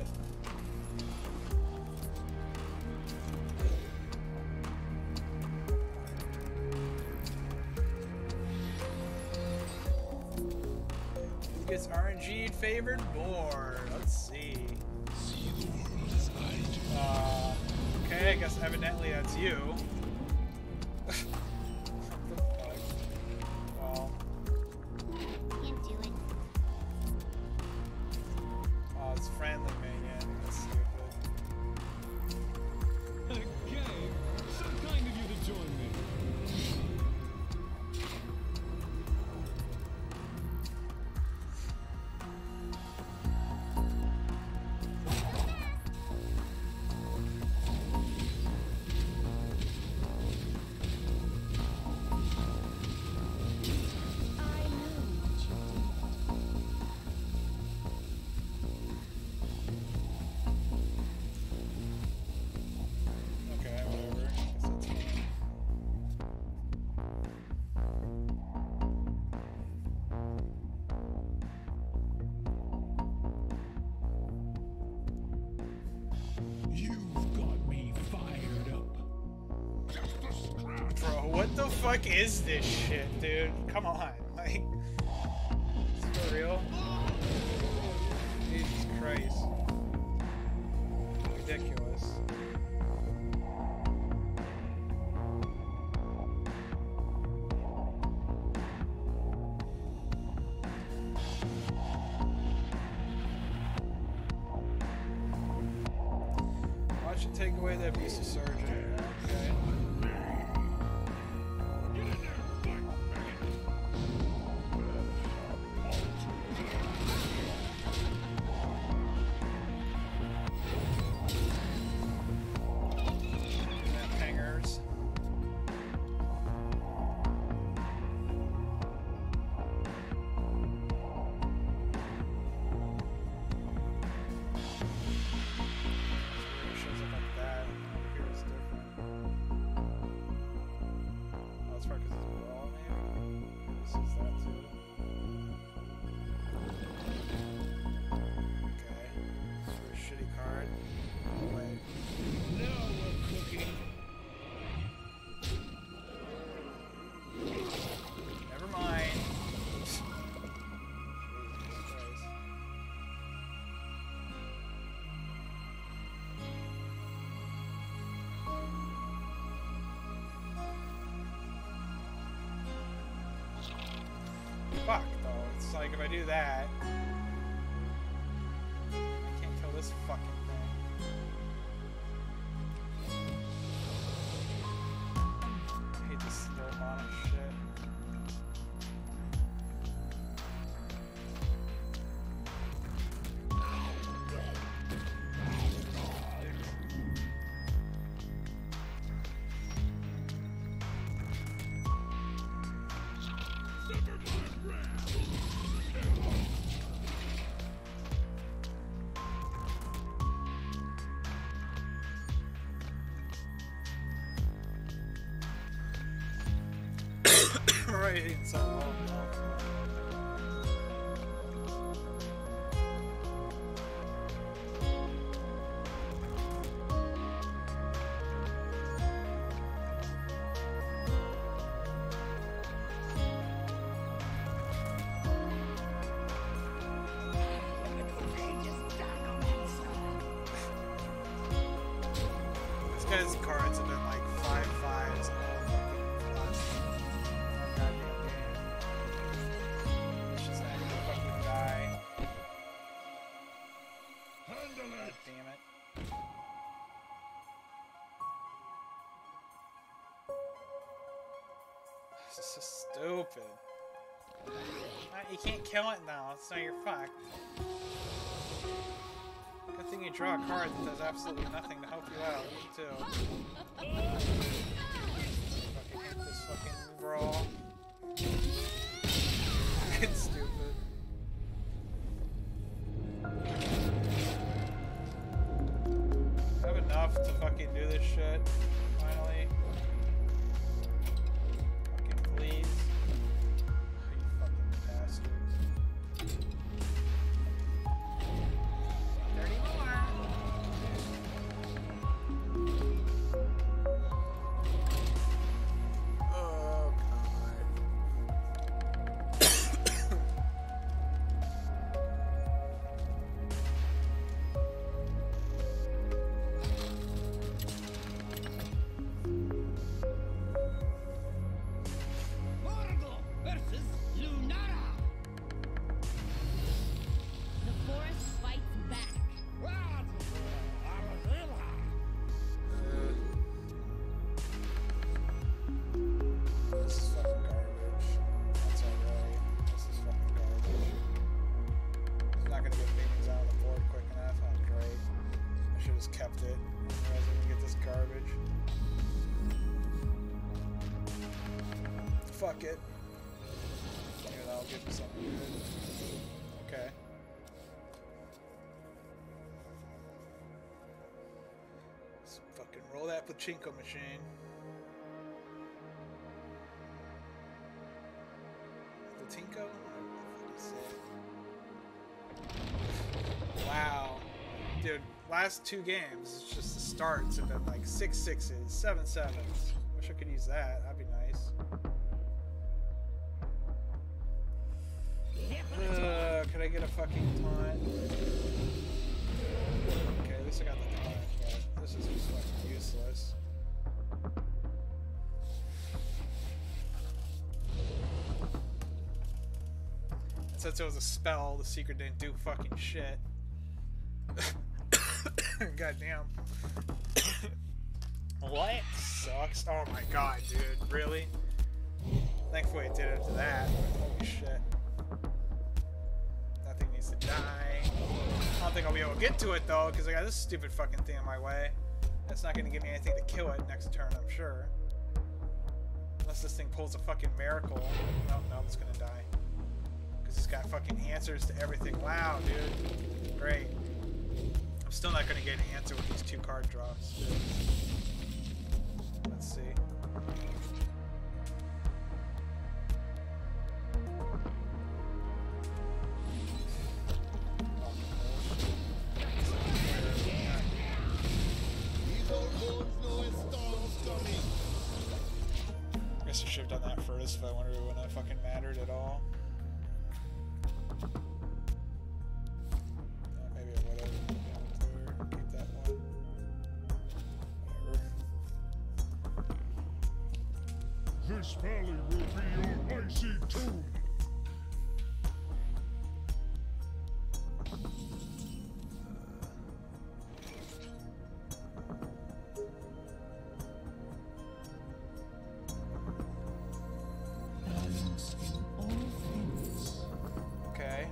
Who gets R N G'd favored board? Let's see. See the world as I do. Uh, okay, I guess evidently that's you. What the fuck? Well, Can't do it. oh, it's friendly minion. That's stupid. A game. So kind of you to join me. I knew what you Okay, whatever. Guess that's fine. You've got me fired up. Just a scratch. Bro, what the fuck is this shit, dude? Come on, like, is this for real? Jesus Christ. Ridiculous. should take away the abusive surgeon. Okay. Hangers. Shows up like that. Over here it's different. Oh, it's probably because it's raw, maybe? This is that too. Okay. This is a shitty card. Oh, wait. Now we're cooking. Never mind. Jesus Christ. Fuck, though. It's like if I do that, I can't kill this fucking thing. I hate this robotic shit. Right, it's all This guy's cards have been like five fives all fucking last goddamn game. He's just not gonna fucking die. Handle God it. damn it. This is so stupid. Uh, You can't kill it now, it's not your fuck. Good thing you draw a card that does absolutely nothing to help you out, too. Fucking hate this fucking brawl. Fucking stupid. I have enough to fucking do this shit. Finally. Fucking please. You fucking bastards. thirty more. Oh, God. Morgul versus Lunara. The forest fights back. This is fucking garbage. That's alright. This is fucking garbage. He's not gonna get things out on the board quick enough. Oh, great. I should have just kept it. Otherwise, I'm gonna get this garbage. Fuck it. Maybe that'll give me something good. Okay. Let's fucking roll that pachinko machine. Platinko? Wow. Dude, last two games, it's just the starts have been like six sixes, seven sevens. Wish I could use that. That'd be nice. Uh, could I get a fucking taunt? Okay, at least I got the taunt, but this is just fucking useless. And since it was a spell, the secret didn't do fucking shit. Goddamn. What? Sucks. Oh my god, dude. Really? Thankfully it did after that. Holy shit. That thing needs to die. I don't think I'll be able to get to it though, because I got this stupid fucking thing in my way. That's not going to give me anything to kill it next turn, I'm sure. Unless this thing pulls a fucking miracle. No, no, it's going to die. Because it's got fucking answers to everything. Wow, dude. Great. I'm still not going to get an answer with these two card drops, dude. Let's see. I guess I should have done that first if I wondered when that fucking mattered at all. Uh, maybe I would have. Keep that one. Whatever. This valley will be your icy tomb. Okay.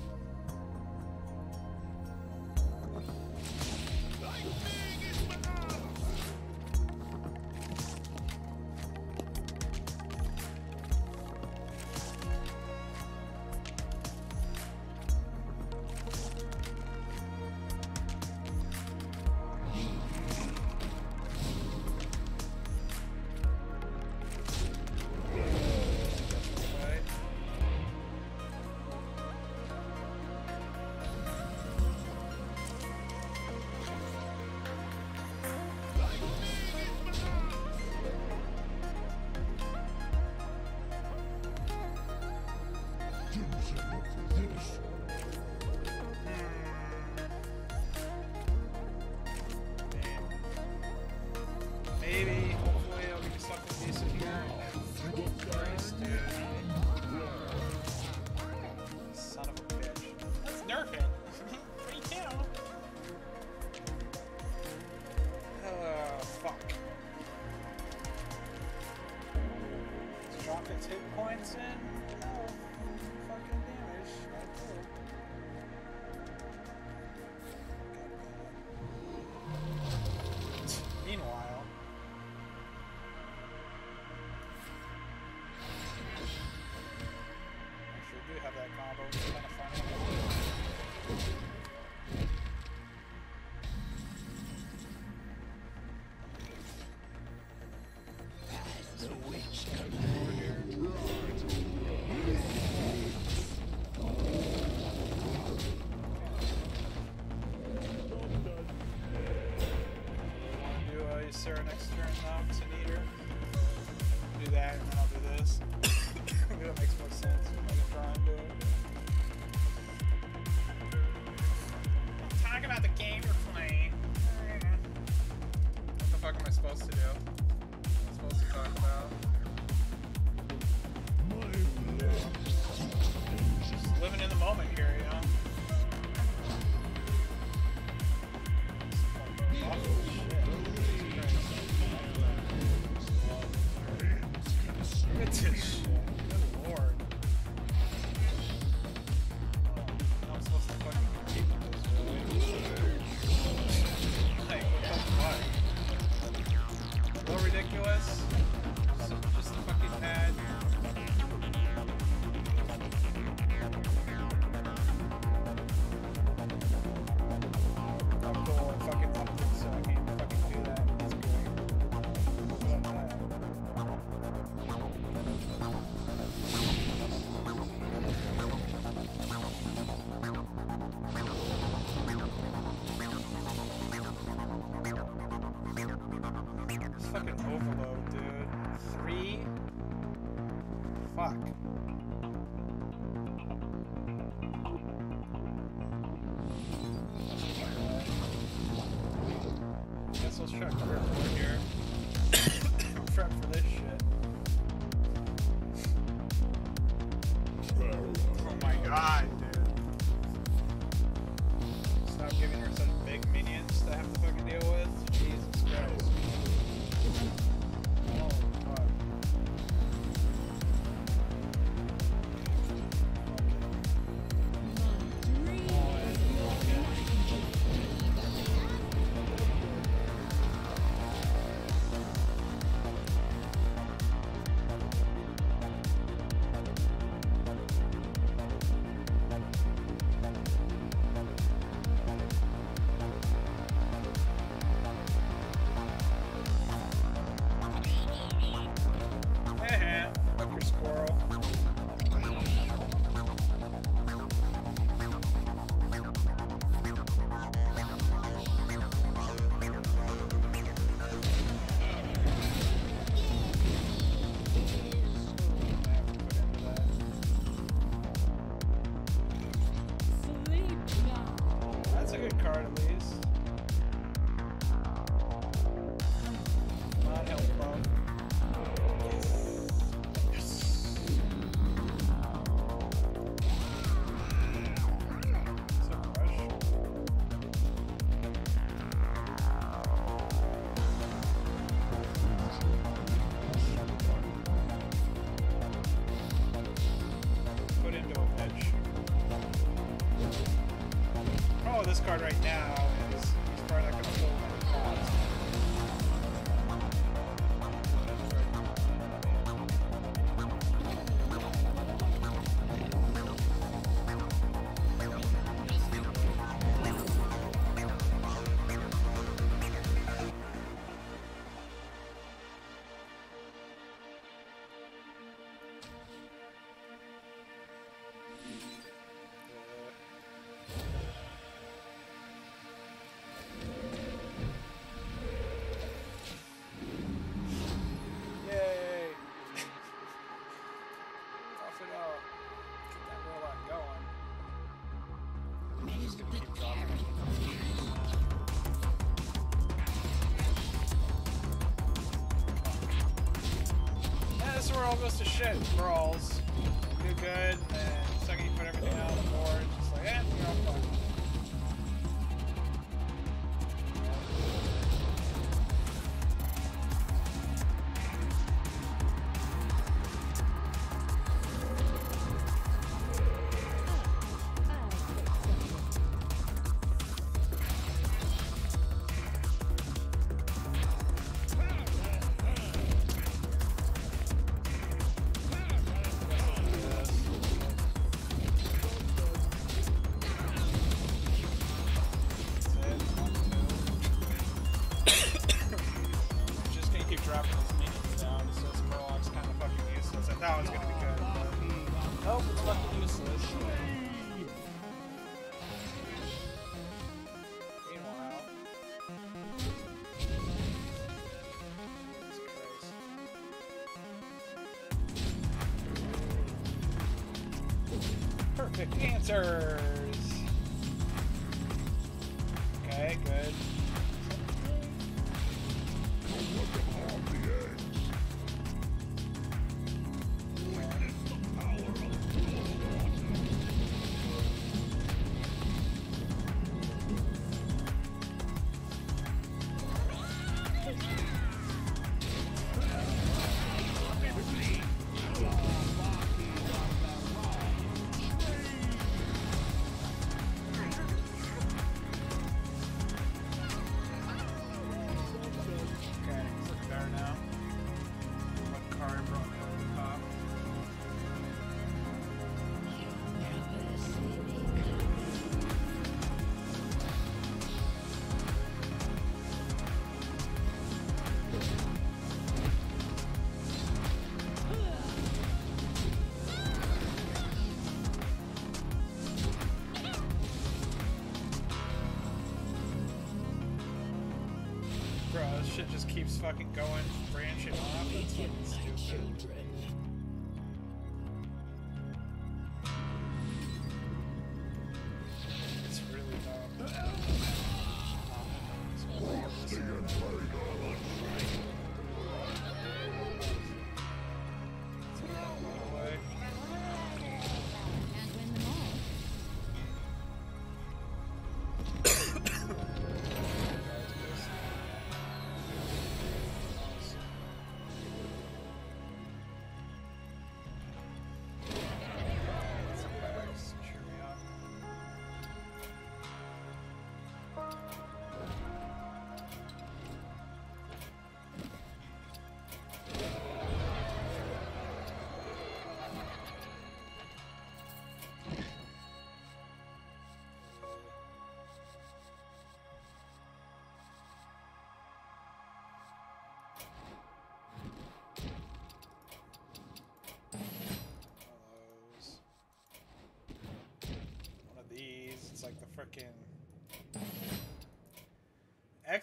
Maybe, hopefully, I'll get something decent here. Christ, dude. Son of a bitch. That's nerfing. Me too. Oh, fuck. Let's drop its hit points in. Oh, fucking damage. Not cool. Meanwhile, actually, I do have that combo. It's kind of funny. The witch Do uh, Sarah next turn now, because I need her. Do that, and then I'll do this. Maybe that makes more sense. I can try and do it. Talk about the game you're playing. What the fuck am I supposed to do? What am I supposed to talk about? Just living in the moment here, you know? Awful shit. Look at this shit. Good lord. Oh, I'm supposed to fucking compete with this, really? Like, what the fuck? A little ridiculous. Just, just the fucking pad. Oh, cool. I fucking upped it so I can't fucking do that. That's great. Love that. This fucking overload, dude. Three? Fuck. Guess let's try to prep for here. Prep for this shit. Oh my god, dude. Stop giving her such big minions to have to fucking deal with. Jesus Christ. squirrel. That's a good card at least. Not health buff. Put into a pitch. Oh, this card right now is he's probably not going to pull one cost. Yay! Buff it up. Get that robot going. Just gonna keep dropping. Yeah, this is where it all goes to shit. Brawls. Do good, and the second you put everything out on the board, it's just like, eh, you're all fine. Just gonna keep dropping these minions down, so this Murloc's kind of fucking useless. I thought it was gonna be good, but nope, it's fucking useless. Meanwhile, Jesus Christ. Perfect answers. Okay, good. Okay, it's looking better now. What card brought me over the top? Bro, this shit just keeps fucking going, branching off. It's fucking stupid. It's really dumb. Away. Can't win them all.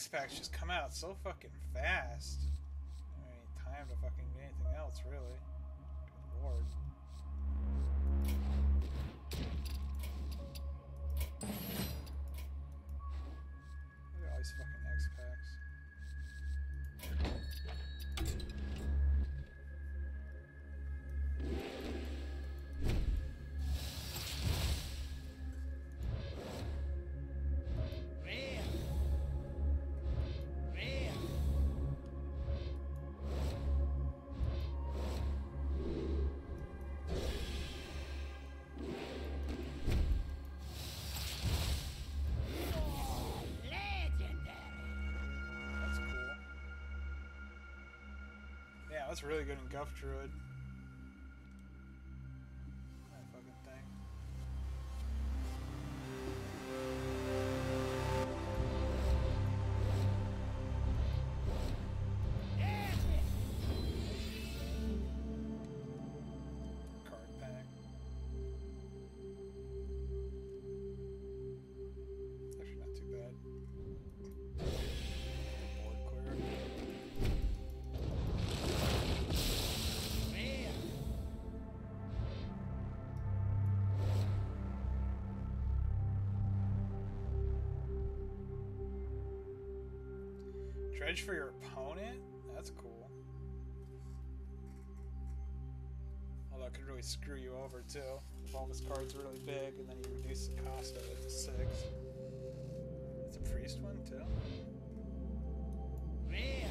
X packs just come out so fucking fast. I don't have time to fucking get anything else, really. Good lord. Look at all these fucking X packs. Rare. Rare. That's cool. Yeah, that's really good in Guff Druid. That fucking thing. Card pack. Actually, not too bad. Board clear. Dredge for your opponent? That's cool. Although it could really screw you over too. If all of his cards are really big and then you reduce the cost of it to six. It's a priest one too? Rare.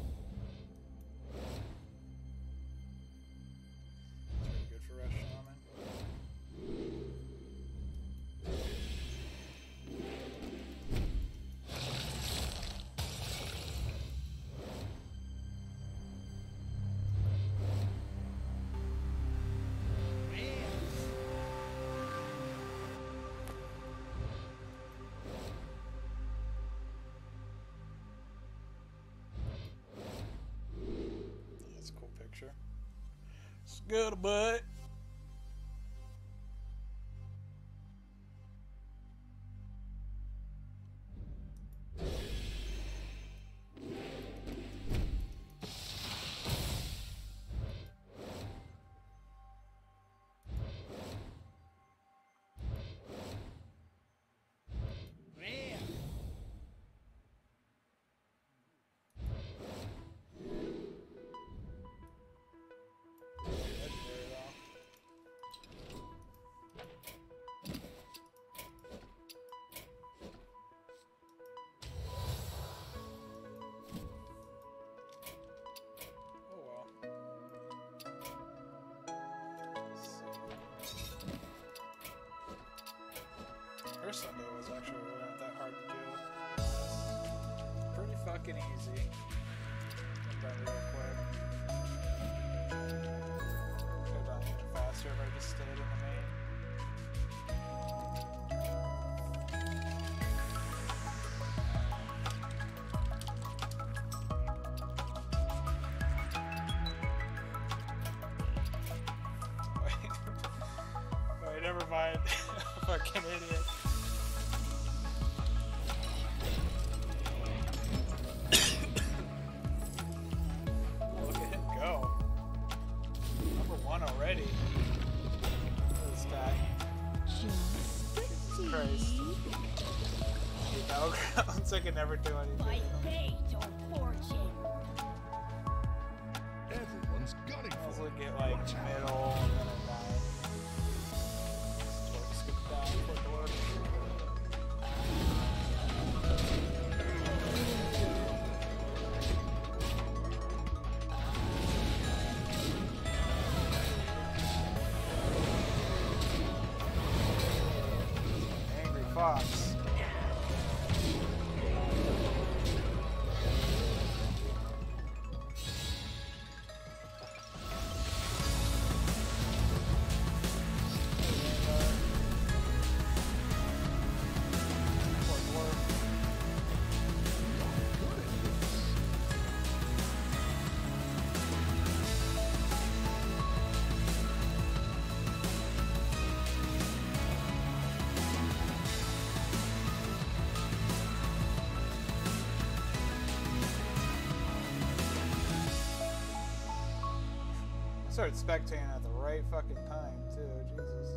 It's really good for Rush Shaman. That's a cool picture. Scuttlebutt. Rare. Legendary though. Oh well. Let's see. Her Sunday was actually really not that hard to do. Pretty fucking easy. Get done real quick. Could have done it even faster if I just stayed in the main. Wait. Wait, never mind. Fucking idiot. Look at him go. Number one already. Look at this guy. Jesus Christ. These battlegrounds, I can never do anything. By fate or fortune. Everyone's gunning I also for it. get like Watch out. middle and then I die. Torque skip down for Torque. Angry Fox. Poor dwarf. Started spectating at the right fucking time, too. Jesus.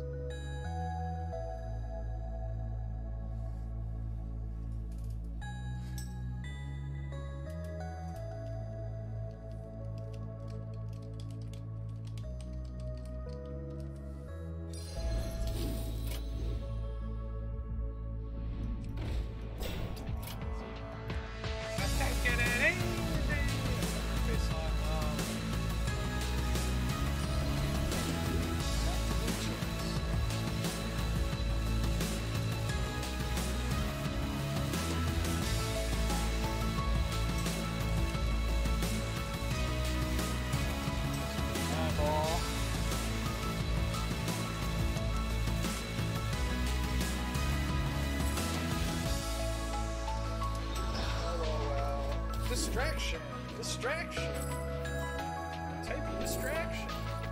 Distraction! Distraction! Typing distraction!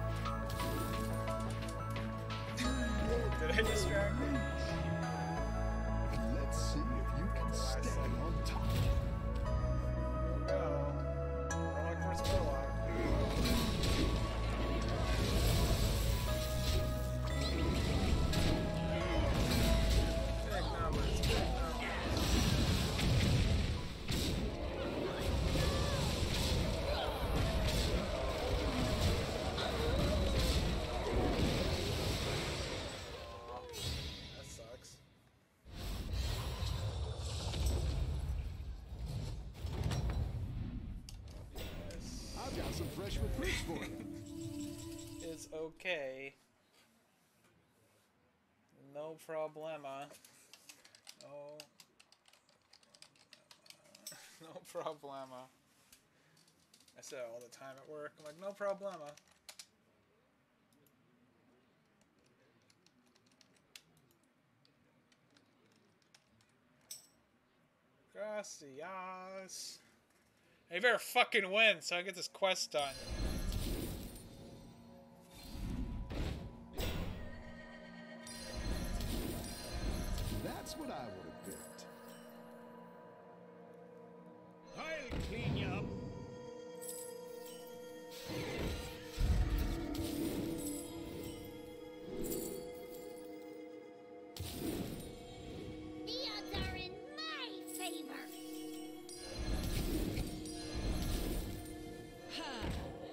Did I distract him? Let's see if you can stay on top. No. Warlock versus Warlock. Big numbers, big numbers. That sucks. Yes. I've got some fresh recruits for you. Is okay. No problema. No. No problema. I say it all the time at work. I'm like, no problema. Gracias. Hey, you better fucking win so I get this quest done. That's what I would have picked. I'll clean you up. The odds are in my favor. Ha!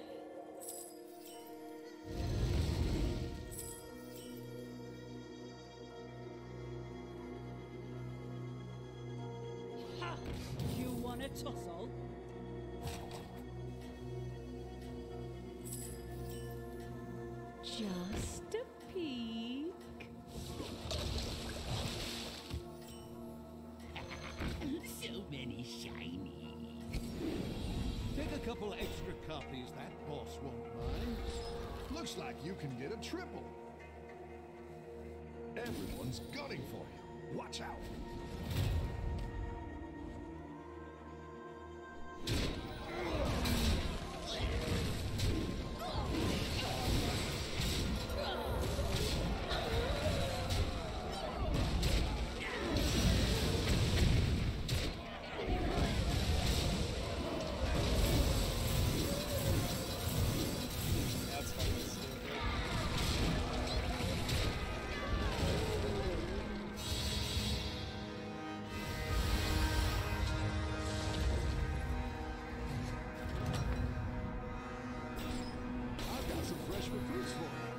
Ha! You want a tussle? Just a peek. So many shinies. Take a couple extra copies, that boss won't mind. Looks like you can get a triple. Everyone's gunning for you. Watch out. That's fucking stupid. I've got some fresh recruits for you.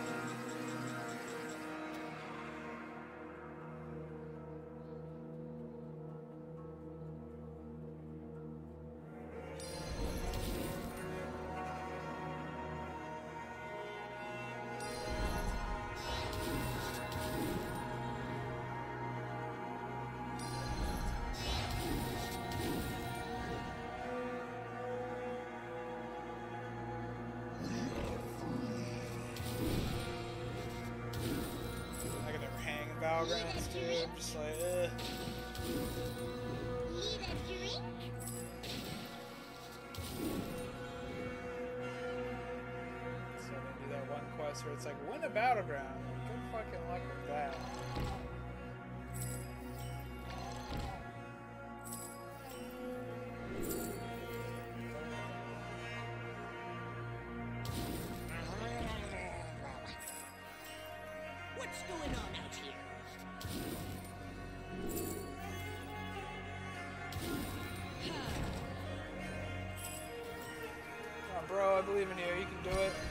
I can never hang in Battlegrounds, dude. I'm just like, eh. Need a drink? So I'm gonna do that one quest where it's like, win a Battleground. Good fucking luck with that. What's going on out here? Come on, bro. I believe in you. You can do it.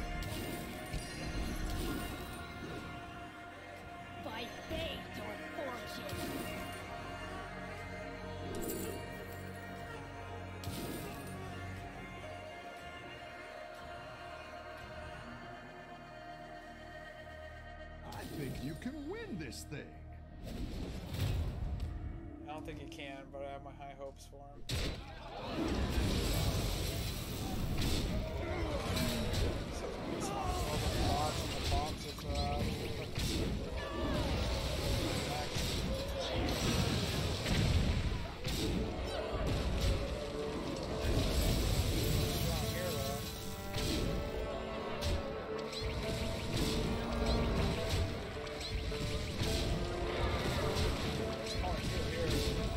By fate or fortune. I think you can win this thing. I don't think he can, but I have my high hopes for him. Except for me, all the bots and the bombs if, uh, Strong here, though. It's calling you here.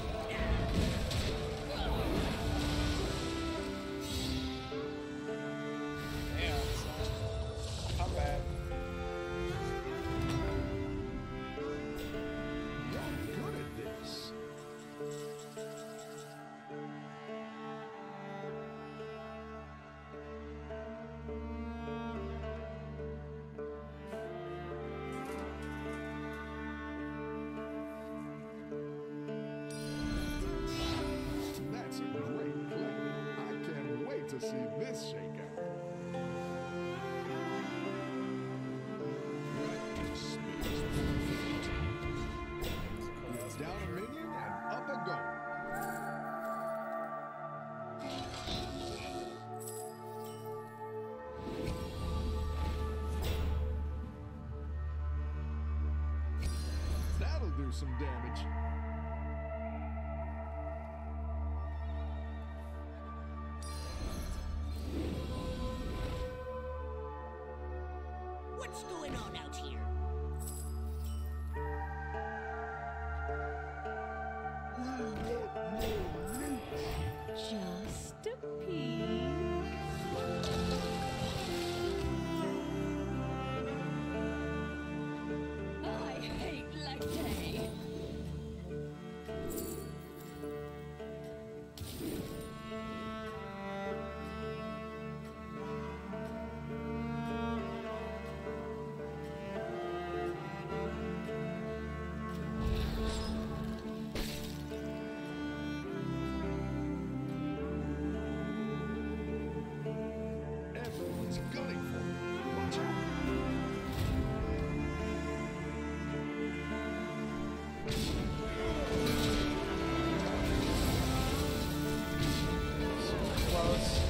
Damn, son. Come back. You're good at this. That's a great play. I can't wait to see this shake out. Down a minion and up a goal. That'll do some damage. What's going on out here? Just a peek. I hate latte. Everyone's gunning for it. Watch out. Close.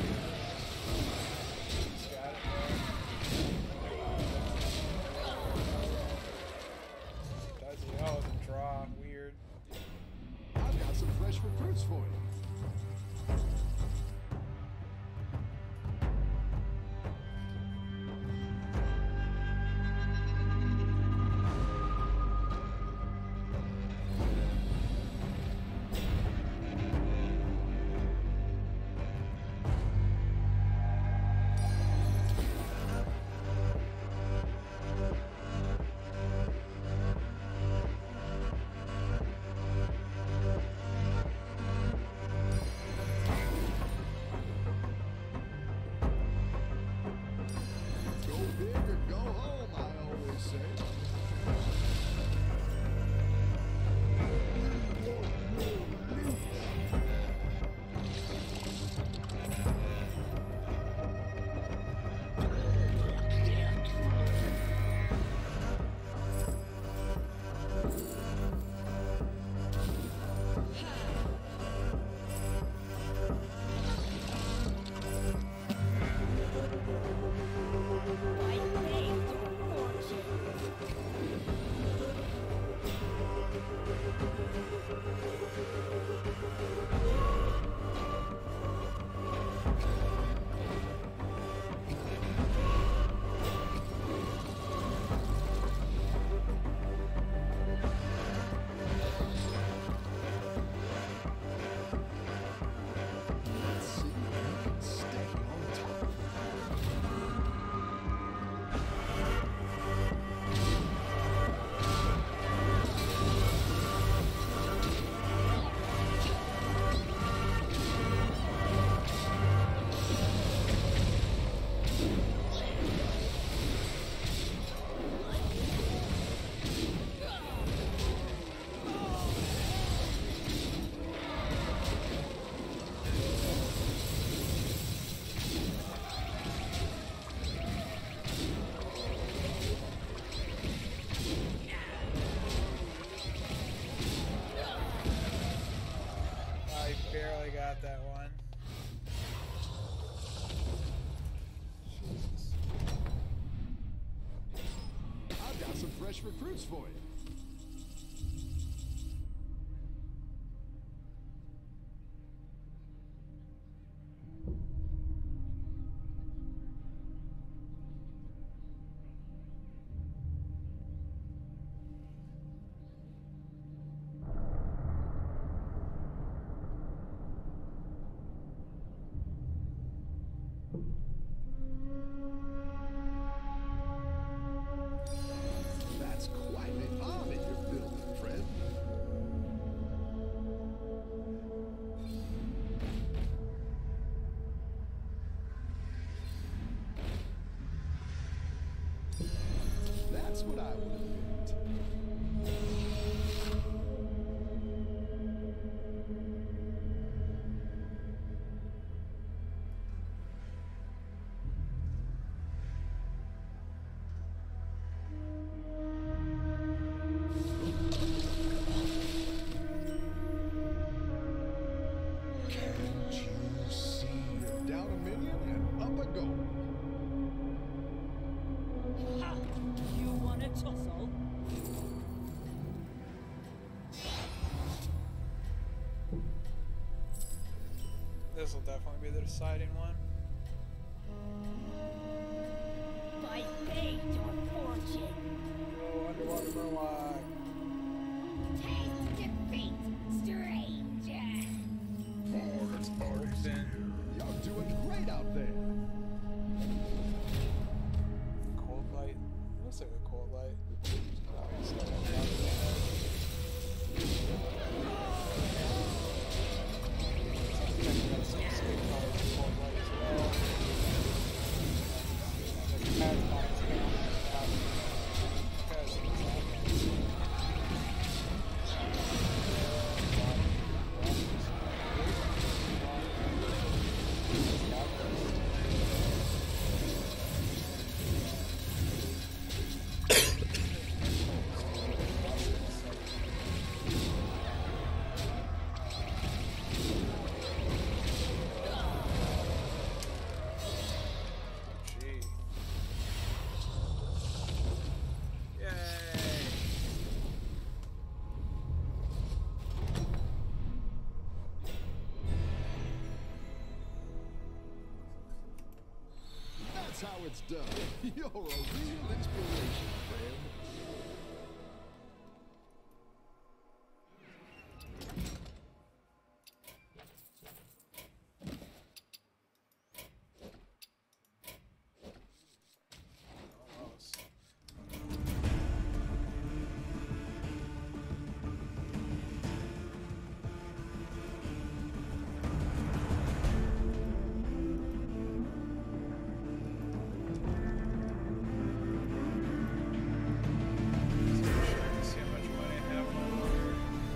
He's got it, bro. fresh recruits for you. That's quite the army you're building, friend. That's what I would have picked. Can't you see? Down a minion and up a goal. Ha! You want a tussle? This will definitely be the deciding one. By fate or fortune. Oh, underwater Murloc. Taste defeat, stranger. Oh, that's Orphan. You're doing great out there. Cold light. Looks like a cold light. Oh, it's not a cold light as well. There's Pathfinds down there. Because of the Gee. Yay! That's how it's done. You're a real inspiration, friend. Almost. See how much money I have in my locker.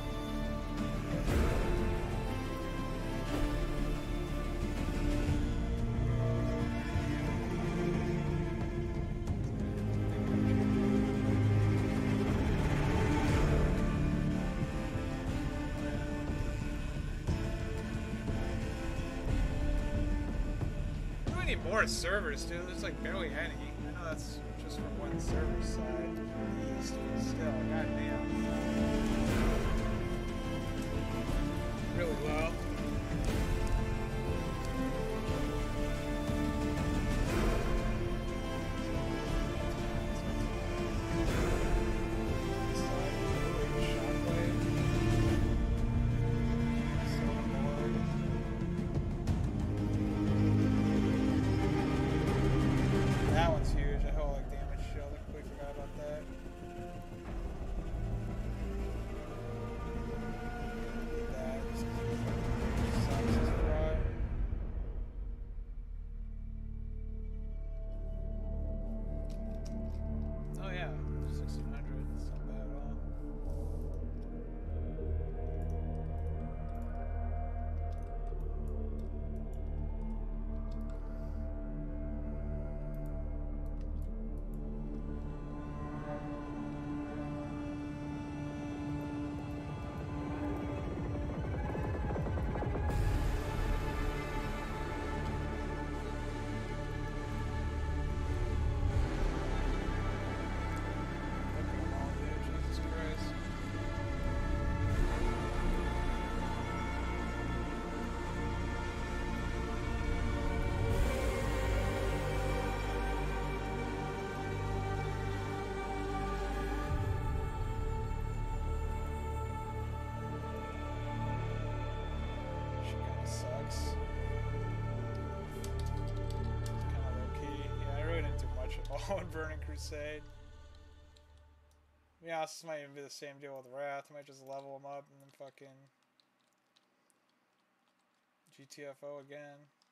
We need more servers, dude. There's like barely any. I know that's just from one server side. East, still, goddamn. Really low. That one's huge. I hold like damage shield. I completely forgot about that. O and Burning Crusade. Yeah, this might even be the same deal with Wrath. I might just level them up and then fucking G T F O again.